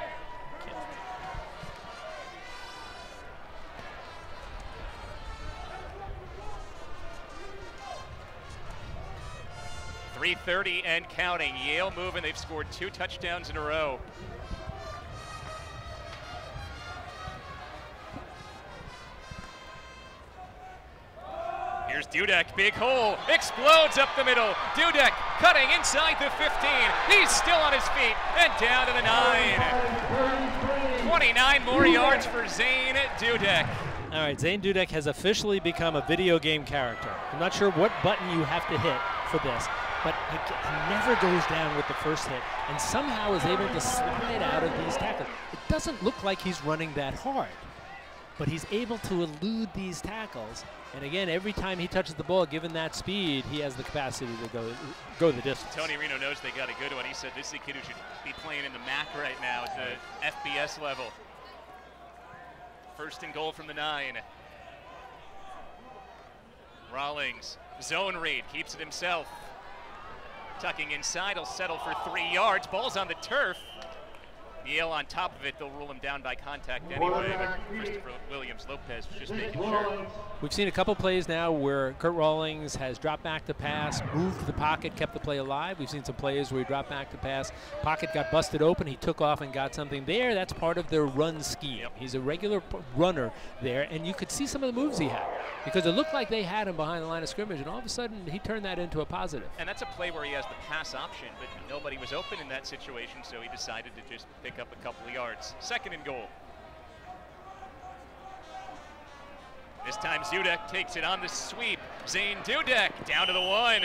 .330 and counting. Yale moving. They've scored 2 touchdowns in a row. Here's Dudek, big hole, explodes up the middle. Dudek cutting inside the 15. He's still on his feet and down to the 9. 29 more yards for Zane Dudek. All right, Zane Dudek has officially become a video game character. I'm not sure what button you have to hit for this, but he never goes down with the first hit and somehow is able to slide out of these tackles. It doesn't look like he's running that hard, but he's able to elude these tackles. And again, every time he touches the ball, given that speed, he has the capacity to go the distance. Tony Reno knows they got a good one. He said this is a kid who should be playing in the MAC right now at the FBS level. First and goal from the 9. Rawlings, zone read, keeps it himself. Tucking inside, he'll settle for 3 yards. Ball's on the turf. Yale on top of it, they'll rule him down by contact anyway, but Christopher Williams-Lopez was just making sure. We've seen a couple plays now where Kurt Rawlings has dropped back to pass, moved to the pocket, kept the play alive. We've seen some plays where he dropped back to pass, pocket got busted open, he took off and got something there. That's part of their run scheme. Yep. He's a regular runner there, and you could see some of the moves he had because it looked like they had him behind the line of scrimmage, and all of a sudden he turned that into a positive. And that's a play where he has the pass option, but nobody was open in that situation, so he decided to just pick up a couple of yards. Second and goal. This time Dudek takes it on the sweep. Zane Dudek down to the 1.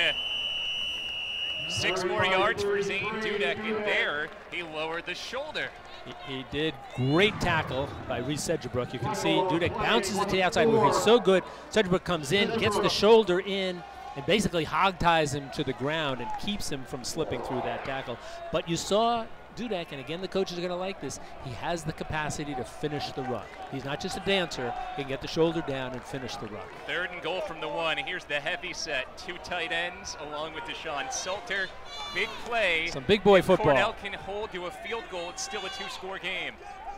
6 more yards for Zane Dudek, and there he lowered the shoulder. He did great tackle by Reese Sedgebrook. You can see Dudek bounces it to the outside where he's so good. Sedgebrook comes in, gets the shoulder in, and basically hog-ties him to the ground and keeps him from slipping through that tackle. But you saw Dudek, and again the coaches are going to like this, he has the capacity to finish the run. He's not just a dancer, he can get the shoulder down and finish the run. Third and goal from the 1. Here's the heavy set. 2 tight ends along with Deshaun Salter. Big play. Some big boy football. Cornell can hold to a field goal. It's still a 2-score game.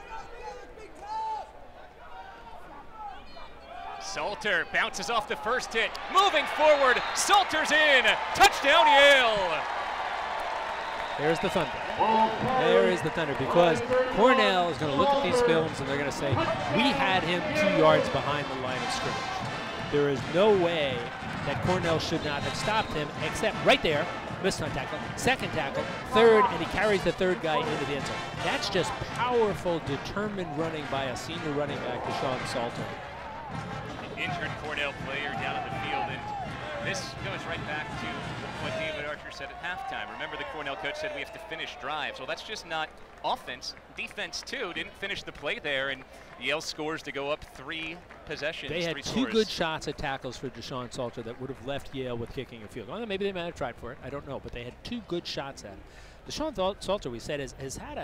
Salter bounces off the first hit. Moving forward, Salter's in. Touchdown Yale. There's the thunder. There is the thunder, because Cornell is going to look at these films and they're going to say, we had him 2 yards behind the line of scrimmage. There is no way that Cornell should not have stopped him, except right there, missed on tackle, second tackle, third, and he carries the third guy into the end zone. That's just powerful, determined running by a senior running back, Deshaun Salter. An injured Cornell player down on the field, and this goes right back to what David Archer said at halftime. Remember, the Cornell coach said we have to finish drives. Well, that's just not offense. Defense, too, didn't finish the play there, and Yale scores to go up 3 possessions. They had 2 good shots at tackles for Deshaun Salter that would have left Yale with kicking a field goal. Well, maybe they might have tried for it. I don't know, but they had 2 good shots at him. Deshaun Salter, we said, has had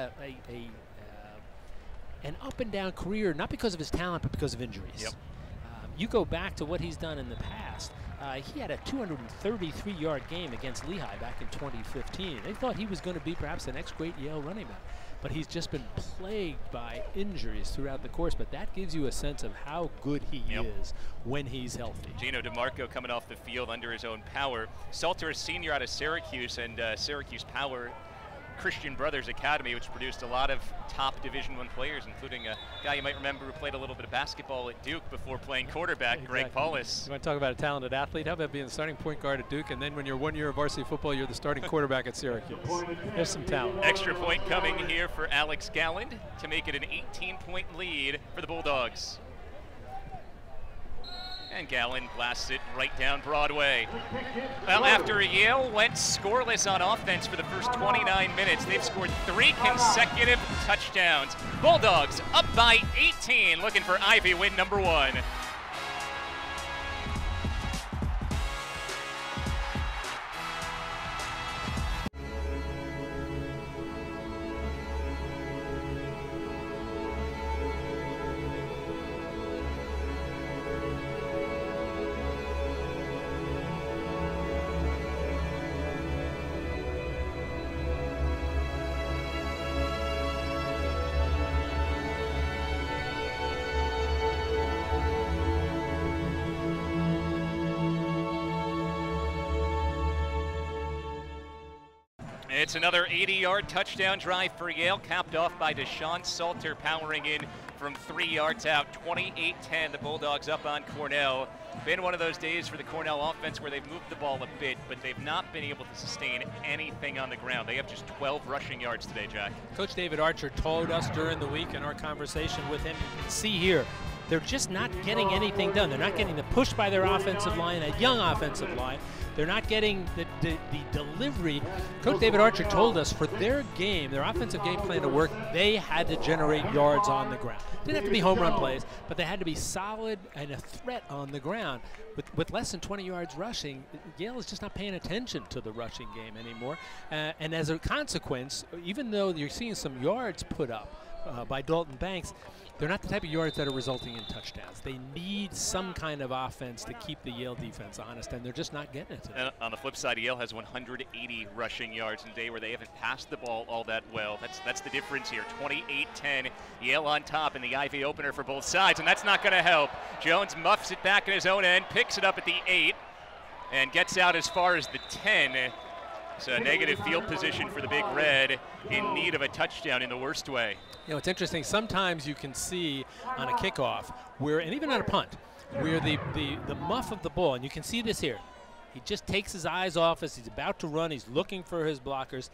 an up-and-down career, not because of his talent, but because of injuries. Yep. You go back to what he's done in the past. He had a 233-yard game against Lehigh back in 2015. They thought he was going to be perhaps the next great Yale running back, but he's just been plagued by injuries throughout the course. But that gives you a sense of how good he is when he's healthy. Gino DeMarco coming off the field under his own power. Salter, a senior out of Syracuse, and Syracuse Power Christian Brothers Academy, which produced a lot of top Division I players, including a guy you might remember who played a little bit of basketball at Duke before playing quarterback, exactly. Greg Paulus. You want to talk about a talented athlete? How about being the starting point guard at Duke, and then when you're 1 year of varsity football, you're the starting quarterback at Syracuse? There's some talent. Extra point coming here for Alex Galland to make it an 18-point lead for the Bulldogs. And Galland blasts it right down Broadway. Well, after Yale went scoreless on offense for the first 29 minutes, they've scored 3 consecutive touchdowns. Bulldogs up by 18, looking for Ivy win number 1. It's another 80-yard touchdown drive for Yale, capped off by Deshaun Salter powering in from 3 yards out, 28-10. The Bulldogs up on Cornell. Been one of those days for the Cornell offense where they've moved the ball a bit, but they've not been able to sustain anything on the ground. They have just 12 rushing yards today, Jack. Coach David Archer told us during the week in our conversation with him, you can see here, they're just not getting anything done. They're not getting the push by their offensive line, a young offensive line. They're not getting the delivery. Coach David Archer told us for their game, their offensive game plan to work, they had to generate yards on the ground. Didn't have to be home run plays, but they had to be solid and a threat on the ground. With less than 20 yards rushing, Yale is just not paying attention to the rushing game anymore. And as a consequence, even though you're seeing some yards put up by Dalton Banks, they're not the type of yards that are resulting in touchdowns. They need some kind of offense to keep the Yale defense honest, and they're just not getting it today. And on the flip side, Yale has 180 rushing yards in a day where they haven't passed the ball all that well. That's the difference here. 28-10, Yale on top in the Ivy opener for both sides, and that's not going to help. Jones muffs it back in his own end, picks it up at the 8, and gets out as far as the 10. It's a negative field position for the Big Red, in need of a touchdown in the worst way. You know, it's interesting. Sometimes you can see on a kickoff where, and even on a punt, where the muff of the ball, and you can see this here, he just takes his eyes off as he's about to run. He's looking for his blockers.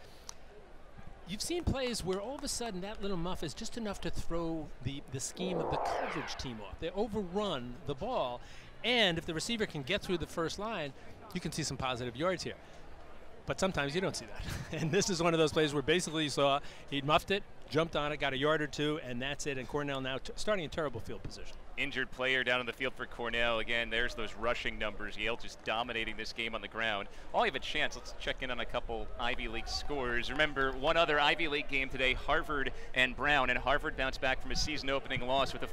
You've seen plays where all of a sudden that little muff is just enough to throw the scheme of the coverage team off. They overrun the ball, and if the receiver can get through the first line, you can see some positive yards here. But sometimes you don't see that. And this is one of those plays where basically you saw he muffed it, jumped on it, got a yard or two, and that's it. And Cornell now starting in terrible field position. Injured player down on the field for Cornell. Again, there's those rushing numbers. Yale just dominating this game on the ground. While you have a chance, let's check in on a couple Ivy League scores. Remember, one other Ivy League game today, Harvard and Brown. And Harvard bounced back from a season-opening loss with a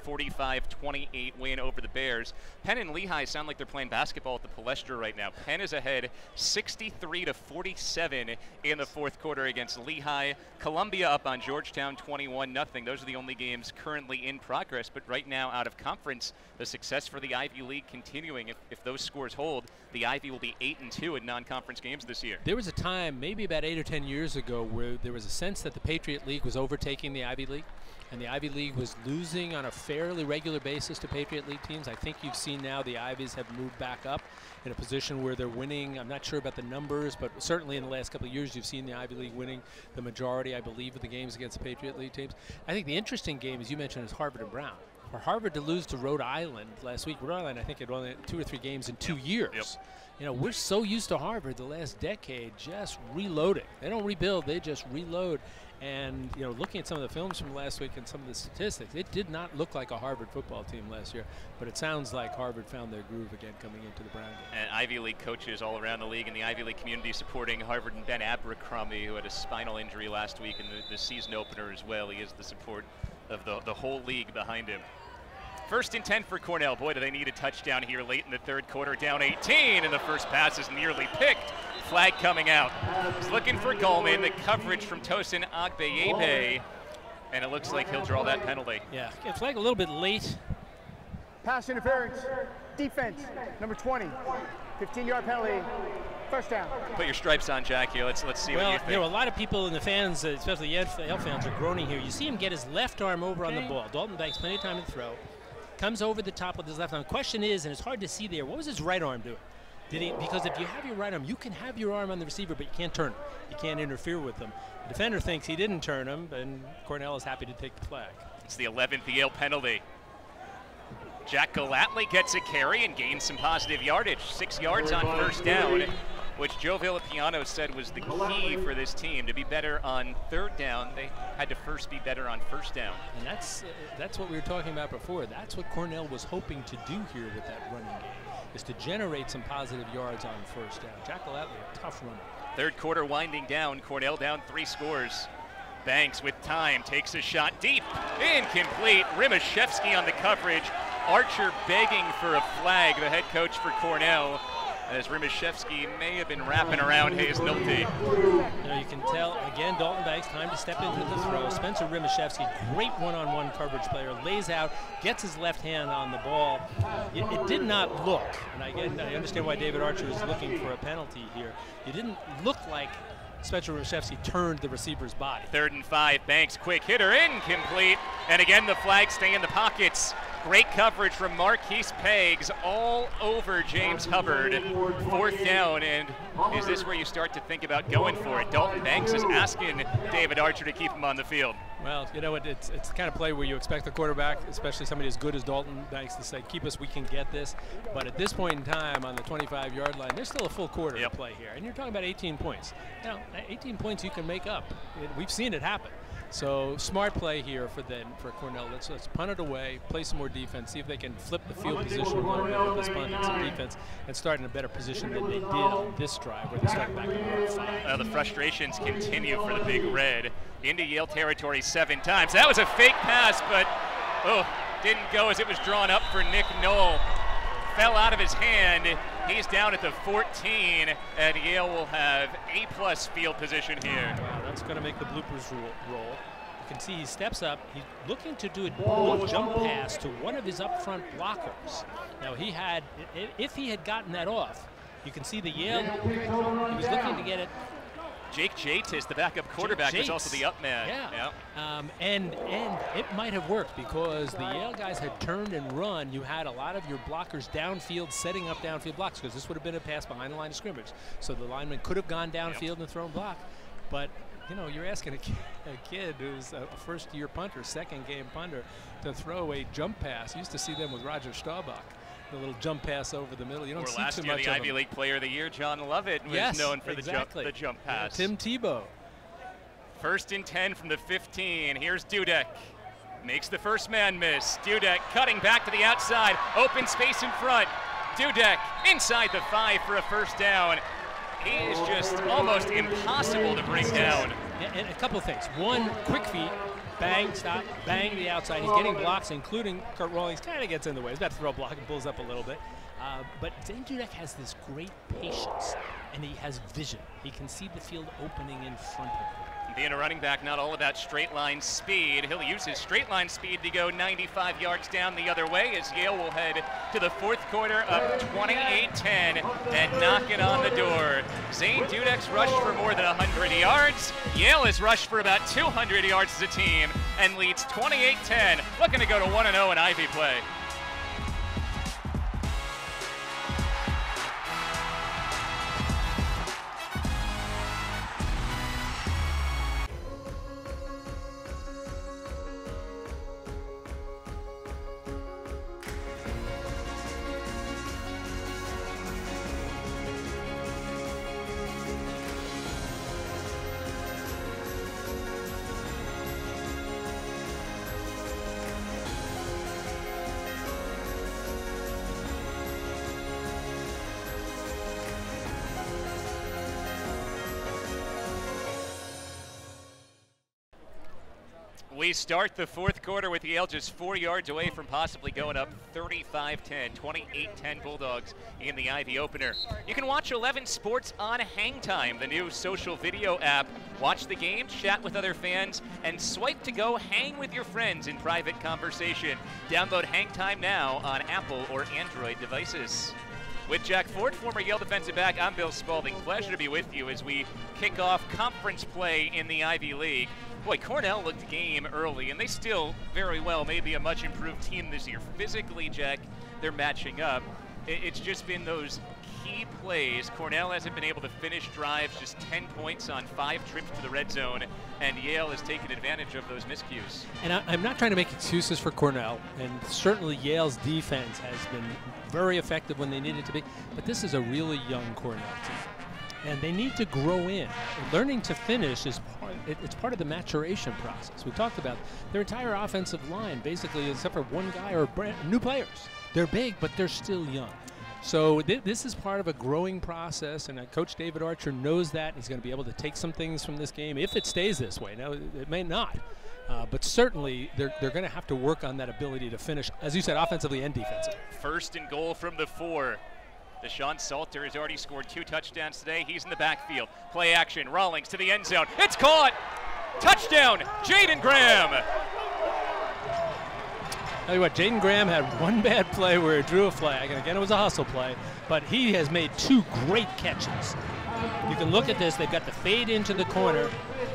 45-28 win over the Bears. Penn and Lehigh sound like they're playing basketball at the Palestra right now. Penn is ahead 63-47 in the fourth quarter against Lehigh. Columbia up on Georgetown 21-0. Those are the only games currently in progress, but right now out of conference, the success for the Ivy League continuing. If those scores hold, the Ivy will be 8-2 in non-conference games this year. There was a time, maybe about 8 or 10 years ago, where there was a sense that the Patriot League was overtaking the Ivy League, and the Ivy League was losing on a fairly regular basis to Patriot League teams. I think you've seen now the Ivies have moved back up in a position where they're winning. I'm not sure about the numbers, but certainly in the last couple of years you've seen the Ivy League winning the majority, I believe, of the games against the Patriot League teams. I think the interesting game, as you mentioned, is Harvard and Brown. For Harvard to lose to Rhode Island last week, Rhode Island I think had only 2 or 3 games in 2 years. Yep. You know, we're so used to Harvard the last decade just reloading. They don't rebuild, they just reload. And, you know, looking at some of the films from last week and some of the statistics, it did not look like a Harvard football team last year, but it sounds like Harvard found their groove again coming into the Brown game. And Ivy League coaches all around the league and the Ivy League community supporting Harvard, and Ben Abercrombie, who had a spinal injury last week in the season opener as well. He has the support of the whole league behind him. 1st and 10 for Cornell. Boy, do they need a touchdown here late in the third quarter. Down 18, and the first pass is nearly picked. Flag coming out. He's looking for Gallman. The coverage from Tosin Agbeyebe, and it looks like he'll draw that penalty. Yeah, flag a little bit late. Pass interference, defense, number 20, 15-yard penalty, first down. Put your stripes on, Jack, here. Let's see what you think. You know, a lot of people in the fans, especially Yale fans, are groaning here. You see him get his left arm over on the ball. Dalton Banks, plenty of time to throw. Comes over the top with his left arm. Question is, and it's hard to see there, what was his right arm doing? Because if you have your right arm, you can have your arm on the receiver, but you can't turn him. You can't interfere with them. The defender thinks he didn't turn him, and Cornell is happy to take the flag. It's the 11th Yale penalty. Jack Gallatley gets a carry and gains some positive yardage. 6 yards on first down, which Joe Villapiano said was the key for this team. To be better on third down, they had to first be better on first down. And that's what we were talking about before. That's what Cornell was hoping to do here with that running game, is to generate some positive yards on first down. Jack Gallatley, a tough runner. Third quarter winding down. Cornell down 3 scores. Banks with time takes a shot deep, incomplete. Rimashevsky on the coverage. Archer begging for a flag, the head coach for Cornell, as Rimashevsky may have been wrapping around Hayes Nolte. You know, you can tell, again, Dalton Banks, time to step into the throw. Spencer Rimashevsky, great one-on-one coverage player, lays out, gets his left hand on the ball. It did not look, and again, I understand why David Archer is looking for a penalty here. It didn't look like Spencer Rashevsky turned the receiver's body. 3rd and 5, Banks, quick hitter, incomplete. And again, the flags stay in the pockets. Great coverage from Marquise Peggs all over James Hubbard. 4th down, and is this where you start to think about going for it? Dalton Banks is asking David Archer to keep him on the field. Well, you know what, it's the kind of play where you expect the quarterback, especially somebody as good as Dalton Banks, to say, keep us, we can get this. But at this point in time on the 25-yard line, there's still a full quarter to play here. And you're talking about 18 points. You know, 18 points you can make up. We've seen it happen. So smart play here for Cornell. Let's punt it away, play some more defense, see if they can flip the field position a little bit with this punt and some defense, and start in a better position than they did on this drive where they started back at 5. The frustrations continue for the Big Red. Into Yale territory 7 times. That was a fake pass, but didn't go as it was drawn up for Nick Knoll. Fell out of his hand. He's down at the 14, and Yale will have A+ field position here. Wow, that's going to make the bloopers roll. You can see he steps up. He's looking to do a jump pass to one of his up front blockers. Now if he had gotten that off, you can see the Yale, he was looking to get it. Jake Jatis, the backup quarterback, is also the up man. Yeah. And it might have worked because the Yale guys had turned and run. You had a lot of your blockers downfield setting up downfield blocks because this would have been a pass behind the line of scrimmage. So the lineman could have gone downfield and thrown block. But, you know, you're asking a kid who's a first-year punter, 2nd-game punter, to throw a jump pass. You used to see them with Roger Staubach. The little jump pass over the middle. You don't see last too year, much the of Ivy League Player of the Year, John Lovett, was known for the jump pass. Tim Tebow. 1st and 10 from the 15. Here's Dudek. Makes the first man miss. Dudek cutting back to the outside. Open space in front. Dudek inside the 5 for a 1st down. He is just almost impossible to bring down. And a couple of things. One, quick feet. Bang, stop, bang the outside. He's getting blocks, including Kurt Rawlings kind of gets in the way. He's about to throw a block and pulls up a little bit. But Zane Dudek has this great patience, and he has vision. He can see the field opening in front of him. Being a running back, not all about straight line speed. He'll use his straight line speed to go 95 yards down the other way as Yale will head to the 4th quarter up 28-10 and knocking on the door. Zane Dudek's rushed for more than 100 yards. Yale has rushed for about 200 yards as a team and leads 28-10, looking to go to 1-0 in Ivy play. We start the 4th quarter with Yale just 4 yards away from possibly going up 35-10, 28-10 Bulldogs in the Ivy opener. You can watch 11 Sports on Hang Time, the new social video app. Watch the game, chat with other fans, and swipe to go hang with your friends in private conversation. Download Hang Time now on Apple or Android devices. With Jack Ford, former Yale defensive back, I'm Bill Spalding. Pleasure to be with you as we kick off conference play in the Ivy League. Boy, Cornell looked game early, and they still very well may be a much improved team this year. Physically, Jack, they're matching up. It's just been those key plays. Cornell hasn't been able to finish drives, just 10 points on 5 trips to the red zone, and Yale has taken advantage of those miscues. And I'm not trying to make excuses for Cornell, and certainly Yale's defense has been very effective when they needed to be, but this is a really young Cornell team. And they need to grow in. Learning to finish is it's part of the maturation process. We talked about their entire offensive line, basically, except for one guy or new players. They're big, but they're still young. So this is part of a growing process, and Coach David Archer knows that. He's going to be able to take some things from this game if it stays this way. Now, it may not. But certainly, they're going to have to work on that ability to finish, as you said, offensively and defensively. 1st and goal from the 4. Deshaun Salter has already scored 2 touchdowns today. He's in the backfield. Play action. Rawlings to the end zone. It's caught. Touchdown, Jaden Graham. Tell you what, Jaden Graham had one bad play where he drew a flag, and again, it was a hustle play, but he has made 2 great catches. You can look at this. They've got the fade into the corner.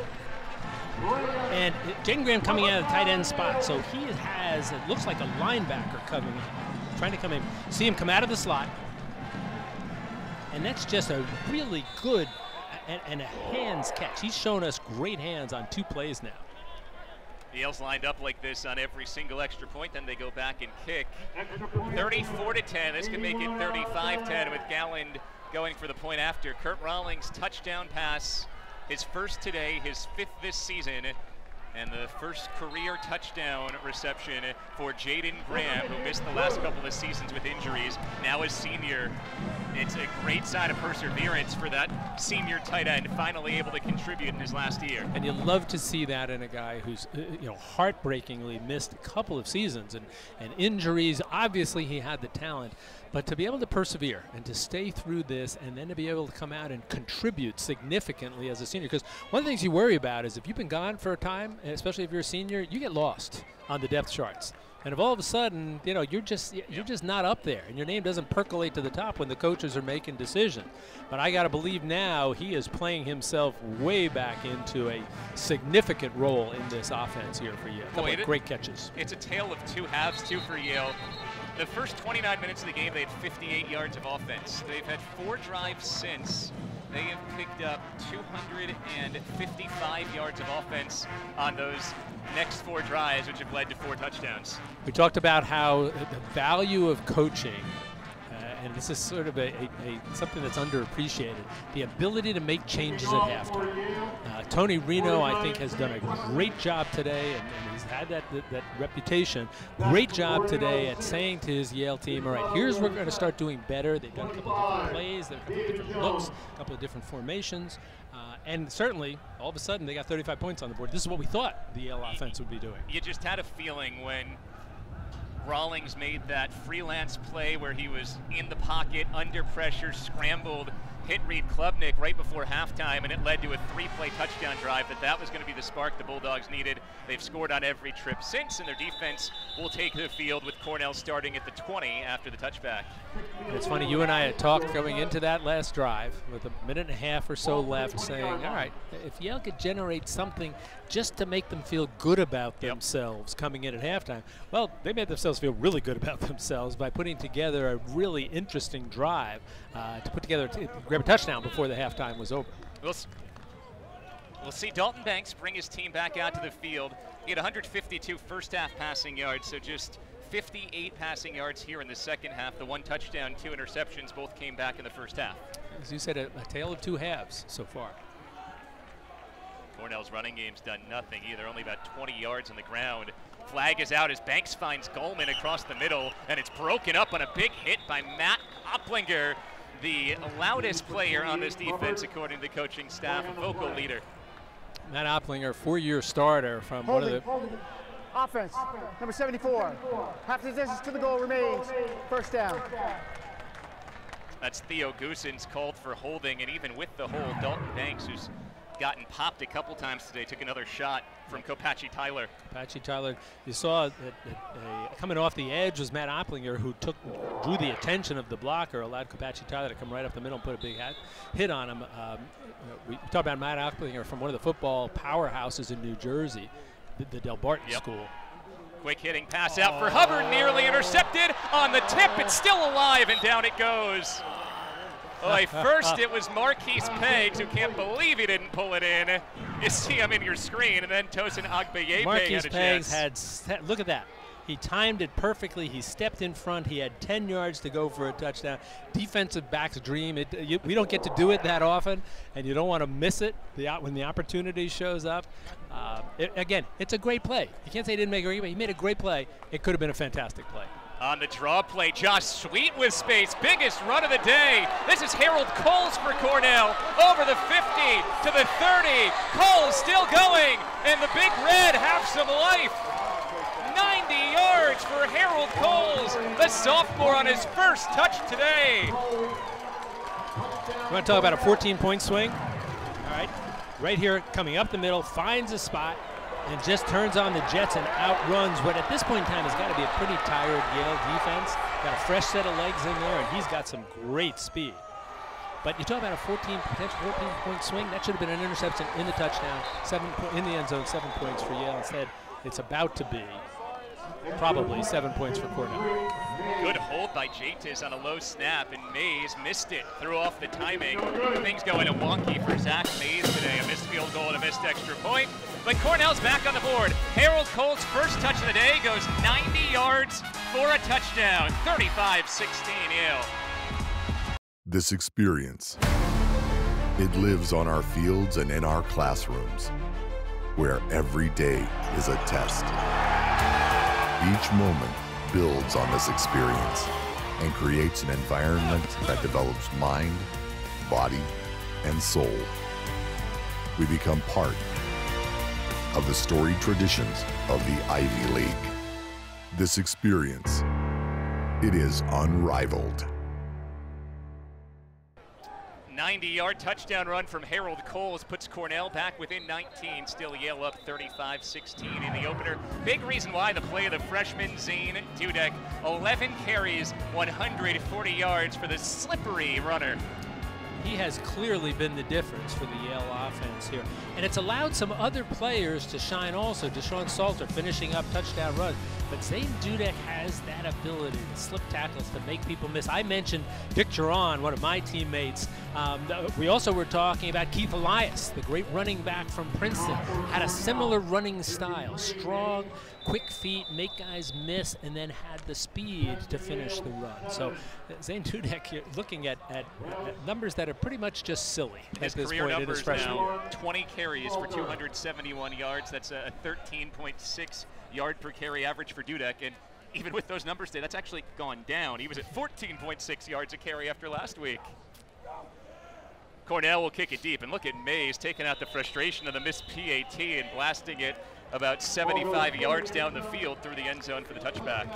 And Jaden Graham coming out of the tight end spot. So he has, it looks like a linebacker coming in, trying to come in. See him come out of the slot. And that's just a really good and a hands catch. He's shown us great hands on 2 plays now. Yale's lined up like this on every single extra point, then they go back and kick. 34-10, this can make it 35-10 with Galland going for the point after. Kurt Rawlings' touchdown pass, his first today, his 5th this season, and the first career touchdown reception for Jaden Graham, who missed the last couple of seasons with injuries, now a senior. It's a great sign of perseverance for that senior tight end, finally able to contribute in his last year. And you love to see that in a guy who's heartbreakingly missed a couple of seasons and injuries. Obviously he had the talent, but to be able to persevere and to stay through this and then to be able to come out and contribute significantly as a senior, because one of the things you worry about is if you've been gone for a time, especially if you're a senior, you get lost on the depth charts. And if all of a sudden, you're just not up there, and your name doesn't percolate to the top when the coaches are making decisions. But I got to believe now he is playing himself way back into a significant role in this offense here for Yale. A couple of great catches. It's a tale of 2 halves, too, for Yale. The first 29 minutes of the game, they had 58 yards of offense. They've had 4 drives since. They have picked up 255 yards of offense on those next 4 drives, which have led to 4 touchdowns. We talked about how the value of coaching, and this is sort of something that's underappreciated, the ability to make changes at halftime. Tony Reno, I think, has done a great job today, and he's had that reputation. Great job today at saying to his Yale team, all right, here's what we're going to start doing better. They've done a couple of different plays, they've done different looks, a couple of different formations, and certainly, all of a sudden, they got 35 points on the board. This is what we thought the Yale offense would be doing. You just had a feeling when Rawlings made that freelance play where he was in the pocket, under pressure, scrambled, hit Reed Klubnik right before halftime, and it led to a 3-play touchdown drive, that was going to be the spark the Bulldogs needed. They've scored on every trip since, and their defense will take the field with Cornell starting at the 20 after the touchback. It's funny, you and I had talked going into that last drive with a minute and a half or so left, saying, all right, if Yale could generate something just to make them feel good about themselves coming in at halftime, well, they made themselves feel really good about themselves by putting together a really interesting drive to put together, grab a touchdown before the halftime was over. We'll see Dalton Banks bring his team back out to the field. He had 152 first-half passing yards, so just 58 passing yards here in the second half. The 1 touchdown, 2 interceptions, both came back in the first half. As you said, a tale of 2 halves so far. Cornell's running game's done nothing either, only about 20 yards on the ground. Flag is out as Banks finds Goldman across the middle, and it's broken up on a big hit by Matt Oplinger, the loudest player on this defense, according to the coaching staff, a vocal leader. Matt Oplinger, 4-year starter from one of the... Offense, number 74. Half the distance to the goal remains. First down. That's Theo Goosens called for holding, and even with the hold, Dalton Banks, who's gotten popped a couple times today, took another shot from Kopachi Tyler. Kopachi Tyler, you saw that coming off the edge was Matt Oplinger, who drew the attention of the blocker, allowed Kopachi Tyler to come right up the middle and put a big hit on him. We talked about Matt Oplinger from one of the football powerhouses in New Jersey, the Del Barton School. Quick hitting pass out for Hubbard, nearly intercepted on the tip. It's still alive, and down it goes. First it was Marquise Peggs, who can't believe he didn't pull it in. You see him in your screen, and then Tosin Agbayepe Marquise had a Peggs chance. look at that. He timed it perfectly. He stepped in front. He had 10 yards to go for a touchdown. Defensive back's dream. We don't get to do it that often, and you don't want to miss it when the opportunity shows up. Again, it's a great play. You can't say he didn't make a great play. He made a great play. It could have been a fantastic play. On the draw play, Josh Sweet with space, biggest run of the day. This is Harold Coles for Cornell, over the 50 to the 30. Coles still going, and the Big Red have some life. 90 yards for Harold Coles, the sophomore on his first touch today. You want to talk about a 14-point swing? All right, right here, coming up the middle, finds a spot, and just turns on the jets and outruns what at this point in time has got to be a pretty tired Yale defense. Got a fresh set of legs in there, and he's got some great speed. But you talk about a potential 14-point swing. That should have been an interception in the touchdown, in the end zone, 7 points for Yale. Instead, it's about to be probably 7 points for Cornell. Good hold by Jatis on a low snap, and Mays missed it, threw off the timing. Things going wonky for Zach Mays today. A missed field goal and a missed extra point. But Cornell's back on the board. Harold Colt's first touch of the day goes 90 yards for a touchdown. 35-16 Yale. This experience, it lives on our fields and in our classrooms, where every day is a test. Each moment builds on this experience and creates an environment that develops mind, body, and soul. We become part of the storied traditions of the Ivy League. This experience, it is unrivaled. 90-yard touchdown run from Harold Coles puts Cornell back within 19. Still Yale up 35-16 in the opener. Big reason why the play of the freshman Zane Dudek. 11 carries, 140 yards for the slippery runner. He has clearly been the difference for the Yale offense here. And it's allowed some other players to shine also. Deshaun Salter finishing up touchdown runs. But Zane Dudek has that ability to slip tackles, to make people miss. I mentioned Dick Geron, one of my teammates. We also were talking about Keith Elias, the great running back from Princeton. Had a similar running style. Strong, quick feet, make guys miss, and then had the speed to finish the run. So Zane Dudek, you're looking at numbers that are pretty much just silly his at this career point in his numbers freshman now, year. 20 carries for 271 yards. That's a 13.6 yard per carry average for Dudek, and even with those numbers today, that's actually gone down. He was at 14.6 yards a carry after last week. Cornell will kick it deep, and look at Mays taking out the frustration of the missed PAT and blasting it about 75 yards down the field through the end zone for the touchback.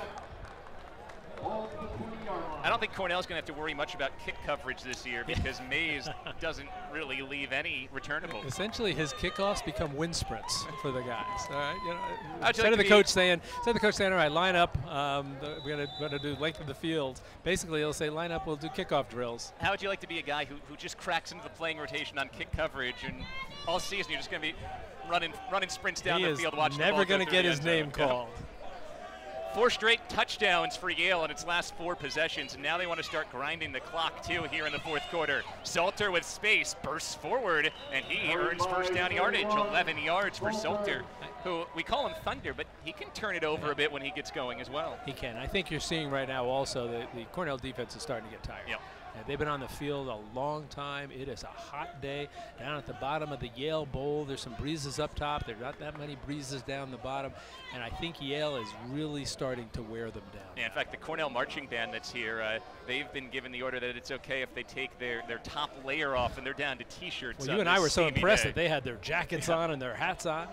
I don't think Cornell's going to have to worry much about kick coverage this year because Mays doesn't really leave any returnable. Essentially, his kickoffs become wind sprints for the guys. All right, you know, instead of the coach saying, all right, line up. We're going to do length of the field. Basically, he'll say, line up. We'll do kickoff drills. How would you like to be a guy who just cracks into the playing rotation on kick coverage, and all season you're just going to be running sprints down the field, watching the ball never go going to through get the his end zone. name called. 4 straight touchdowns for Yale in its last 4 possessions, and now they want to start grinding the clock too here in the fourth quarter. Salter with space bursts forward, and he earns first down yardage, 11 yards for Salter, who we call him Thunder, but he can turn it over a bit when he gets going as well. He can. I think you're seeing right now also that the Cornell defense is starting to get tired. Yep. They've been on the field a long time. It is a hot day down at the bottom of the Yale Bowl. There's some breezes up top. There are not that many breezes down the bottom. And I think Yale is really starting to wear them down. Yeah, in fact, the Cornell marching band that's here, they've been given the order that it's okay if they take their top layer off and they're down to T-shirts. Well, you and I were so impressed that they had their jackets on and their hats on.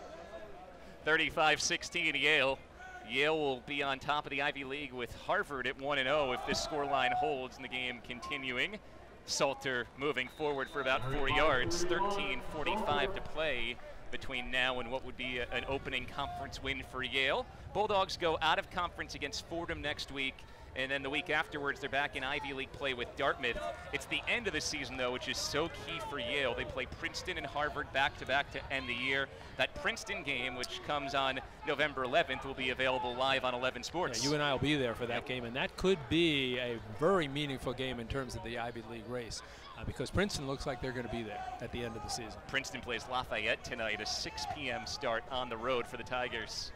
35-16 Yale. Yale will be on top of the Ivy League with Harvard at 1-0 if this scoreline holds in the game continuing. Salter moving forward for about 4 yards, 13:45 to play between now and what would be an opening conference win for Yale. Bulldogs go out of conference against Fordham next week, and then the week afterwards they're back in Ivy League play with Dartmouth. It's the end of the season though, which is so key for Yale. They play Princeton and Harvard back-to-back to end the year. That Princeton game, which comes on November 11th, will be available live on 11 Sports. Yeah, you and I will be there for that game, and that could be a very meaningful game in terms of the Ivy League race because Princeton looks like they're going to be there at the end of the season. Princeton plays Lafayette tonight, a 6 p.m. start on the road for the Tigers.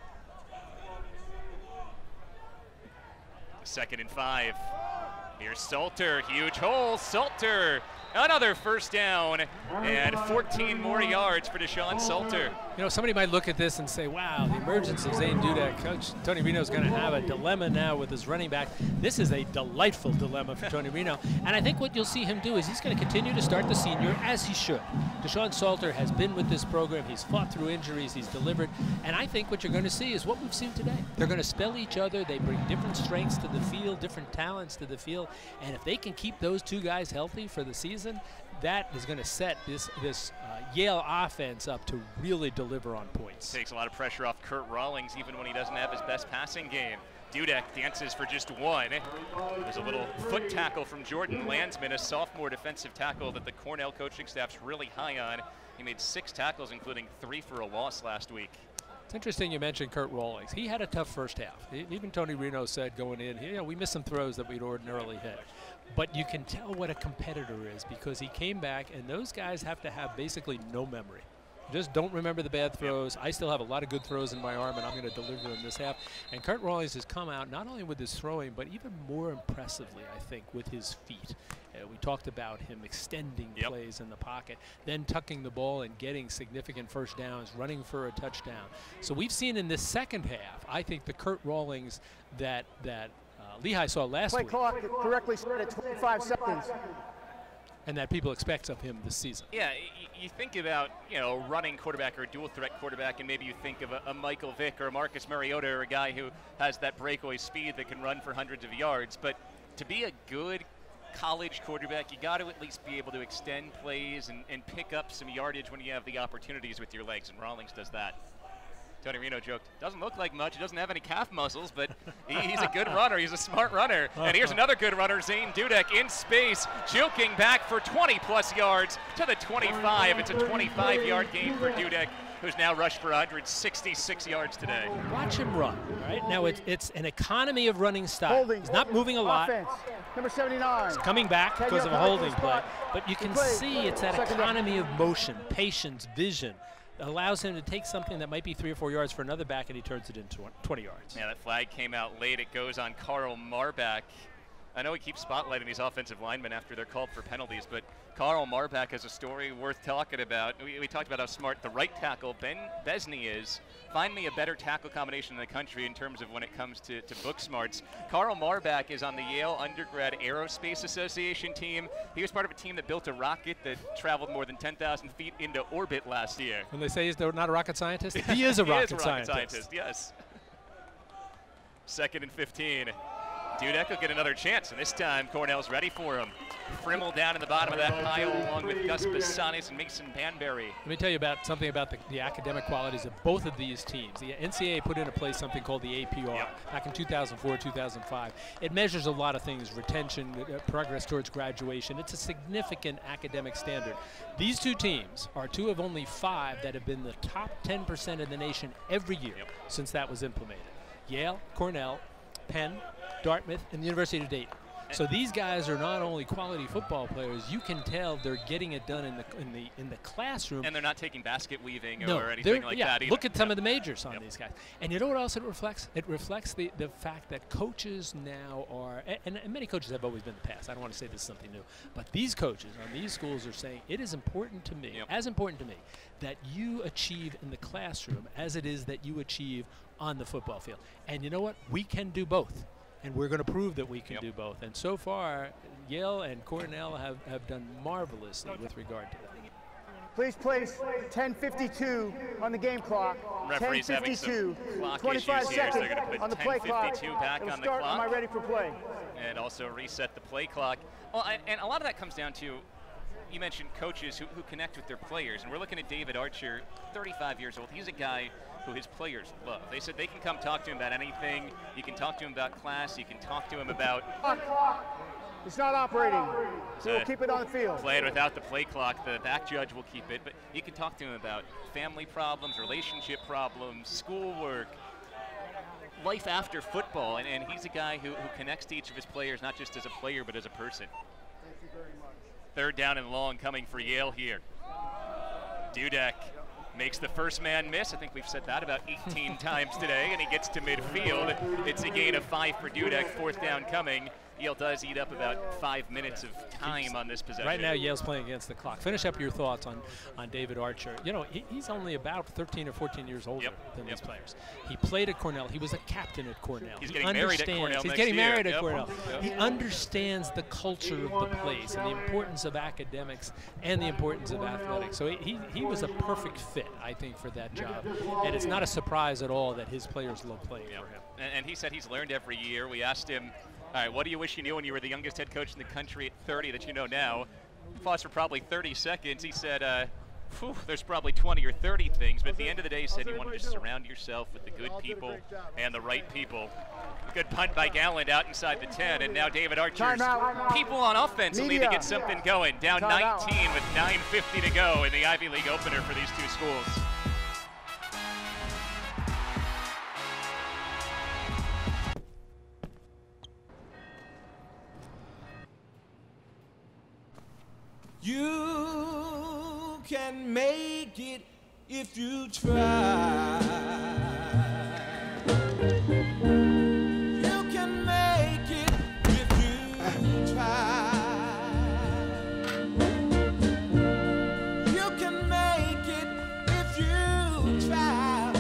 2nd and 5. Here's Salter, huge hole, Salter, another first down, and 14 more yards for Deshaun Salter. You know, somebody might look at this and say, wow, the emergence of Zane Dudek, Coach Tony Reno is going to have a dilemma now with his running back. This is a delightful dilemma for Tony Reno, and I think what you'll see him do is he's going to continue to start the senior as he should. Deshaun Salter has been with this program. He's fought through injuries. He's delivered, and I think what you're going to see is what we've seen today. They're going to spell each other. They bring different strengths to the field, different talents to the field, and if they can keep those two guys healthy for the season, that is going to set this Yale offense up to really deliver on points. Takes a lot of pressure off Kurt Rawlings even when he doesn't have his best passing game. Dudek dances for just one. There's a little foot tackle from Jordan Landsman, a sophomore defensive tackle that the Cornell coaching staff's really high on. He made 6 tackles, including 3 for a loss last week. It's interesting you mentioned Kurt Rawlings. He had a tough first half. Even Tony Reno said going in, we missed some throws that we'd ordinarily hit. But you can tell what a competitor is because he came back, and those guys have to have basically no memory. Just don't remember the bad throws. I still have a lot of good throws in my arm, and I'm going to deliver them this half. And Kurt Rawlings has come out not only with his throwing, but even more impressively, I think, with his feet. We talked about him extending plays in the pocket, then tucking the ball and getting significant first downs, running for a touchdown. So we've seen in this second half, I think, the Kurt Rawlings that Lehigh saw last week. Play clock correctly started at 25 seconds. And that people expect of him this season. Yeah, you think about, running quarterback or a dual threat quarterback, and maybe you think of a Michael Vick or a Marcus Mariota or a guy who has that breakaway speed that can run for hundreds of yards. But to be a good college quarterback, you got to at least be able to extend plays and pick up some yardage when you have the opportunities with your legs, and Rawlings does that. Tony Reno joked, doesn't look like much, he doesn't have any calf muscles, but he's a good runner, he's a smart runner. And here's another good runner, Zane Dudek in space, juking back for 20-plus yards to the 25. It's a 25-yard gain for Dudek, who's now rushed for 166 yards today. Watch him run, right? Now it's an economy of running style. He's not moving a lot. Offense, number 79. He's coming back because of a holding play, but you can see it's that economy of motion, patience, vision. Allows him to take something that might be 3 or 4 yards for another back, and he turns it into 20 yards. Yeah, that flag came out late. It goes on Carl Marbach. I know we keep spotlighting these offensive linemen after they're called for penalties, but Carl Marbach has a story worth talking about. We talked about how smart the right tackle, Ben Besney, is. Find me a better tackle combination in the country in terms of when it comes to book smarts. Carl Marbach is on the Yale Undergrad Aerospace Association team. He was part of a team that built a rocket that traveled more than 10,000 feet into orbit last year. When they say he's not a rocket scientist, he is a rocket scientist. Yes. 2nd and 15. Dudek will get another chance, and this time Cornell's ready for him. Frimmel down in the bottom of that pile along with Gus Basanis and Mason Banbury. Let me tell you about something about the academic qualities of both of these teams. The NCAA put into place something called the APR back in 2004, 2005. It measures a lot of things, retention, progress towards graduation. It's a significant academic standard. These two teams are 2 of only 5 that have been the top 10% of the nation every year since that was implemented. Yale, Cornell, Penn, Dartmouth, and the University of Dayton. So these guys are not only quality football players, you can tell they're getting it done in the classroom. And they're not taking basket weaving or anything like that either. Look at some of the majors on these guys. And you know what else it reflects? It reflects the fact that coaches now are, and many coaches have always been in the past. I don't want to say this is something new, but these coaches on these schools are saying it is important to me, as important to me, that you achieve in the classroom as it is that you achieve on the football field. And you know what? We can do both. And we're going to prove that we can do both. And so far, Yale and Cornell have done marvelously with regard to that. Please place 10:52 on the game clock. Referee's having some clock 25 issues here, so seconds they're going to put on the play clock. 10:52 back on the start. clock. Am I ready for play? And also reset the play clock. Well, and a lot of that comes down to, you mentioned coaches who connect with their players. And we're looking at David Archer, 35 years old. He's a guy who his players love. They said they can come talk to him about anything. You can talk to him about class. You can talk to him about... It's not operating, so we'll keep it on the field. Playing without the play clock, the back judge will keep it. But you can talk to him about family problems, relationship problems, schoolwork, life after football. And he's a guy who connects to each of his players, not just as a player, but as a person. Thank you very much. 3rd down and long coming for Yale here. Dudek makes the first man miss. I think we've said that about 18 times today, and he gets to midfield. It's a gain of 5 for Dudek. 4th down coming. Yale does eat up about 5 minutes of time on this possession. Right now, Yale's playing against the clock. Finish up your thoughts on David Archer. You know, he's only about 13 or 14 years older than these players. He played at Cornell. He was a captain at Cornell. He's getting married at Cornell. He's getting married at Cornell. He understands the culture of the place and the importance of academics and the importance of athletics. So he was a perfect fit, I think, for that job. And it's not a surprise at all that his players love playing for him. And he said he's learned every year. We asked him, all right, what do you wish you knew when you were the youngest head coach in the country at 30 that you know now? Paused for probably 30 seconds. He said, Whew, the's probably 20 or 30 things, but at the end of the day, he said you wanted to surround yourself with the good people and the right people. Good punt by Galland out inside the 10, and now David Archer's people on offense will need to get something going. Down 19 with 9:50 to go in the Ivy League opener for these two schools. You can make it if you try. You can make it if you try. You can make it if you try.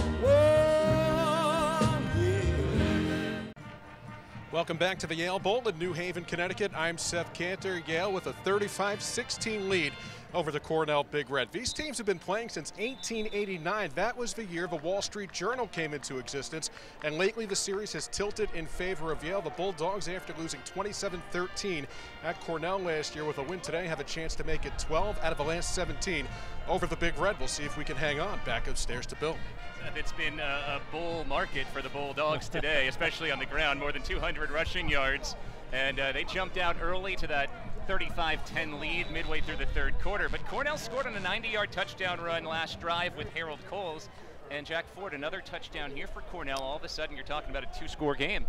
Oh, yeah. Welcome back to the Yale Bowl in New Haven, Connecticut. I'm Seth Cantor. Yale with a 35-16 lead over the Cornell Big Red. These teams have been playing since 1889. That was the year the Wall Street Journal came into existence, and lately the series has tilted in favor of Yale. The Bulldogs, after losing 27-13 at Cornell last year, with a win today, have a chance to make it 12 out of the last 17 over the Big Red. We'll see if we can hang on. Back upstairs to Bill. It's been a bull market for the Bulldogs today, especially on the ground. More than 200 rushing yards, and they jumped out early to that 35-10 lead midway through the third quarter. But Cornell scored on a 90-yard touchdown run last drive with Harold Coles, and Jack Ford, another touchdown here for Cornell. All of a sudden, you're talking about a two-score game.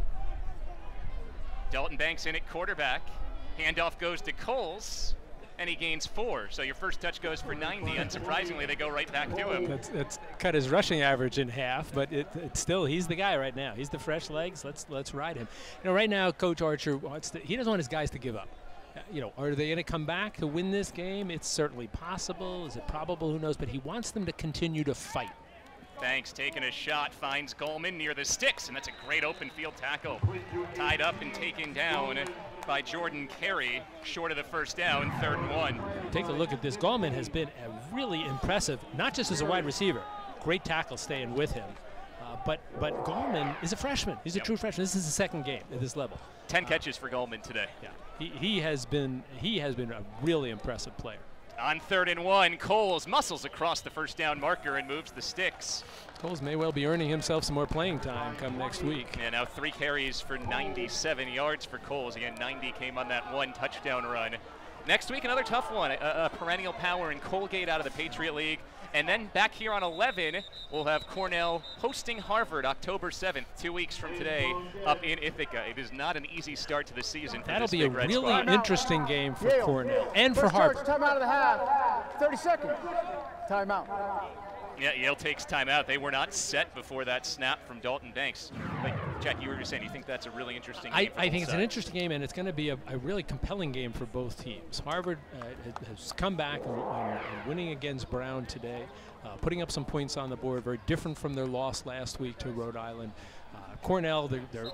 Dalton Banks in at quarterback. Handoff goes to Coles, and he gains 4. So your first touch goes for 90. Unsurprisingly, they go right back to him. That's cut his rushing average in half, but it's still, he's the guy right now. He's the fresh legs. Let's ride him. You know, right now, Coach Archer he doesn't want his guys to give up. You know, are they going to come back to win this game? It's certainly possible. Is it probable? Who knows? But he wants them to continue to fight. Banks taking a shot, finds Goldman near the sticks, and that's a great open field tackle. Tied up and taken down by Jordan Carey, short of the first down, 3rd and 1. Take a look at this. Goldman has been really impressive, not just as a wide receiver. Great tackle staying with him. But Goldman is a freshman. He's a true freshman. This is his second game at this level. 10 catches for Goldman today. Yeah, he has been a really impressive player. On 3rd and 1, Coles muscles across the first down marker and moves the sticks. Coles may well be earning himself some more playing time come next week. Yeah, now 3 carries for 97 yards for Coles. Again, 90 came on that 1 touchdown run. Next week, another tough one, a perennial power in Colgate out of the Patriot League. And then back here on 11, we'll have Cornell hosting Harvard October 7th, 2 weeks from today, up in Ithaca. It is not an easy start to the season for That'll this be a Big Red really squad. interesting game for Yale. Cornell and for First Harvard. charge, time out of the half. 30 seconds. Timeout. Yeah, Yale takes timeout. They were not set before that snap from Dalton Banks. Like, Jack, you were just saying, you think that's a really interesting game I think it's an interesting game, and it's going to be a really compelling game for both teams. Harvard has come back and winning against Brown today, putting up some points on the board, very different from their loss last week to Rhode Island. Cornell,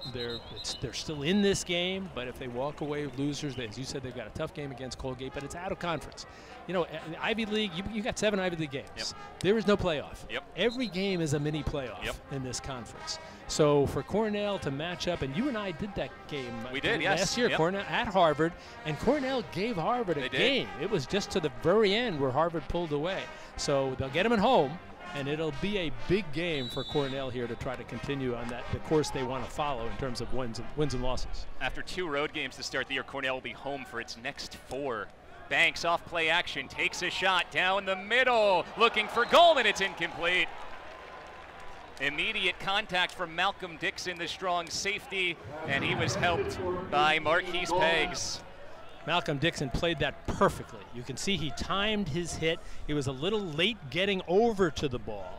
they're still in this game, but if they walk away losers, as you said, they've got a tough game against Colgate, but it's out of conference. You know, Ivy League, you got 7 Ivy League games. Yep. There is no playoff. Yep. Every game is a mini playoff in this conference. So for Cornell to match up, and you and I did that game last year, Cornell at Harvard, and Cornell gave Harvard a game. It was just to the very end where Harvard pulled away. So they'll get them at home, and it'll be a big game for Cornell here to try to continue on the course they want to follow in terms of wins and losses. After 2 road games to start the year, Cornell will be home for its next 4. Banks off play action, takes a shot down the middle, looking for Goldman. It's incomplete. Immediate contact from Malcolm Dixon, the strong safety, and he was helped by Marquise Peggs. Malcolm Dixon played that perfectly. You can see he timed his hit. He was a little late getting over to the ball.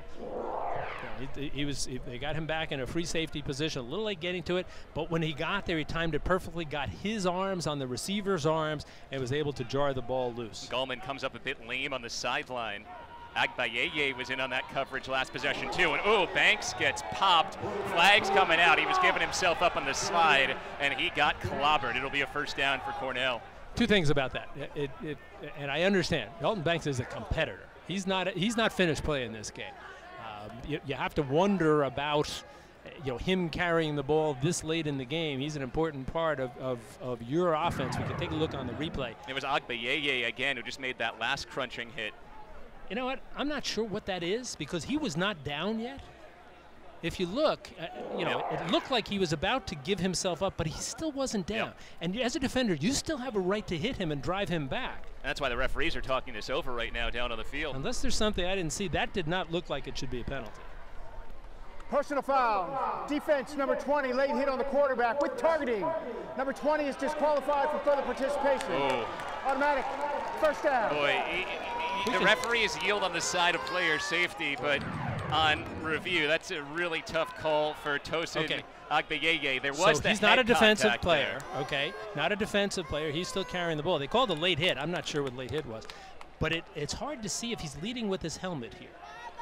They got him back in a free safety position, a little late getting to it, but when he got there, he timed it perfectly, got his arms on the receiver's arms, and was able to jar the ball loose. Goldman comes up a bit lame on the sideline. Agbayeye was in on that coverage last possession too, and Banks gets popped. Flags coming out. He was giving himself up on the slide, and he got clobbered. It'll be a first down for Cornell. 2 things about that, and I understand. Dalton Banks is a competitor. He's not finished playing this game. You have to wonder about him carrying the ball this late in the game. He's an important part of your offense. We can take a look on the replay. It was Agbayeye again who just made that last crunching hit. You know what? I'm not sure what that is because he was not down yet. If you look, you know, it looked like he was about to give himself up, but he still wasn't down. Yep. And as a defender, you still have a right to hit him and drive him back. That's why the referees are talking this over right now down on the field. Unless there's something I didn't see, that did not look like it should be a penalty. Personal foul. Defense, number 20, late hit on the quarterback with targeting. Number 20 is disqualified for further participation. Oh. Automatic. First down. Boy, the referees yield on the side of player safety, but on review, that's a really tough call for Tosin Agbayeye. There was he's not a defensive player, okay? Not a defensive player. He's still carrying the ball. They called a late hit. I'm not sure what late hit was. But it's hard to see if he's leading with his helmet here.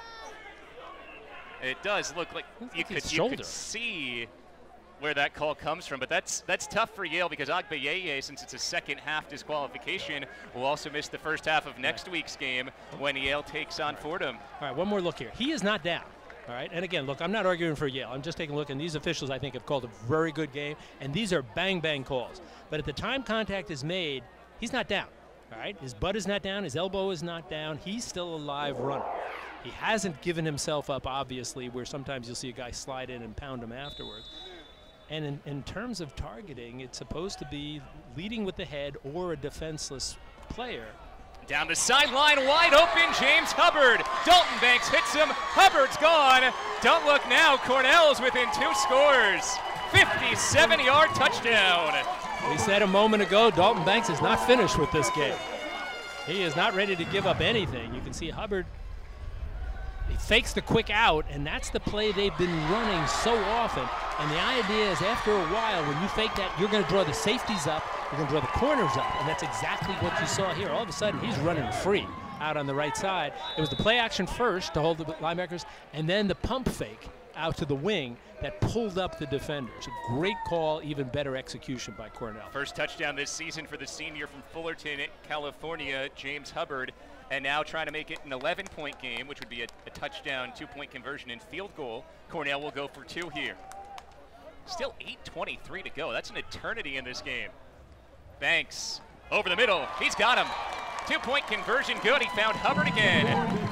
It does look like you could see where that call comes from, but that's tough for Yale because Agbayeye, since it's a second half disqualification, will also miss the first half of next week's game when Yale takes on Fordham. All right, one more look here. He is not down. All right, and again, look, I'm not arguing for Yale. I'm just taking a look, and these officials, I think, have called a very good game, and these are bang-bang calls. But at the time contact is made, he's not down. All right, his butt is not down, his elbow is not down. He's still a live runner. He hasn't given himself up, obviously, where sometimes you'll see a guy slide in and pound him afterwards. And in terms of targeting, it's supposed to be leading with the head or a defenseless player. Down the sideline, wide open, James Hubbard. Dalton Banks hits him, Hubbard's gone. Don't look now, Cornell's within 2 scores. 57-yard touchdown. We said a moment ago, Dalton Banks is not finished with this game. He is not ready to give up anything. You can see Hubbard, he fakes the quick out, and that's the play they've been running so often. And the idea is after a while, when you fake that, you're going to draw the safeties up, you're going to draw the corners up, and that's exactly what you saw here. All of a sudden, he's running free out on the right side. It was the play action first to hold the linebackers, and then the pump fake out to the wing that pulled up the defenders. A great call, even better execution by Cornell. First touchdown this season for the senior from Fullerton, California, James Hubbard. And now trying to make it an 11-point game, which would be a touchdown, 2-point conversion and field goal. Cornell will go for 2 here. Still 8:23 to go. That's an eternity in this game. Banks over the middle. He's got him. 2-point conversion good. He found Hubbard again.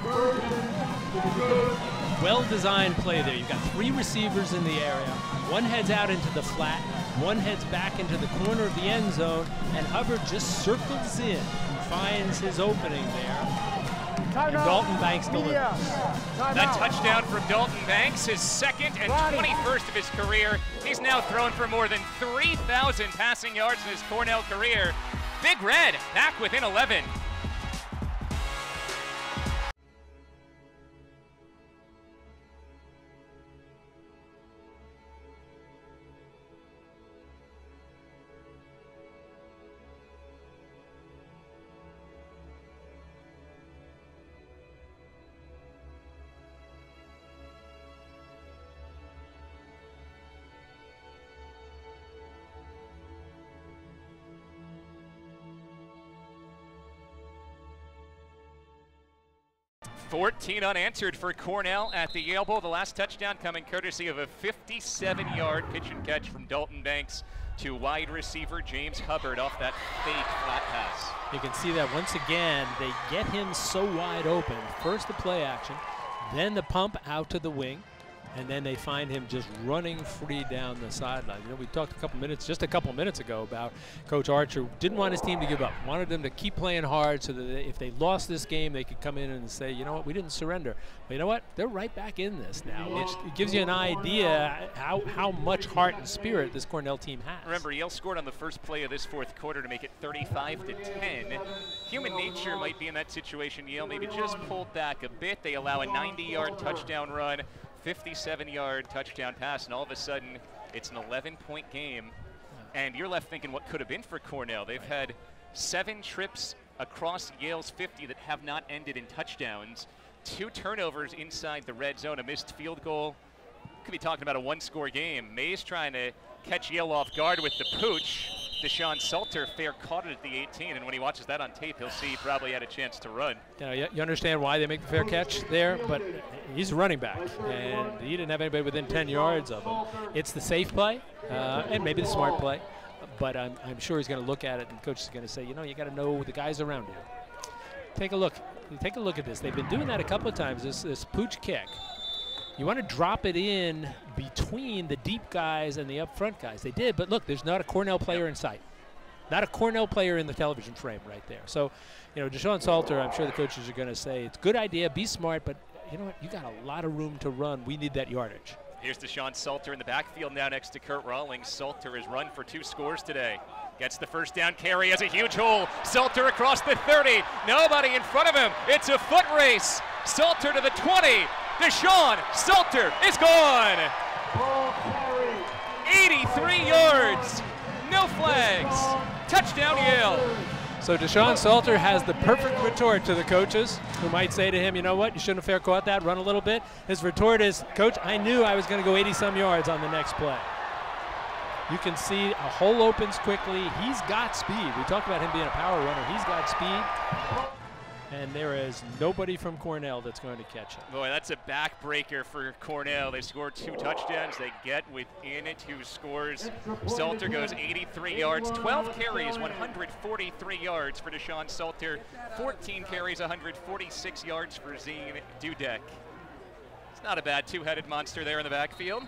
Well-designed play there. You've got 3 receivers in the area. One heads out into the flat. One heads back into the corner of the end zone. And Hubbard just circles in and finds his opening there. And Dalton Banks delivers. That touchdown from Dalton Banks, his second and 21st of his career. He's now thrown for more than 3,000 passing yards in his Cornell career. Big Red back within 11. $14 unanswered for Cornell at the Yale Bowl. The last touchdown coming courtesy of a 57-yard pitch and catch from Dalton Banks to wide receiver James Hubbard off that fake flat pass. You can see that once again, they get him so wide open. First the play action, then the pump out to the wing, and then they find him just running free down the sideline. You know, we talked just a couple minutes ago about Coach Archer didn't want his team to give up, wanted them to keep playing hard so that if they lost this game, they could come in and say, you know what, we didn't surrender. But you know what, they're right back in this now. It gives you an idea how much heart and spirit this Cornell team has. Remember, Yale scored on the first play of this fourth quarter to make it 35-10. Human nature might be in that situation. Yale maybe just pulled back a bit. They allow a 90-yard touchdown run, 57-yard touchdown pass, and all of a sudden it's an 11-point game. And you're left thinking what could have been for Cornell. They've had 7 trips across Yale's 50 that have not ended in touchdowns. 2 turnovers inside the red zone, a missed field goal. Could be talking about a 1-score game. Mays trying to catch Yale off guard with the pooch. Deshaun Salter fair caught it at the 18, and when he watches that on tape, he'll see he probably had a chance to run. You understand why they make the fair catch there, but he's a running back, and he didn't have anybody within 10 yards of him. It's the safe play, and maybe the smart play, but I'm sure he's going to look at it, and coach is going to say, you know, you got to know the guys around you. take a look. Take a look at this. They've been doing that a couple of times, this pooch kick. You want to drop it in between the deep guys and the up front guys. They did, but look, there's not a Cornell player in sight. Not a Cornell player in the television frame right there. So, you know, Deshaun Salter, I'm sure the coaches are going to say, it's a good idea, be smart, but you know what? You got a lot of room to run. We need that yardage. Here's Deshaun Salter in the backfield now next to Kurt Rawlings. Salter has run for 2 scores today. Gets the first down carry, has a huge hole. Salter across the 30. Nobody in front of him. It's a foot race. Salter to the 20. Deshaun Salter is gone. 83 yards. No flags. Touchdown Yale. So Deshaun Salter has the perfect retort to the coaches who might say to him, you know what, you shouldn't have fair caught that, run a little bit. His retort is, Coach, I knew I was going to go 80-some yards on the next play. You can see a hole opens quickly. He's got speed. We talked about him being a power runner. He's got speed. And there is nobody from Cornell that's going to catch him. Boy, that's a backbreaker for Cornell. They scored 2 touchdowns. They get within 2 scores. Salter goes 83 yards, 12 carries, 143 yards for Deshaun Salter, 14 carries, 146 yards for Zane Dudek. It's not a bad 2-headed monster there in the backfield.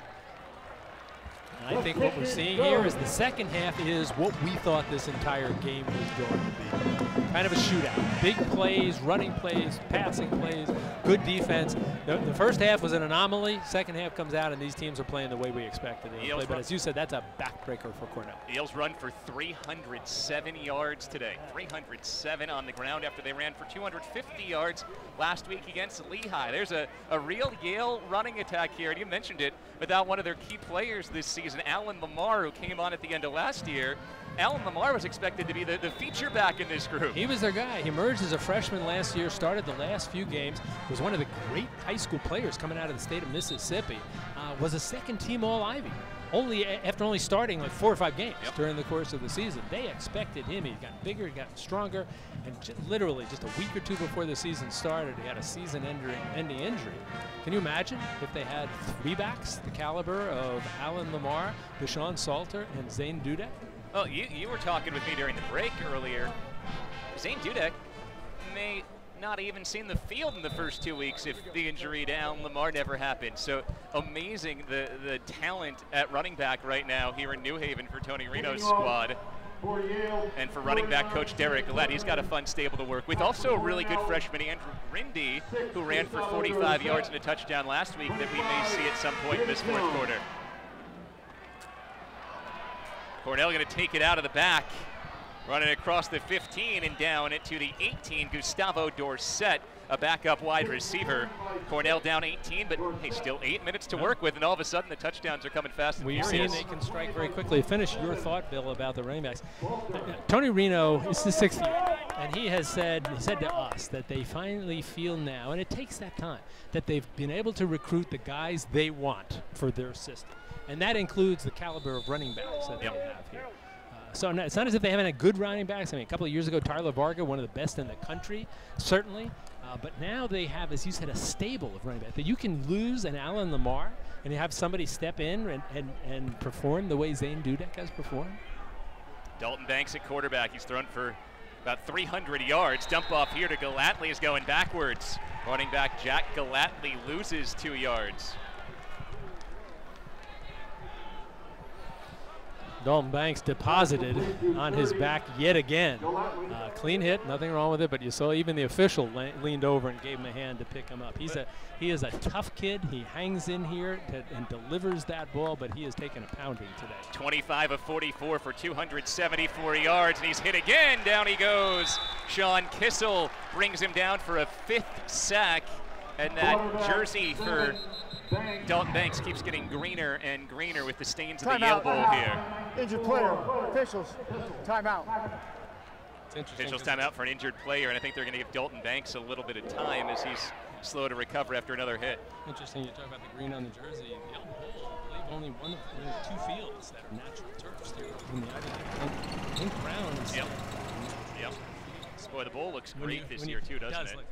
I think what we're seeing here is the second half is what we thought this entire game was going to be. Kind of a shootout. Big plays, running plays, passing plays, good defense. The first half was an anomaly. Second half comes out, and these teams are playing the way we expected them to play. But as you said, that's a backbreaker for Cornell. Yale's run for 307 yards today. 307 on the ground after they ran for 250 yards last week against Lehigh. There's a real Yale running attack here, and you mentioned it, without one of their key players this season, Alan Lamar, who came on at the end of last year. Alan Lamar was expected to be the feature back in this group. He was their guy. He emerged as a freshman last year, started the last few games, was one of the great high school players coming out of the state of Mississippi, was a second-team All-Ivy. After only starting like 4 or 5 games during the course of the season. They expected him. He'd gotten bigger, he'd gotten stronger, and literally just a week or 2 before the season started, he had a season-ending injury. Can you imagine if they had 3 backs the caliber of Alan Lamar, Deshaun Salter, and Zane Dudek? Well, you were talking with me during the break earlier. Zane Dudek may not even seen the field in the first 2 weeks if the injury to Alan Lamar never happened. So amazing the talent at running back right now here in New Haven for Tony Reno's squad. And for running back coach Derek Gillette, he's got a fun stable to work with. Also a really good freshman, Andrew Rindy, who ran for 45 yards and a touchdown last week that we may see at some point in this 4th quarter. Cornell going to take it out of the back, running across the 15 and down it to the 18. Gustavo Dorsett, a backup wide receiver. Cornell down 18, but hey, still 8 minutes to work with, and all of a sudden the touchdowns are coming fast and furious. We've seen they can strike very quickly. Finish your thought, Bill, about the running backs. Tony Reno is the 6th year, and he said to us that they finally feel now, and it takes that time, that they've been able to recruit the guys they want for their system. And that includes the caliber of running backs that they have here. So it's not as if they haven't had good running backs. I mean, a couple of years ago, Tyler Varga, one of the best in the country, certainly. But now they have, as you said, a stable of running backs. That you can lose an Alan Lamar and you have somebody step in and perform the way Zane Dudek has performed. Dalton Banks at quarterback. He's thrown for about 300 yards. Dump off here to Gallatley is going backwards. Running back Jack Gallatley loses 2 yards. Dalton Banks deposited on his back yet again. Clean hit, nothing wrong with it, but you saw even the official leaned over and gave him a hand to pick him up. He is a tough kid. He hangs in here and delivers that ball, but he has taken a pounding today. 25 of 44 for 274 yards, and he's hit again. Down he goes. Sean Kissel brings him down for a 5th sack, and that jersey for Dalton Banks keeps getting greener and greener with the stains of the Yale Bowl here. Injured player. Officials. Timeout. Officials timeout for an injured player, and I think they're going to give Dalton Banks a little bit of time as he's slow to recover after another hit. Interesting you talk about the green on the jersey. Yale Bowl, I believe only one of 2 fields that are natural turfs here in the Ivy League. Brown is. Yep. Boy, the bowl looks great this year too, doesn't it?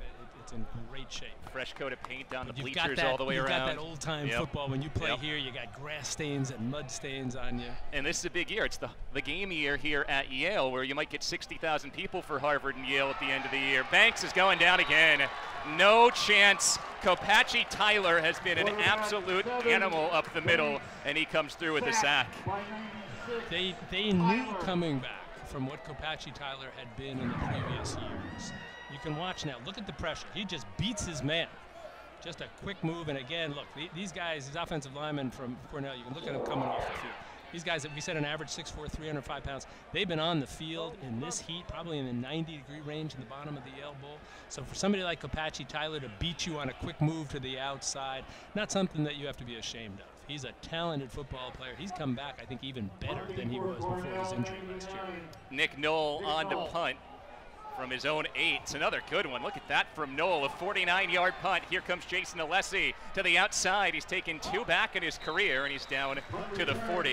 It's in great shape. Fresh coat of paint down the You've bleachers got that, all the way you've around. got that old-time football. When you play here, you got grass stains and mud stains on you. And this is a big year. It's the game year here at Yale, where you might get 60,000 people for Harvard and Yale at the end of the year. Banks is going down again. No chance. Kopachi Tyler has been an absolute animal up the middle, and he comes through with a sack. They knew coming back from what Kopachi Tyler had been in the previous years. You can watch now. Look at the pressure. He just beats his man. Just a quick move. And again, look, these guys, these offensive linemen from Cornell, you can look at them coming off the field. These guys that we said an average 6'4", 305 pounds, they've been on the field in this heat, probably in the 90-degree range in the bottom of the Yale Bowl. So for somebody like Kopachi Tyler to beat you on a quick move to the outside, not something that you have to be ashamed of. He's a talented football player. He's come back, I think, even better than he was before his injury last year. Nick Knoll on to punt from his own 8. It's another good one. Look at that from Knoll, a 49-yard punt. Here comes Jason Alessi to the outside. He's taken 2 back in his career, and he's down to the 40.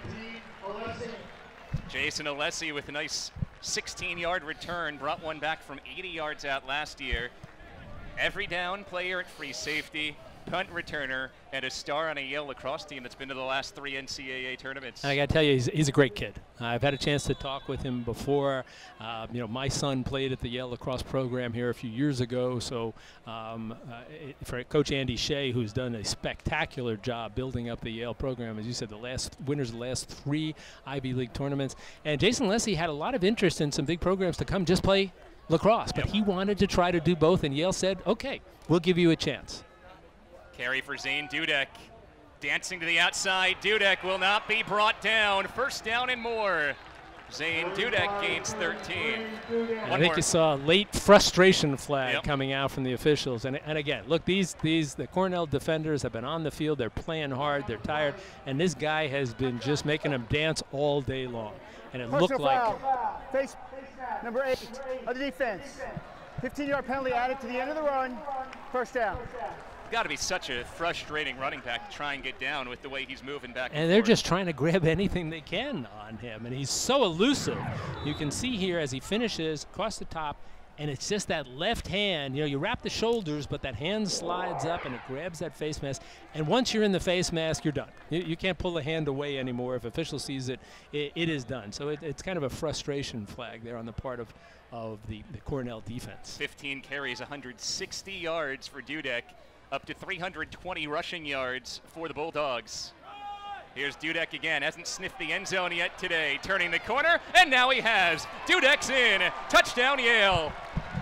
Jason Alessi with a nice 16-yard return, brought one back from 80 yards out last year. Every down player at free safety, punt returner, and a star on a Yale lacrosse team that's been to the last 3 NCAA tournaments. And I got to tell you, he's a great kid. I've had a chance to talk with him before. You know, my son played at the Yale lacrosse program here a few years ago. So for Coach Andy Shea, who's done a spectacular job building up the Yale program, as you said, the winners of the last 3 Ivy League tournaments. And Jason Alessi had a lot of interest in some big programs to come just play lacrosse, but he wanted to try to do both, and Yale said, okay, we'll give you a chance. Carry for Zane Dudek. Dancing to the outside. Dudek will not be brought down. First down and more. Zane Dudek gains 13. I think you saw a late frustration flag coming out from the officials. And again, look, the Cornell defenders have been on the field. They're playing hard. They're tired. And this guy has been just making them dance all day long. And it looked like... Face number 8 of the defense. 15-yard penalty added to the end of the run. First down. Got to be such a frustrating running back to try and get down with the way he's moving back and they're just trying to grab anything they can on him, and he's so elusive. You can see here as he finishes across the top, and it's just that left hand. You know, you wrap the shoulders, but that hand slides up and it grabs that face mask. And once you're in the face mask, you're done. You can't pull the hand away anymore. If official sees it, it is done. So it's kind of a frustration flag there on the part of the Cornell defense. 15 carries, 160 yards for Dudek. Up to 320 rushing yards for the Bulldogs. Here's Dudek again, hasn't sniffed the end zone yet today. Turning the corner, and now he has. Dudek's in. Touchdown, Yale.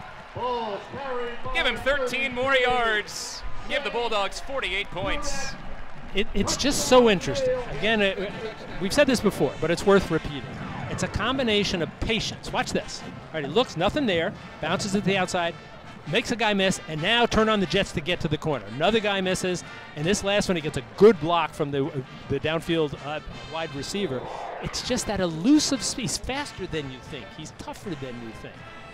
Give him 13 more yards. Give the Bulldogs 48 points. It's just so interesting. Again, we've said this before, but it's worth repeating. It's a combination of patience. Watch this. All right, he looks, nothing there, bounces to the outside, makes a guy miss, and now turn on the jets to get to the corner. Another guy misses, and this last one, he gets a good block from the downfield wide receiver. It's just that elusive speed. He's faster than you think. He's tougher than you think.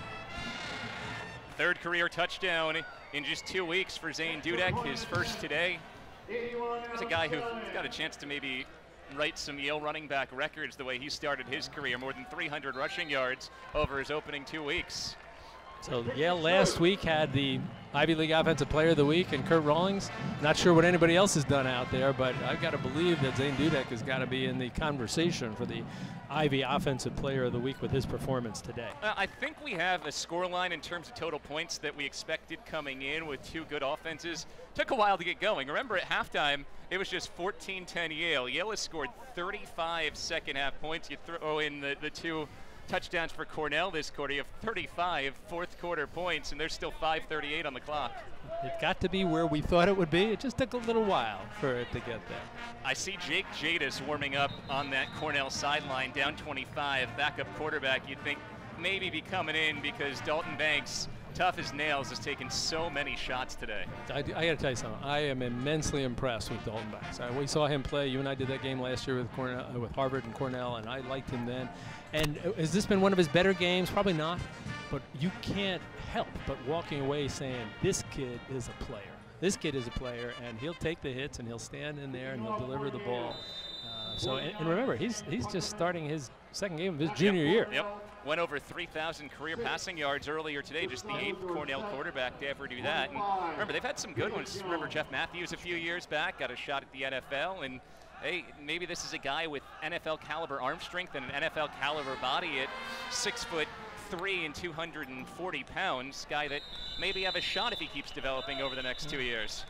3rd career touchdown in just 2 weeks for Zane Dudek, his first today. He's a guy who got a chance to maybe write some Yale running back records the way he started his career, more than 300 rushing yards over his opening 2 weeks. So Yale last week had the Ivy League Offensive Player of the Week and Kurt Rawlings. Not sure what anybody else has done out there, but I've got to believe that Zane Dudek has got to be in the conversation for the Ivy Offensive Player of the Week with his performance today. I think we have a scoreline in terms of total points that we expected coming in with 2 good offenses. Took a while to get going. Remember at halftime, it was just 14-10 Yale. Yale has scored 35 second-half points. You throw in the 2 touchdowns for Cornell this quarter. You have 35 fourth-quarter points, and there's still 5:38 on the clock. It got to be where we thought it would be. It just took a little while for it to get there. I see Jake Jadis warming up on that Cornell sideline, down 25, backup quarterback. You'd think maybe be coming in because Dalton Banks, tough as nails, has taken so many shots today. I got to tell you something. I am immensely impressed with Dalton Banks. We saw him play. You and I did that game last year with Cornell, with Harvard and Cornell, and I liked him then. And has this been one of his better games? Probably not. But you can't help but walking away saying, this kid is a player. This kid is a player, and he'll take the hits, and he'll stand in there, and he'll deliver the ball. And remember, he's just starting his 2nd game of his junior year. Yep. went over 3,000 career passing yards earlier today, just the 8th Cornell quarterback to ever do that. And remember, they've had some good ones. Remember Jeff Matthews a few years back, got a shot at the NFL, and hey, maybe this is a guy with NFL caliber arm strength and an NFL caliber body at 6'3" and 240 pounds. Guy that maybe have a shot if he keeps developing over the next 2 years.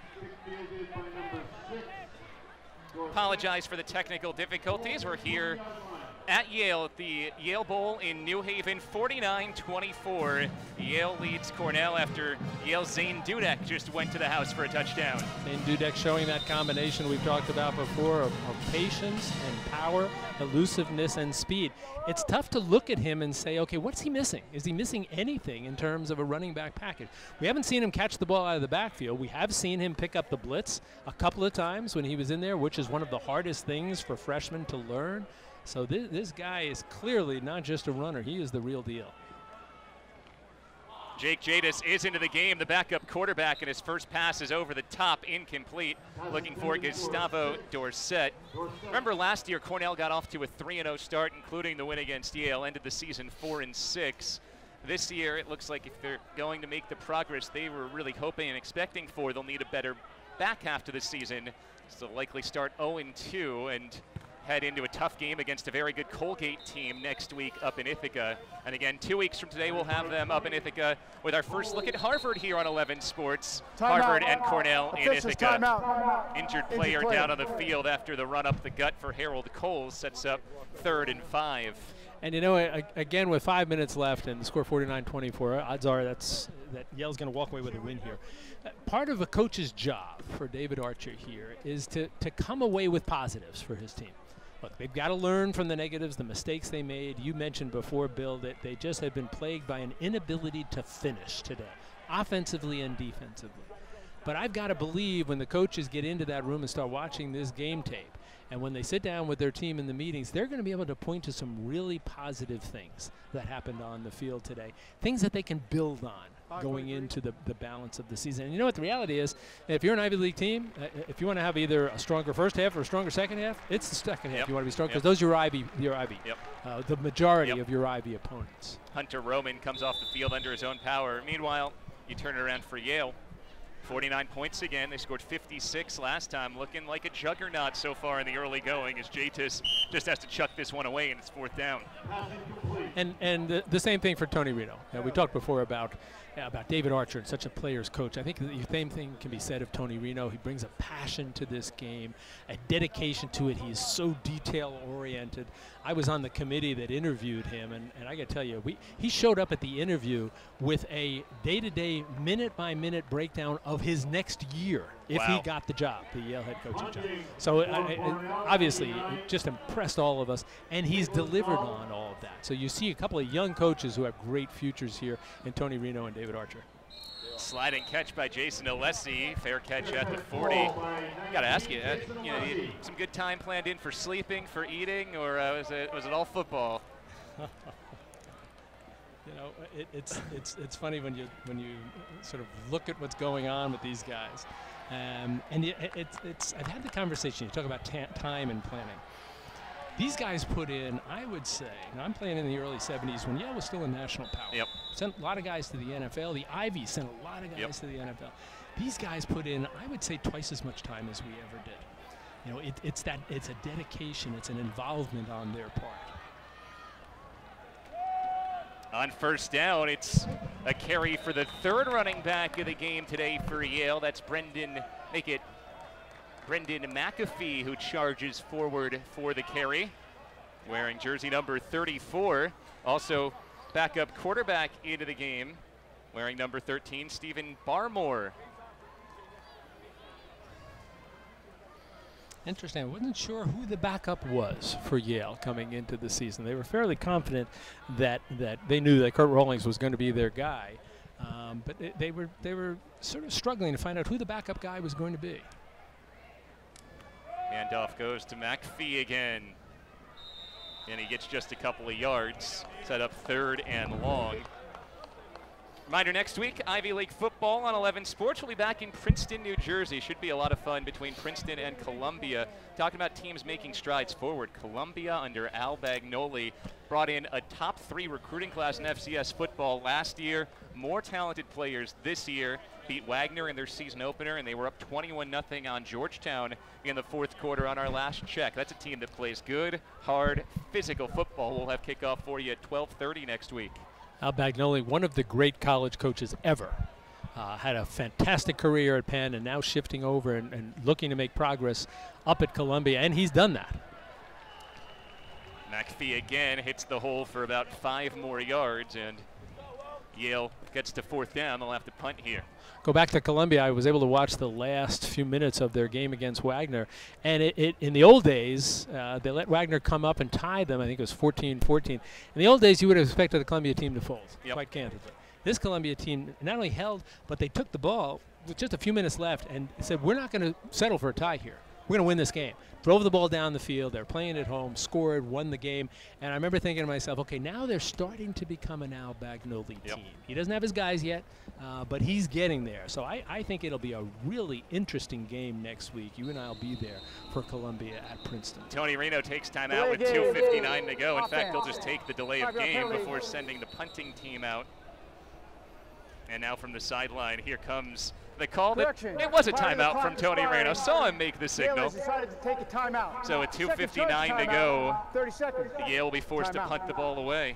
Apologize for the technical difficulties. We're here at Yale at the Yale Bowl in New Haven, 49-24. Yale leads Cornell after Yale's Zane Dudek just went to the house for a touchdown. Zane Dudek showing that combination we've talked about before of patience and power, elusiveness and speed. It's tough to look at him and say, okay, what's he missing? Is he missing anything in terms of a running back package? We haven't seen him catch the ball out of the backfield. We have seen him pick up the blitz a couple of times when he was in there, which is one of the hardest things for freshmen to learn. So this guy is clearly not just a runner. He is the real deal. Jake Jadis is into the game, the backup quarterback, and his first pass is over the top, incomplete. Looking for Gustavo Dorsett. Remember last year, Cornell got off to a 3-0 start, including the win against Yale, ended the season 4-6. This year, it looks like if they're going to make the progress they were really hoping and expecting for, they'll need a better back half to the season. So likely start 0-2 and head into a tough game against a very good Colgate team next week up in Ithaca. And again, 2 weeks from today, we'll have them up in Ithaca with our first look at Harvard here on 11 Sports. Harvard and Cornell in Ithaca. Injured player down on the field after the run up the gut for Harold Coles sets up 3rd and 5. And you know, again, with 5 minutes left and the score 49-24, odds are that Yale's going to walk away with a win here. Part of a coach's job for David Archer here is to come away with positives for his team. Look, they've got to learn from the negatives, the mistakes they made. You mentioned before, Bill, that they just had been plagued by an inability to finish today, offensively and defensively. But I've got to believe when the coaches get into that room and start watching this game tape, and when they sit down with their team in the meetings, they're going to be able to point to some really positive things that happened on the field today, things that they can build on going into the balance of the season. And you know what the reality is? If you're an Ivy League team, if you want to have either a stronger first half or a stronger second half, it's the second half you want to be strong, because those are your Ivy. The majority of your Ivy opponents. Hunter Roman comes off the field under his own power. Meanwhile, you turn it around for Yale. 49 points again. They scored 56 last time, looking like a juggernaut so far in the early going as Jatis just has to chuck this one away and it's 4th down. And the same thing for Tony Reno. We talked before about David Archer and such a player's coach. I think the same thing can be said of Tony Reno. He brings a passion to this game, a dedication to it. He is so detail-oriented. I was on the committee that interviewed him, and I got to tell you, he showed up at the interview with a day-to-day, minute-by-minute breakdown of his next year if he got the job, the Yale head coaching job. So obviously, it just impressed all of us, and he's delivered on all of that. So you see a couple of young coaches who have great futures here in Tony Reno and David Archer. Sliding catch by Jason Alessi, fair catch at the 40. Got to ask you, you know, some good time planned in for sleeping, for eating, or was it all football? You know, it's funny when you sort of look at what's going on with these guys, and I've had the conversation. You talk about time and planning. These guys put in, I would say, and I'm playing in the early 70s when Yale was still a national power. Sent a lot of guys to the NFL. The Ivy sent a lot of guys to the NFL. These guys put in, I would say, twice as much time as we ever did. You know, it's a dedication, it's an involvement on their part. On 1st down, it's a carry for the 3rd running back of the game today for Yale. That's Brendan McAfee, who charges forward for the carry, wearing jersey number 34. Also, backup quarterback into the game, wearing number 13, Stephen Barmore. Interesting. I wasn't sure who the backup was for Yale coming into the season. They were fairly confident that they knew that Kurt Rawlings was going to be their guy, but they were sort of struggling to find out who the backup guy was going to be. Handoff goes to McAfee again, and he gets just a couple of yards. Set up 3rd and long. Reminder, next week, Ivy League football on 11 Sports. We'll be back in Princeton, New Jersey. Should be a lot of fun between Princeton and Columbia. Talking about teams making strides forward. Columbia under Al Bagnoli brought in a top 3 recruiting class in FCS football last year. More talented players this year. Beat Wagner in their season opener, and they were up 21-0 on Georgetown in the 4th quarter on our last check. That's a team that plays good, hard, physical football. We'll have kickoff for you at 12:30 next week. Al Bagnoli, one of the great college coaches ever, had a fantastic career at Penn and now shifting over and looking to make progress up at Columbia, and he's done that. McPhee again hits the hole for about 5 more yards, and Yale gets to 4th down. They'll have to punt here. Go back to Columbia. I was able to watch the last few minutes of their game against Wagner. And in the old days, they let Wagner come up and tie them. I think it was 14-14. In the old days, you would have expected the Columbia team to fold, quite candidly. This Columbia team not only held, but they took the ball with just a few minutes left and said, we're not going to settle for a tie here. We're going to win this game. Drove the ball down the field. They're playing at home, scored, won the game. And I remember thinking to myself, okay, now they're starting to become an Al Bagnoli team. He doesn't have his guys yet, but he's getting there. So I think it'll be a really interesting game next week. You and I will be there for Columbia at Princeton. Tony Reno takes time out with 2:59 to go. In fact, they'll just take the delay of game before sending the punting team out. And now from the sideline, here comes the call. It was a timeout from Tony Reno. Saw him make the signal. So with 2:59 to go, Yale will be forced to punt the ball away.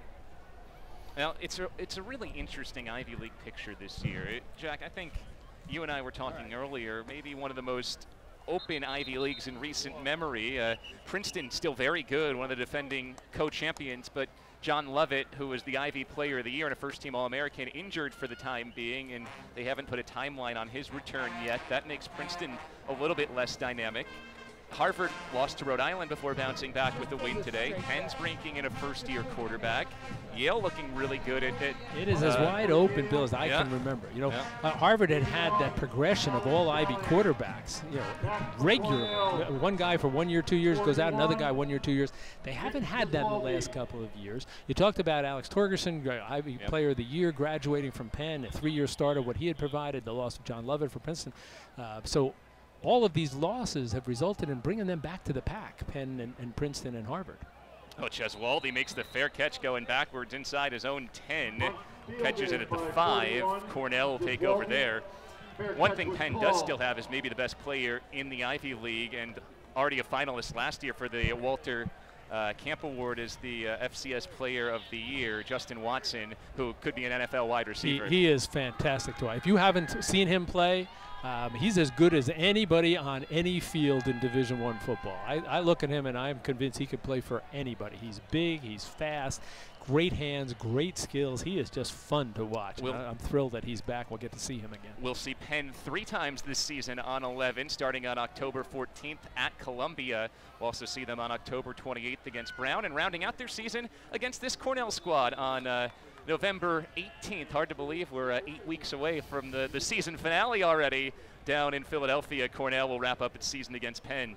Now, it's a really interesting Ivy League picture this year. Jack, I think you and I were talking earlier, maybe one of the most open Ivy Leagues in recent memory. Princeton still very good, one of the defending co-champions, but John Lovett, who was the Ivy Player of the Year and a first-team All-American, injured for the time being, and they haven't put a timeline on his return yet. That makes Princeton a little bit less dynamic. Harvard lost to Rhode Island before bouncing back with a win today. Penn's bringing in a first-year quarterback. Yale looking really good at it. It is as wide open, Bill, as I can remember. You know, Harvard had that progression of all Ivy quarterbacks, you know, regularly. One guy for 1 year, 2 years goes out, another guy 1 year, 2 years. They haven't had that in the last couple of years. You talked about Alex Torgerson, Ivy Player of the Year, graduating from Penn, a 3-year starter, what he had provided, the loss of John Lovett for Princeton. So all of these losses have resulted in bringing them back to the pack, Penn and Princeton and Harvard. Oh, Cheswaldy makes the fair catch going backwards inside his own 10. Catches it at the 5. Cornell will take over there. One thing Penn does still have is maybe the best player in the Ivy League and already a finalist last year for the Walter Camp Award is the FCS Player of the Year, Justin Watson, who could be an NFL wide receiver. He is fantastic to watch. If you haven't seen him play, he's as good as anybody on any field in Division I football. I look at him and I'm convinced he could play for anybody. He's big, he's fast, great hands, great skills. He is just fun to watch. I'm thrilled that he's back. We'll get to see him again. We'll see Penn 3 times this season on 11, starting on October 14th at Columbia. We'll also see them on October 28th against Brown, and rounding out their season against this Cornell squad on November 18th. Hard to believe we're 8 weeks away from the season finale already down in Philadelphia. Cornell will wrap up its season against Penn.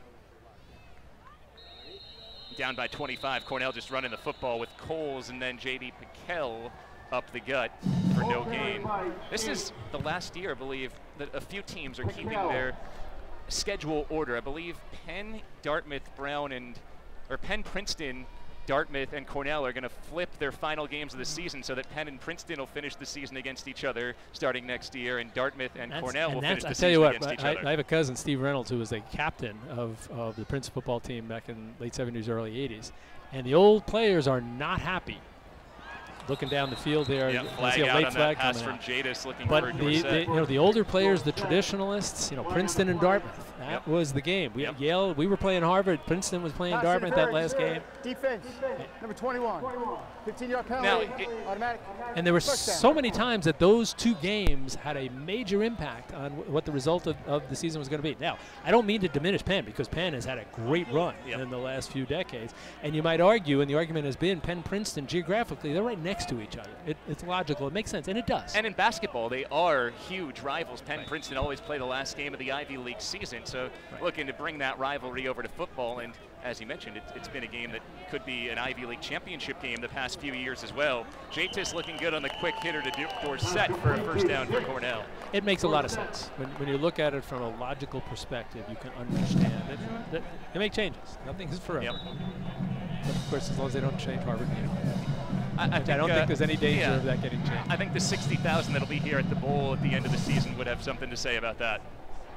Down by 25. Cornell just running the football with Coles and then J.D. Cahill up the gut for no gain. This is the last year, I believe, that a few teams are keeping their schedule order. I believe Penn, Dartmouth, Penn, Princeton, Dartmouth, and Cornell are going to flip their final games of the season so that Penn and Princeton will finish the season against each other starting next year, and Dartmouth and Cornell will finish the season against each other. I have a cousin, Steve Reynolds, who was a captain of the Princeton football team back in late 70s, early 80s. And the old players are not happy. Looking down the field there, yeah, you flag see a out late on flag that pass coming from out. Jadis looking But for Dorsett. the older players, the traditionalists, Princeton and Dartmouth, that was the game. Yale, we were playing Harvard, Princeton was playing Dartmouth that last game. Defense, number 21, 15-yard penalty, automatic. And there were so many times that those two games had a major impact on what the result of the season was going to be. Now, I don't mean to diminish Penn, because Penn has had a great run in the last few decades. And you might argue, and the argument has been, Penn-Princeton, geographically, they're right next to each other. It's logical. It makes sense, and it does. And in basketball, they are huge rivals. Penn-Princeton always play the last game of the Ivy League season, so looking to bring that rivalry over to football. And as you mentioned, it's been a game that could be an Ivy League championship game the past few years as well. Jatis looking good on the quick hitter to Dorsett for a first down for Cornell. It makes a lot of sense. When you look at it from a logical perspective, you can understand that they make changes. Nothing is forever. Yep. But of course, as long as they don't change Harvard, I don't think there's any danger of that getting changed. I think the 60,000 that'll be here at the Bowl at the end of the season would have something to say about that.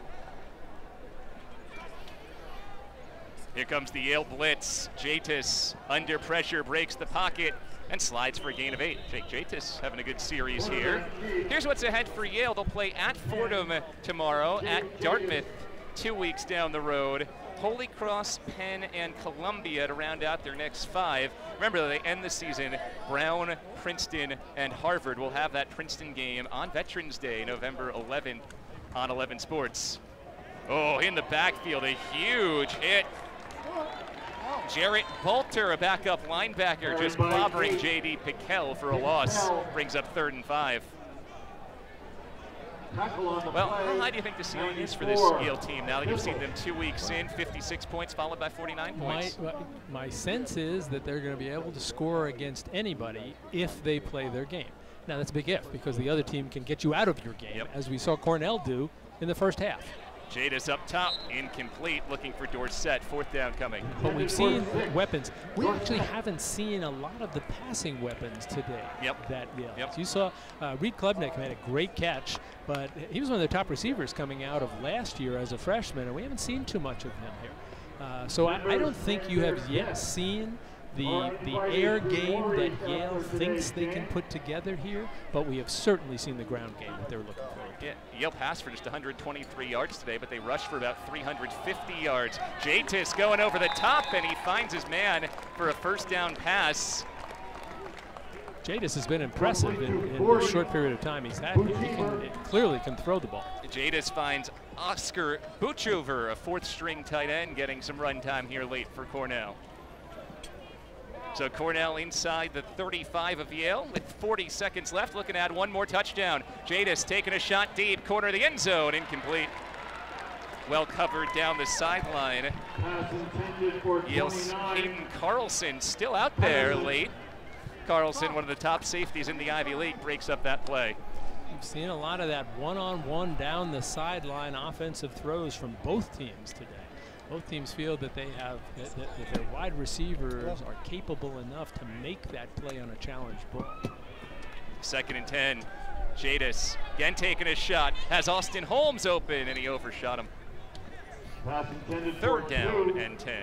Here comes the Yale blitz. Jatis under pressure, breaks the pocket, and slides for a gain of 8. Jake Jatis having a good series here. Here's what's ahead for Yale. They'll play at Fordham tomorrow, at Dartmouth 2 weeks down the road, Holy Cross, Penn, and Columbia to round out their next 5. Remember, they end the season, Brown, Princeton, and Harvard will have that Princeton game on Veterans Day, November 11th on 11 Sports. Oh, in the backfield, a huge hit. Jarrett Bolter, a backup linebacker, just clobbering J.D. Cahill for a loss. Brings up 3rd and 5. Well, how high do you think the ceiling is for this Yale team now that you've seen them 2 weeks in, 56 points followed by 49 points? My sense is that they're going to be able to score against anybody if they play their game. Now, that's a big if, because the other team can get you out of your game, as we saw Cornell do in the first half. Jadis up top, incomplete, looking for Dorsett, 4th down coming. But we've seen weapons. We actually haven't seen a lot of the passing weapons today. So you saw Reed Klebnik made a great catch, but he was one of the top receivers coming out of last year as a freshman, and we haven't seen too much of him here. So I don't think you have yet seen the air game that Yale thinks they can put together here, but we have certainly seen the ground game that they were looking for. Yeah, Yale passed for just 123 yards today, but they rushed for about 350 yards. Jatis going over the top, and he finds his man for a first down pass. Jatis has been impressive in the short period of time he's had. He clearly can throw the ball. Jatis finds Oscar Buchover, a 4th string tight end, getting some run time here late for Cornell. So Cornell inside the 35 of Yale with 40 seconds left, looking to add one more touchdown. Jatis taking a shot deep, corner of the end zone, incomplete. Well covered down the sideline. Yale's Hayden Carlson still out there late. Carlson, one of the top safeties in the Ivy League, breaks up that play. We've seen a lot of that one-on-one down the sideline offensive throws from both teams today. Both teams feel that they have that their wide receivers are capable enough to make that play on a challenge ball. 2nd and 10. Jatis again taking a shot, has Austin Holmes open, and he overshot him. 3rd down and 10.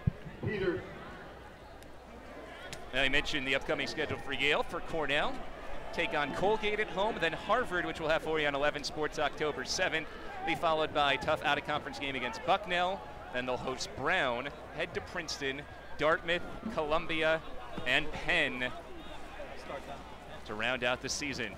Now I mentioned the upcoming schedule for Yale. For Cornell, take on Colgate at home, then Harvard, which we'll have for you on 11 Sports October 7th. Be followed by a tough out-of-conference game against Bucknell. Then they'll host Brown, head to Princeton, Dartmouth, Columbia, and Penn to round out the season.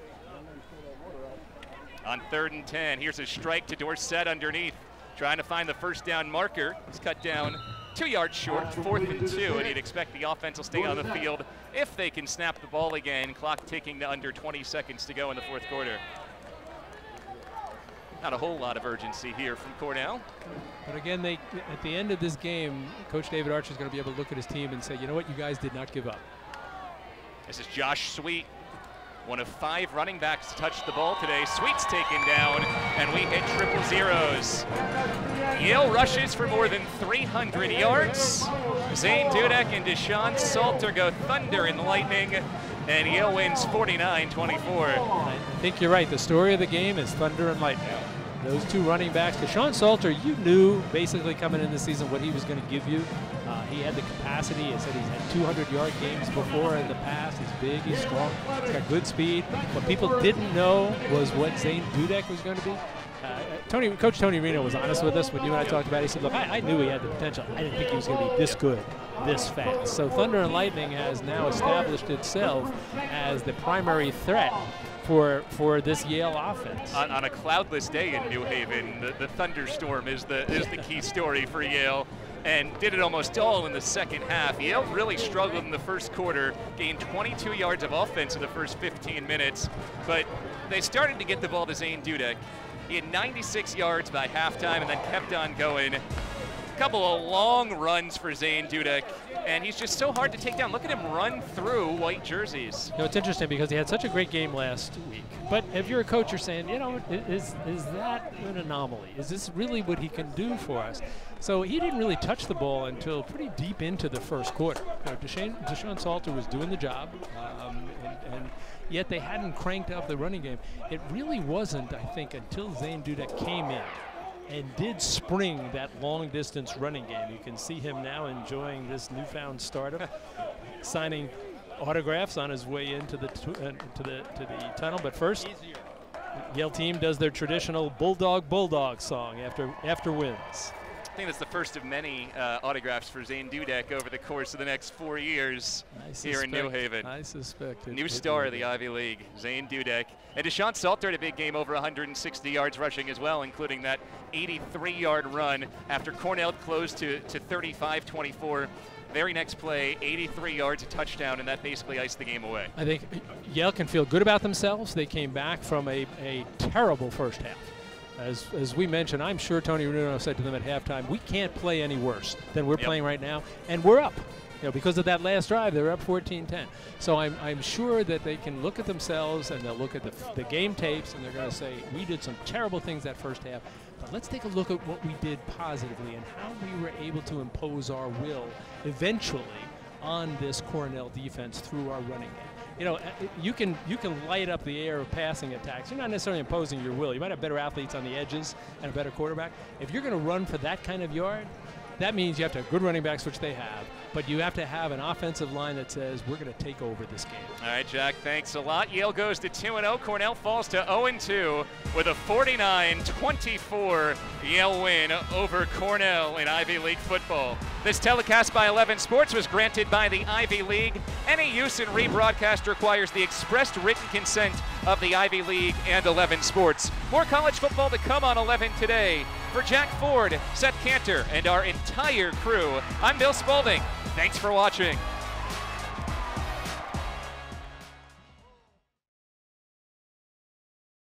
On 3rd and 10, here's a strike to Dorsett underneath, trying to find the first down marker. He's cut down 2 yards short, 4th and 2, and you'd expect the offense will stay on the field if they can snap the ball again. Clock ticking to under 20 seconds to go in the 4th quarter. Not a whole lot of urgency here from Cornell. But again, at the end of this game, Coach David Archer is going to be able to look at his team and say, you know what, you guys did not give up. This is Josh Sweet, one of 5 running backs to touch the ball today. Sweet's taken down, and we hit triple zeros. Yale rushes for more than 300 yards. Zane Dudek and Deshaun Salter go thunder and lightning, and Yale wins 49-24. I think you're right. The story of the game is thunder and lightning. Those 2 running backs. Deshaun Salter, you knew basically coming in this season what he was going to give you. He had the capacity. He said he's had 200-yard games before in the past. He's big, he's strong, he's got good speed. What people didn't know was what Zane Dudek was going to be. Coach Tony Reno was honest with us when you and I talked about it. He said, look, I knew he had the potential. I didn't think he was going to be this good, this fast. So Thunder and Lightning has now established itself as the primary threat for this Yale offense. On a cloudless day in New Haven, the thunderstorm is the key story for Yale, and did it almost all in the second half. Yale really struggled in the first quarter, gained 22 yards of offense in the first 15 minutes, but they started to get the ball to Zane Dudek. He had 96 yards by halftime and then kept on going. A couple of long runs for Zane Dudek, and he's just so hard to take down. Look at him run through white jerseys. You know, it's interesting because he had such a great game last week. But if you're a coach, you're saying, you know, is that an anomaly? Is this really what he can do for us? So he didn't really touch the ball until pretty deep into the first quarter. You know, Deshaun Salter was doing the job, and yet they hadn't cranked up the running game. It really wasn't, I think, until Zane Dudek came in and did spring that long-distance running game. You can see him now enjoying this newfound stardom, signing autographs on his way into the to the tunnel. But first, Yale team does their traditional Bulldog song after wins. I think that's the first of many autographs for Zane Dudek over the course of the next 4 years here in New Haven. I suspect New star of the Ivy League, Zane Dudek. And Deshaun Salter had a big game, over 160 yards rushing as well, including that 83-yard run after Cornell closed to 35-24. Very next play, 83 yards, a touchdown, and that basically iced the game away. I think Yale can feel good about themselves. They came back from a terrible first half. As we mentioned, I'm sure Tony Reno said to them at halftime, we can't play any worse than we're playing right now, and we're up. You know, because of that last drive, they're up 14-10. So I'm sure that they can look at themselves and they'll look at the game tapes and they're going to say, we did some terrible things that first half, but let's take a look at what we did positively and how we were able to impose our will eventually on this Cornell defense through our running game. You know, you can light up the air of passing attacks. You're not necessarily imposing your will. You might have better athletes on the edges and a better quarterback. If you're going to run for that kind of yard, that means you have to have good running backs, which they have, but you have to have an offensive line that says, we're going to take over this game. All right, Jack, thanks a lot. Yale goes to 2-0. Cornell falls to 0-2 with a 49-24 Yale win over Cornell in Ivy League football. This telecast by 11 Sports was granted by the Ivy League. Any use in rebroadcast requires the expressed written consent of the Ivy League and 11 Sports. More college football to come on 11 today. For Jack Ford, Seth Cantor, and our entire crew, I'm Bill Spaulding. Thanks for watching.